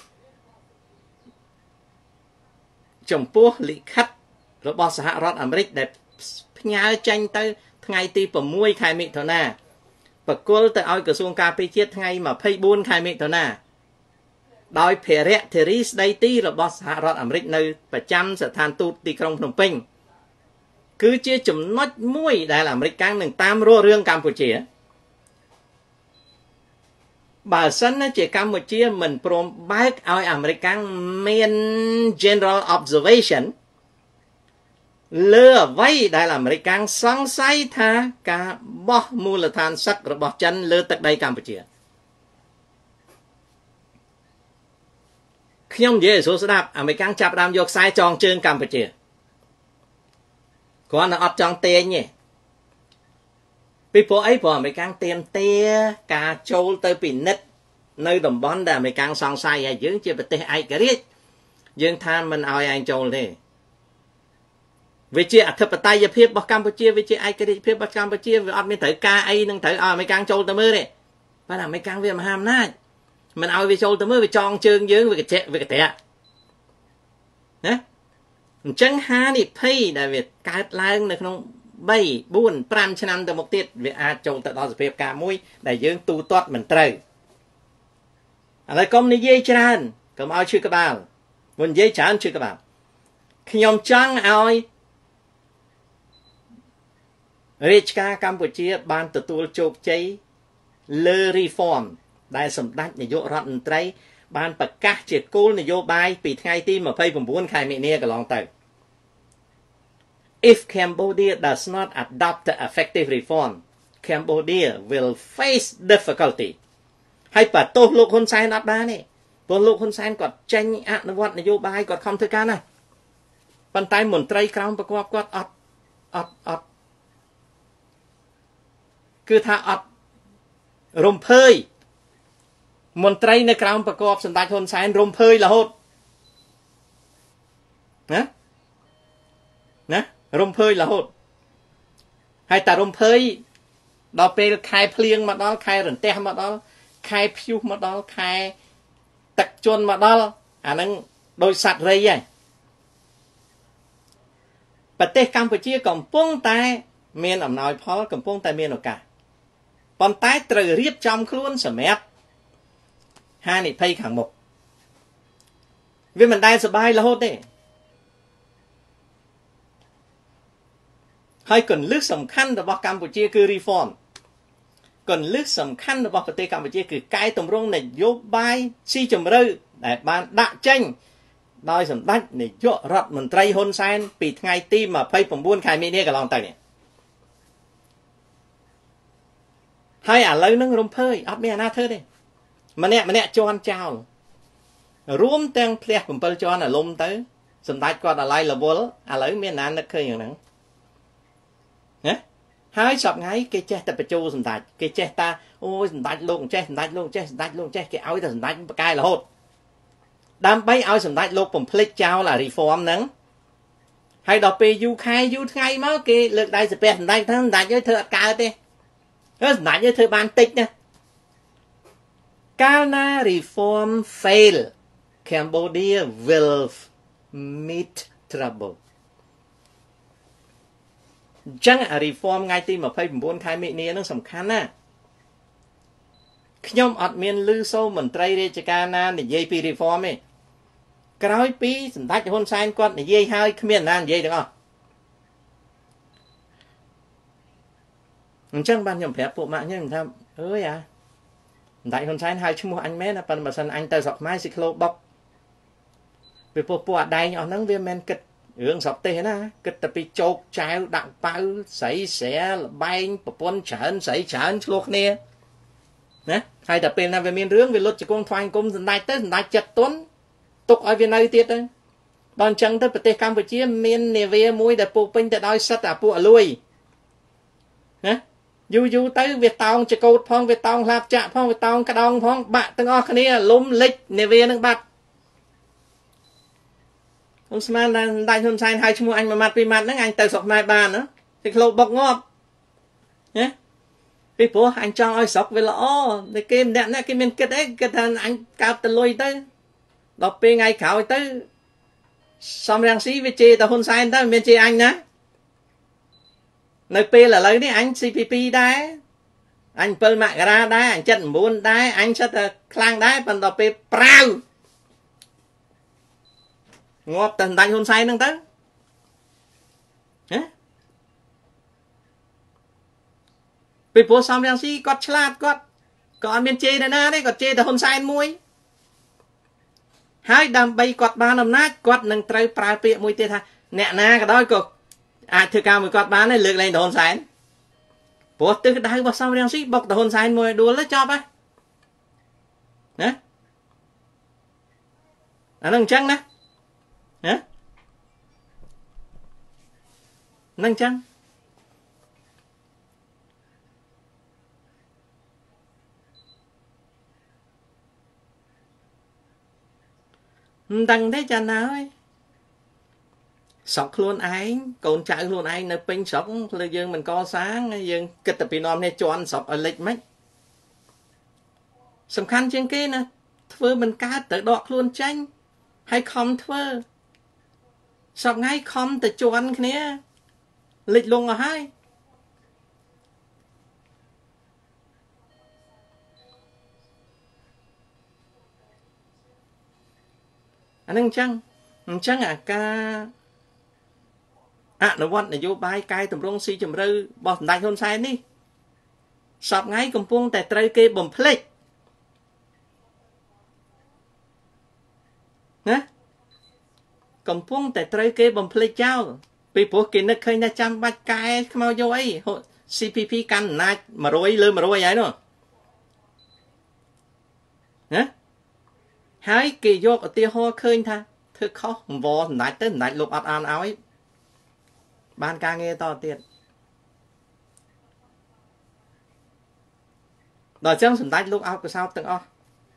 ចំពោះលិខិតរបស់សហរដ្ឋអាមេរិកដែលផ្ញើចេញទៅថ្ងៃទី6ខែមិថុនាបកគលទៅឲ្យក្រសួងការពារជាតិថ្ងៃ24ខែមិថុនាដោយភារៈធារីស្ដីទីរបស់សហរដ្ឋអាមេរិកនៅប្រចាំស្ថានទូតទីក្រុងភ្នំពេញគឺជាចំណុចមួយដែលអាមេរិកនឹងតាមរករឿងកម្ពុជាបើសិនជាកម្ពុជាមិនព្រមបើកឲ្យអាមេរិកមាន general observation លើអ្វីដែលអាមេរិកសង្ស័យថាការបោះមូលដ្ឋានសឹករបស់ចិនលើទឹកដីកម្ពុជាខ្ញុំនិយាយឲ្យស្ដាប់អាមេរិកចាប់ផ្ដើមយកខ្សែចងជើងកម្ពុជាគ្រាន់តែអត់ចង់ទាញទេពីព្រោះអីព្រោះអាមេរិកទាមទារការចូលទៅពិនិត្យនៅតំបន់ដែលអាមេរិកសង្ស័យហើយយើងជាប្រទេសឯករាជ្យយើងថាមិនឲ្យឯងចូលទេវាជាអធិបតេយ្យភាពរបស់កម្ពុជាវាជាឯករាជ្យភាពរបស់កម្ពុជាវាអត់មានត្រូវការអីនឹងត្រូវឲ្យអាមេរិកចូលទៅមើលទេប៉ុន្តែអាមេរិកវាមហាអំណាចមិនឲ្យវាចូលទៅមើលវាចងជើងយើងវាកញ្ជាក់វាកតាក់ណាអញ្ចឹងហានិភ័យដែលវាកើតឡើងនៅក្នុង3 4 5ឆ្នាំទៅមុខទៀតវាអាចចូលទៅដល់សភាពការមួយដែលយើងទូទាត់មិនត្រូវឥឡូវកុំនិយាយច្រើនកុំឲ្យឈឺក្បាលមុននិយាយច្រើនឈឺក្បាលខ្ញុំចង់ឲ្យរាជការកម្ពុជាបានទទួលជោគជ័យលើ reform ដែលសម្ដេចនាយករដ្ឋមន្ត្រីបានប្រកាសជាគោលនយោបាយពីថ្ងៃទី29ខែមិនិនាកន្លងទៅ If Cambodia does not adopt the effective reform Cambodia will face difficulty ហើយបើទោសលោកហ៊ុនសែនអត់បានទេព្រោះលោកហ៊ុនសែនគាត់ចេញអនុវត្តនយោបាយគាត់ខំធ្វើការណាប៉ុន្តែមន្ត្រីក្រមប្រកបគាត់អត់គឺថាអត់រំភើយមន្ត្រីនៅក្រោមប្រកបសម្ដេចហ៊ុនសែនរំភើយរហូតណារំភើយរហូតហើយតែរំភើយដល់ពេលខែភ្លៀងមកដល់ខែរន្ទះមកដល់ខែព្យុះមកដល់ខែទឹកជន់មកដល់អាហ្នឹងដោយសត្វរៃហើយប្រទេសកម្ពុជាកំពុងតែមានអំណោយផលកំពុងតែមានឱកាសប៉ុន្តែត្រូវរៀបចំខ្លួនសម្រាប់ហានិភ័យខាងមុខវាមិនដែលសុបាយរហូតទេហើយកលឹះសំខាន់របស់កម្ពុជាគឺ reform កលឹះសំខាន់របស់ប្រទេសកម្ពុជាគឺកែតម្រង់នយោបាយស៊ីជម្រៅដែលបានដាក់ចេញដោយសម្ដេចនាយករដ្ឋមន្ត្រីហ៊ុនសែនពីថ្ងៃទី29ខែមីនាកន្លងទៅនេះហើយឥឡូវនឹងរំភើយអត់មានអាណាធ្វើទេម្នាក់ជន់ចោលរួមទាំងផ្ទះ7ជាន់អាលុំទៅសម្ដេចគាត់អាឡ័យរវល់ឥឡូវមានអាណានឹកឃើញយ៉ាងហ្នឹងណាហើយសពថ្ងៃគេចេះតែបញ្ជូលសម្ដេចគេចេះតាអូយសម្ដេចលោកចេះសម្ដេចលោកចេះសម្ដេចលោកចេះគេឲ្យតែសម្ដេចបកែរហូតដើម្បីឲ្យសម្ដេចលោកបំភ្លេចចោលអា reform ហ្នឹងហើយដល់ពេលយូរខែយូរថ្ងៃមកគេលើកដៃសាពះសម្ដេចថាសម្ដេចអើយធ្វើអត់កើតទេហើយសម្ដេចអើយធ្វើបានតិចណាកាលណា reform fail Cambodia will meet trouble ចឹង reform ថ្ងៃទី29ខែមិនិនានឹងសំខាន់ណាខ្ញុំអត់មានឮសូរមន្ត្រីរាជការណានិយាយពី reform ទេក្រោយពីសម្ដេចហ៊ុនសែនគាត់និយាយហើយគ្មានណានិយាយទាំងអស់អញ្ចឹងបានខ្ញុំប្រាប់ពួកម៉ាក់ខ្ញុំថាអើយអាសម្ដេចហ៊ុនសែនហៅឈ្មោះអញមែនប៉ុន្តែបើសិនអញទៅស្រុកខ្មែរស៊ីក្លូបុកពីពួកអាដែងអស់ហ្នឹងវាមិនគិតរឿងស្រុកទេសណាគិតតែពីជោគចែវដាក់ប៉ៅស្រីស្រែលបែងប្រពន្ធច្រើនស្រីច្រើនឆ្លោះគ្នាណាហើយតែពេលណាវាមានរឿងវាលុតជង្គង់ថ្វាយគុំសម្ដេចទៅសម្ដេចចិត្តទន់ទុកឲ្យវានៅទៀតទៅបើអញ្ចឹងទៅប្រទេសកម្ពុជាមាននាវាមួយដែលពោពេញទៅដោយសិទ្ធិអាពួកអលួយណាយូរទៅវាតោងចកោតផងវាតោងឡាបចាក់ផងវាតោងក្តោងផងបាក់ទាំងអស់គ្នាលំលិចនាវានឹងបាត់ខ្ញុំស្មានថាសម្ដេចហ៊ុនសែនហៅឈ្មោះអញមួយម៉ាត់ពីរម៉ាត់ហ្នឹងអញទៅស្រុកខ្មែរបានណាទីក្លោបុកងាប់ណាពីព្រោះអញចង់ឲ្យស្រុកវាល្អតែគេម្នាក់គេមានគិតអីគិតថាអញកើតតលុយទៅដល់ពេលថ្ងៃក្រោយទៅសំរងស៊ីវាជេរតែហ៊ុនសែនទៅមិនមានជេរអញណានៅពេលឥឡូវនេះអញ CPP ដែរអញ7មករាដែរអញ79ដែរអញសិតតែខ្លាំងដែរប៉ុន្តែដល់ពេលប្រាវងាប់តែសម្ដេចហ៊ុនសែនហ្នឹងទៅហ៎ពីព្រោះសំរងស៊ីគាត់ឆ្លាតគាត់ក៏អត់មានជេរទៅណាទេគាត់ជេរតែហ៊ុនសែនមួយហើយដើម្បីគាត់បានអំណាចគាត់នឹងត្រូវប្រើពាក្យមួយទៀតថាអ្នកណាក៏ដោយក៏អាចធ្វើការមួយគាត់បានទេលើកលែងទៅហ៊ុនសែនព្រោះទិសដៅរបស់សំរងស៊ីបុកទៅហ៊ុនសែនមួយដួលទៅចប់ហើយណាអានឹងអញ្ចឹងណាណានឹងអញ្ចឹងមិនដឹងទេចាណាអើយស្រុកខ្លួនឯងកូនចៅខ្លួនឯងនៅពេញស្រុកលើយើងមិនកសាងយើងគិតតែពីនាំនេះជន់ស្រុកឲ្យលិចមិនសំខាន់ជាងគេណាធ្វើមិនកើតទៅដកខ្លួនចាញ់ហើយខំធ្វើសពថ្ងៃខំតែជន់គ្នាលិចលងអស់ហើយអានឹងអញ្ចឹងអាការអនុវត្តនយោបាយកែតម្រង់ស៊ីជម្រៅរបស់សម្ដេចហ៊ុនសែននេះសពថ្ងៃកំពុងតែត្រូវគេបំភ្លេចណាកំពុងតែត្រូវគេបំភ្លេចចោលពីព្រោះគេនឹកឃើញថាចាំបាច់កែខ្មៅយកអី CPP កាន់អំណាច100លើ100ហើយនោះណាហើយគេយកឧទាហរណ៍ឃើញថាធ្វើខុសអង្វរសម្ដេចទៅសម្ដេចលោកអត់អានឲ្យបានការងារតទៀតដល់អញ្ចឹងសម្ដេចលោកអោបកសោបទាំងអស់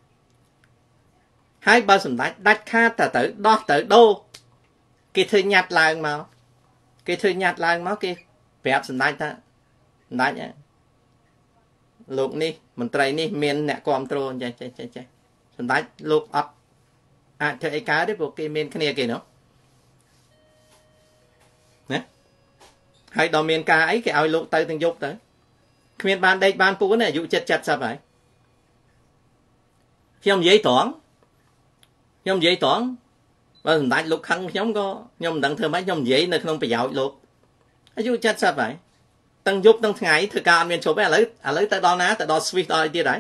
ហើយបើសម្ដេចដាច់ខាតទៅដោះទៅដូរគេធ្វើញ៉ាត់ឡើងមកគេប្រាប់សម្ដេចថាសម្ដេចលោកនេះមន្ត្រីនេះមានអ្នកគ្រប់គ្រងចេះសម្ដេចលោកអត់អាចធ្វើអីកើតទេព្រោះគេមានគ្នាគេនោះណាហើយដល់មានការអីគេឲ្យលោកទៅទាំងយប់ទៅគ្មានបានដេកបានពួនទេអាយុ70ហើយខ្ញុំនិយាយត្រង់បើសម្ដេចលោកខឹងខ្ញុំក៏ខ្ញុំមិនដឹងធ្វើម៉េចខ្ញុំនិយាយនៅក្នុងប្រយោជន៍លោកអាយុ70ហើយទាំងយប់ទាំងថ្ងៃធ្វើការអត់មានជប់ទេឥឡូវទៅដល់ណាទៅដល់ Swiss ដល់អីទៀតហើយ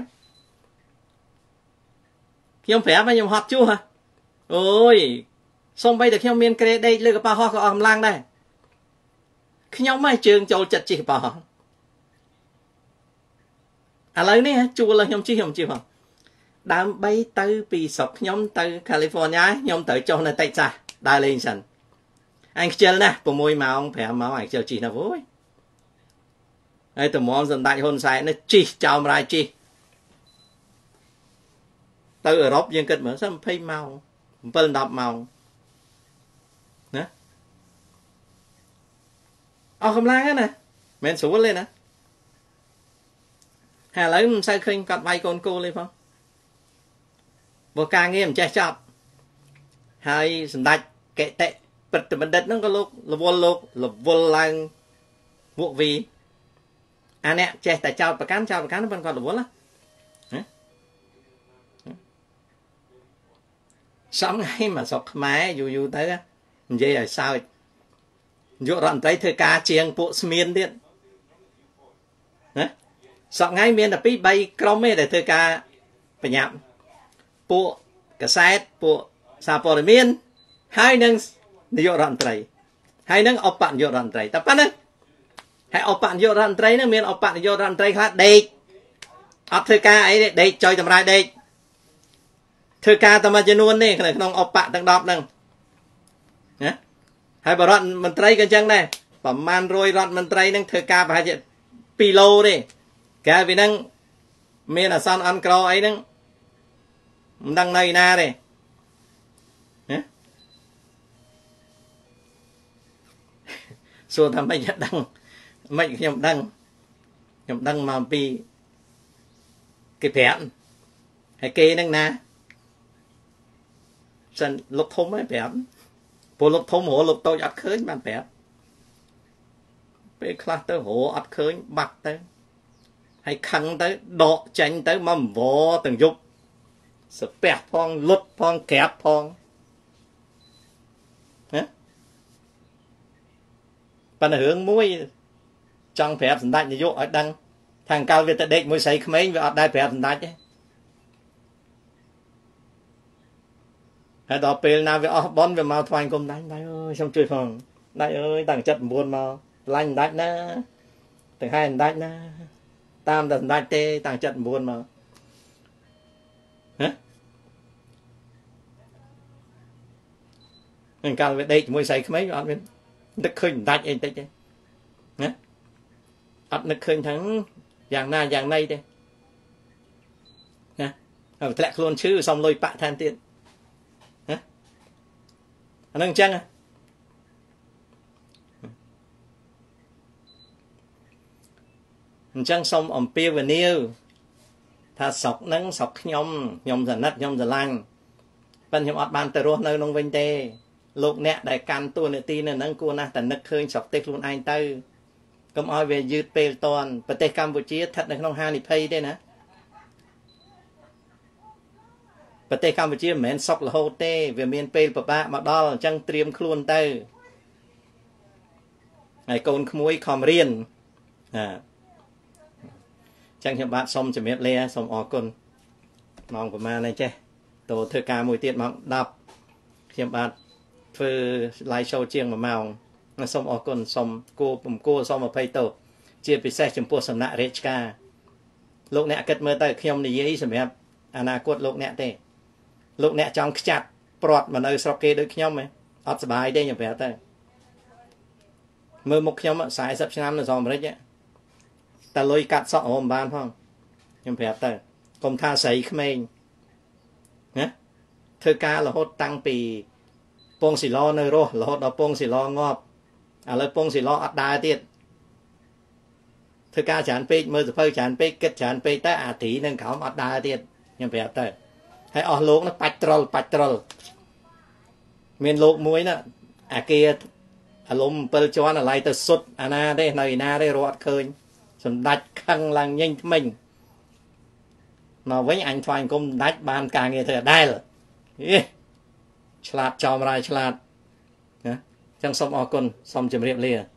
ខ្ញុំប្រាប់ខ្ញុំហត់ជួសអូយសូម្បីតែខ្ញុំមានក្រេដេកលើកប៉ាហោះក៏អស់កម្លាំងដែរខ្ញុំហ្នឹងជើងចូលចិត្តជិះកប៉ាហោះឥឡូវនេះជួលខ្ញុំជិះផងដើម្បីទៅពីស្រុកខ្ញុំទៅ California ខ្ញុំត្រូវចុះនៅ Texas ដើរលេងសិនអញខ្ជិលណាស់6ម៉ោង5ម៉ោងអញខ្ជិលជិះណាស់អូយហើយតម្រាំសម្ដេចហ៊ុនសែននេះជិះចោមរាយជិះទៅអឺរ៉ុបយើងគិតមើលសិន20ម៉ោង7 10ម៉ោងណាអស់កម្លាំងហ្នឹងណាមិនស្រួលទេណាហើយឥឡូវមិនសូវឃើញគាត់វាយកូនគោលទេផងបើការងារមិនចេះចប់ហើយសម្ដេចកេតិព្រឹទ្ធបណ្ឌិតហ្នឹងក៏លោករវល់ឡើងពួកវីអានេះចេះតែចោតប្រកាន់ប៉ុន្តែគាត់រវល់ណាសំថ្ងៃមកស្រុកខ្មែរយូរទៅនិយាយឲ្យសើចយករដ្ឋមន្ត្រីធ្វើការជាងពួកស្មៀនទៀតណាសប្តាហ៍មានតែ2 3ក្រុមទេដែលធ្វើការបញ្ញាប់ពួកកសែតពួកសារព័ត៌មានហើយនឹងនាយករដ្ឋមន្ត្រីហើយនឹងឧបនាយករដ្ឋមន្ត្រីតែប៉ុណ្ណឹងហើយឧបនាយករដ្ឋមន្ត្រីនឹងមានឧបនាយករដ្ឋមន្ត្រីខ្លះដេកអត់ធ្វើការអីទេដេកចុយតម្រាយដេកធ្វើការតែមួយចំនួននេះក្នុងឧបទាំង10ហ្នឹងណាហើយបរដ្ឋមន្ត្រីក៏អញ្ចឹងដែរប្រមាណ100រដ្ឋមន្ត្រីនឹងធ្វើការប្រហែលជា2 ឡូទេកាលពីហ្នឹងមានអាសន្នអន់ក្រអីហ្នឹងមិនដឹងនៅណាទេណាសួរថាមិនដឹងមិនខ្ញុំដឹងមកអំពីគេប្រាប់ហើយគេហ្នឹងណាសិនលោកធំហ្នឹងប្រាប់ព្រោះលោកធំរលោកតូចអត់ឃើញបានប្រាប់ពេលខ្លះទៅរអត់ឃើញបាត់ទៅហើយខឹងទៅដកចាញ់ទៅមកវទាំងយប់ស្ពះផងលុតផងក្រាបផងណាប៉ុន្តែរឿងមួយចង់ប្រាប់សម្ដេចនាយកឲ្យដឹងថាកាលវាទៅដេកមួយស្រីក្មេងវាអត់ដែរប្រាប់សម្ដេចទេហើយដល់ពេលណាវាអស់បនវាមកថ្វាយគុំដៃអើយខ្ញុំជួយផងដៃអើយតាំងចិត្ត9មកឡាញ់សម្ដេចណាទាំងហើយសម្ដេចណាតាមតែសម្ដេចទេតាំងចិត្ត9មកហ៎ហ្នឹងកាលវាដេកជាមួយស្រីក្មេងវាអត់មាននឹកឃើញសម្ដេចអីបន្តិចទេណាអត់នឹកឃើញថាយ៉ាងណាយ៉ាងណីទេណាហើយធ្លាក់ខ្លួនឈឺសុំលុយប៉ាក់ថែមទៀតណាអាហ្នឹងអញ្ចឹងអញ្ចឹងសូមអំពាវនាវថាស្រុកហ្នឹងស្រុកខ្ញុំសណិតខ្ញុំស្រឡាញ់ប៉ុន្តែខ្ញុំអត់បានទៅរស់នៅក្នុងវិញទេលោកអ្នកដែលកាន់តួនាទីនៅហ្នឹងគួរណាស់តែនឹកឃើញស្រុកទេសខ្លួនឯងទៅកុំឲ្យវាយឺតពេលតនប្រទេសកម្ពុជាស្ថិតនៅក្នុងហានិភ័យទេណាប្រទេសកម្ពុជាមិនមែនសុខរហូតទេវាមានពេលពិបាកមកដល់អញ្ចឹងត្រៀមខ្លួនទៅហើយកូនក្មួយខំរៀនចឹងខ្ញុំបាទសូមជម្រាបលាសូមអរគុណម៉ោងប្រហែលនេះចេះតើធ្វើការមួយទៀតម៉ោង10ខ្ញុំបាទធ្វើ live show ជាង1ម៉ោងសូមអរគុណសូមគួរសូមអភ័យទោសជាពិសេសចំពោះសំណាក់រាជការលោកអ្នកគិតមើលទៅខ្ញុំនិយាយសម្រាប់អនាគតលោកអ្នកទេលោកអ្នកចង់ខ្ចាត់ព្រាត់មកនៅស្រុកគេដូចខ្ញុំហ៎អត់សុបាយទេខ្ញុំប្រាប់ទៅមើលមុខខ្ញុំ40ឆ្នាំនៅសហរដ្ឋអាមេរិកតែលុយកាត់សក់រមបានផងខ្ញុំប្រាប់ទៅកុំថាស្រីក្មេងណាធ្វើការរហូតតាំងពីពងស៊ីឡនៅរស់រហូតដល់ពងស៊ីឡងាប់ឥឡូវពងស៊ីឡអត់ដើរទៀតធ្វើការច្រើនពេកមើលសភៅច្រើនពេកគិតច្រើនពេកទៅអាទីនឹងក្រោមអត់ដើរទៀតខ្ញុំប្រាប់ទៅហើយអស់លោកនោះបាច់ត្រល់មានលោកមួយណាអាគារអាលំ7ជាន់អាឡ័យទៅសុទ្ធអាណាទេនៅឯណាទេរត់ឃើញសម្ដេចខឹងឡើងញញថ្មិញមកវិញអញថ្វាយអង្គមសម្ដេចបានការងារធ្វើដែរឆ្លាតចោមរាយឆ្លាតណាចឹងសូមអរគុណសូមជម្រាបលា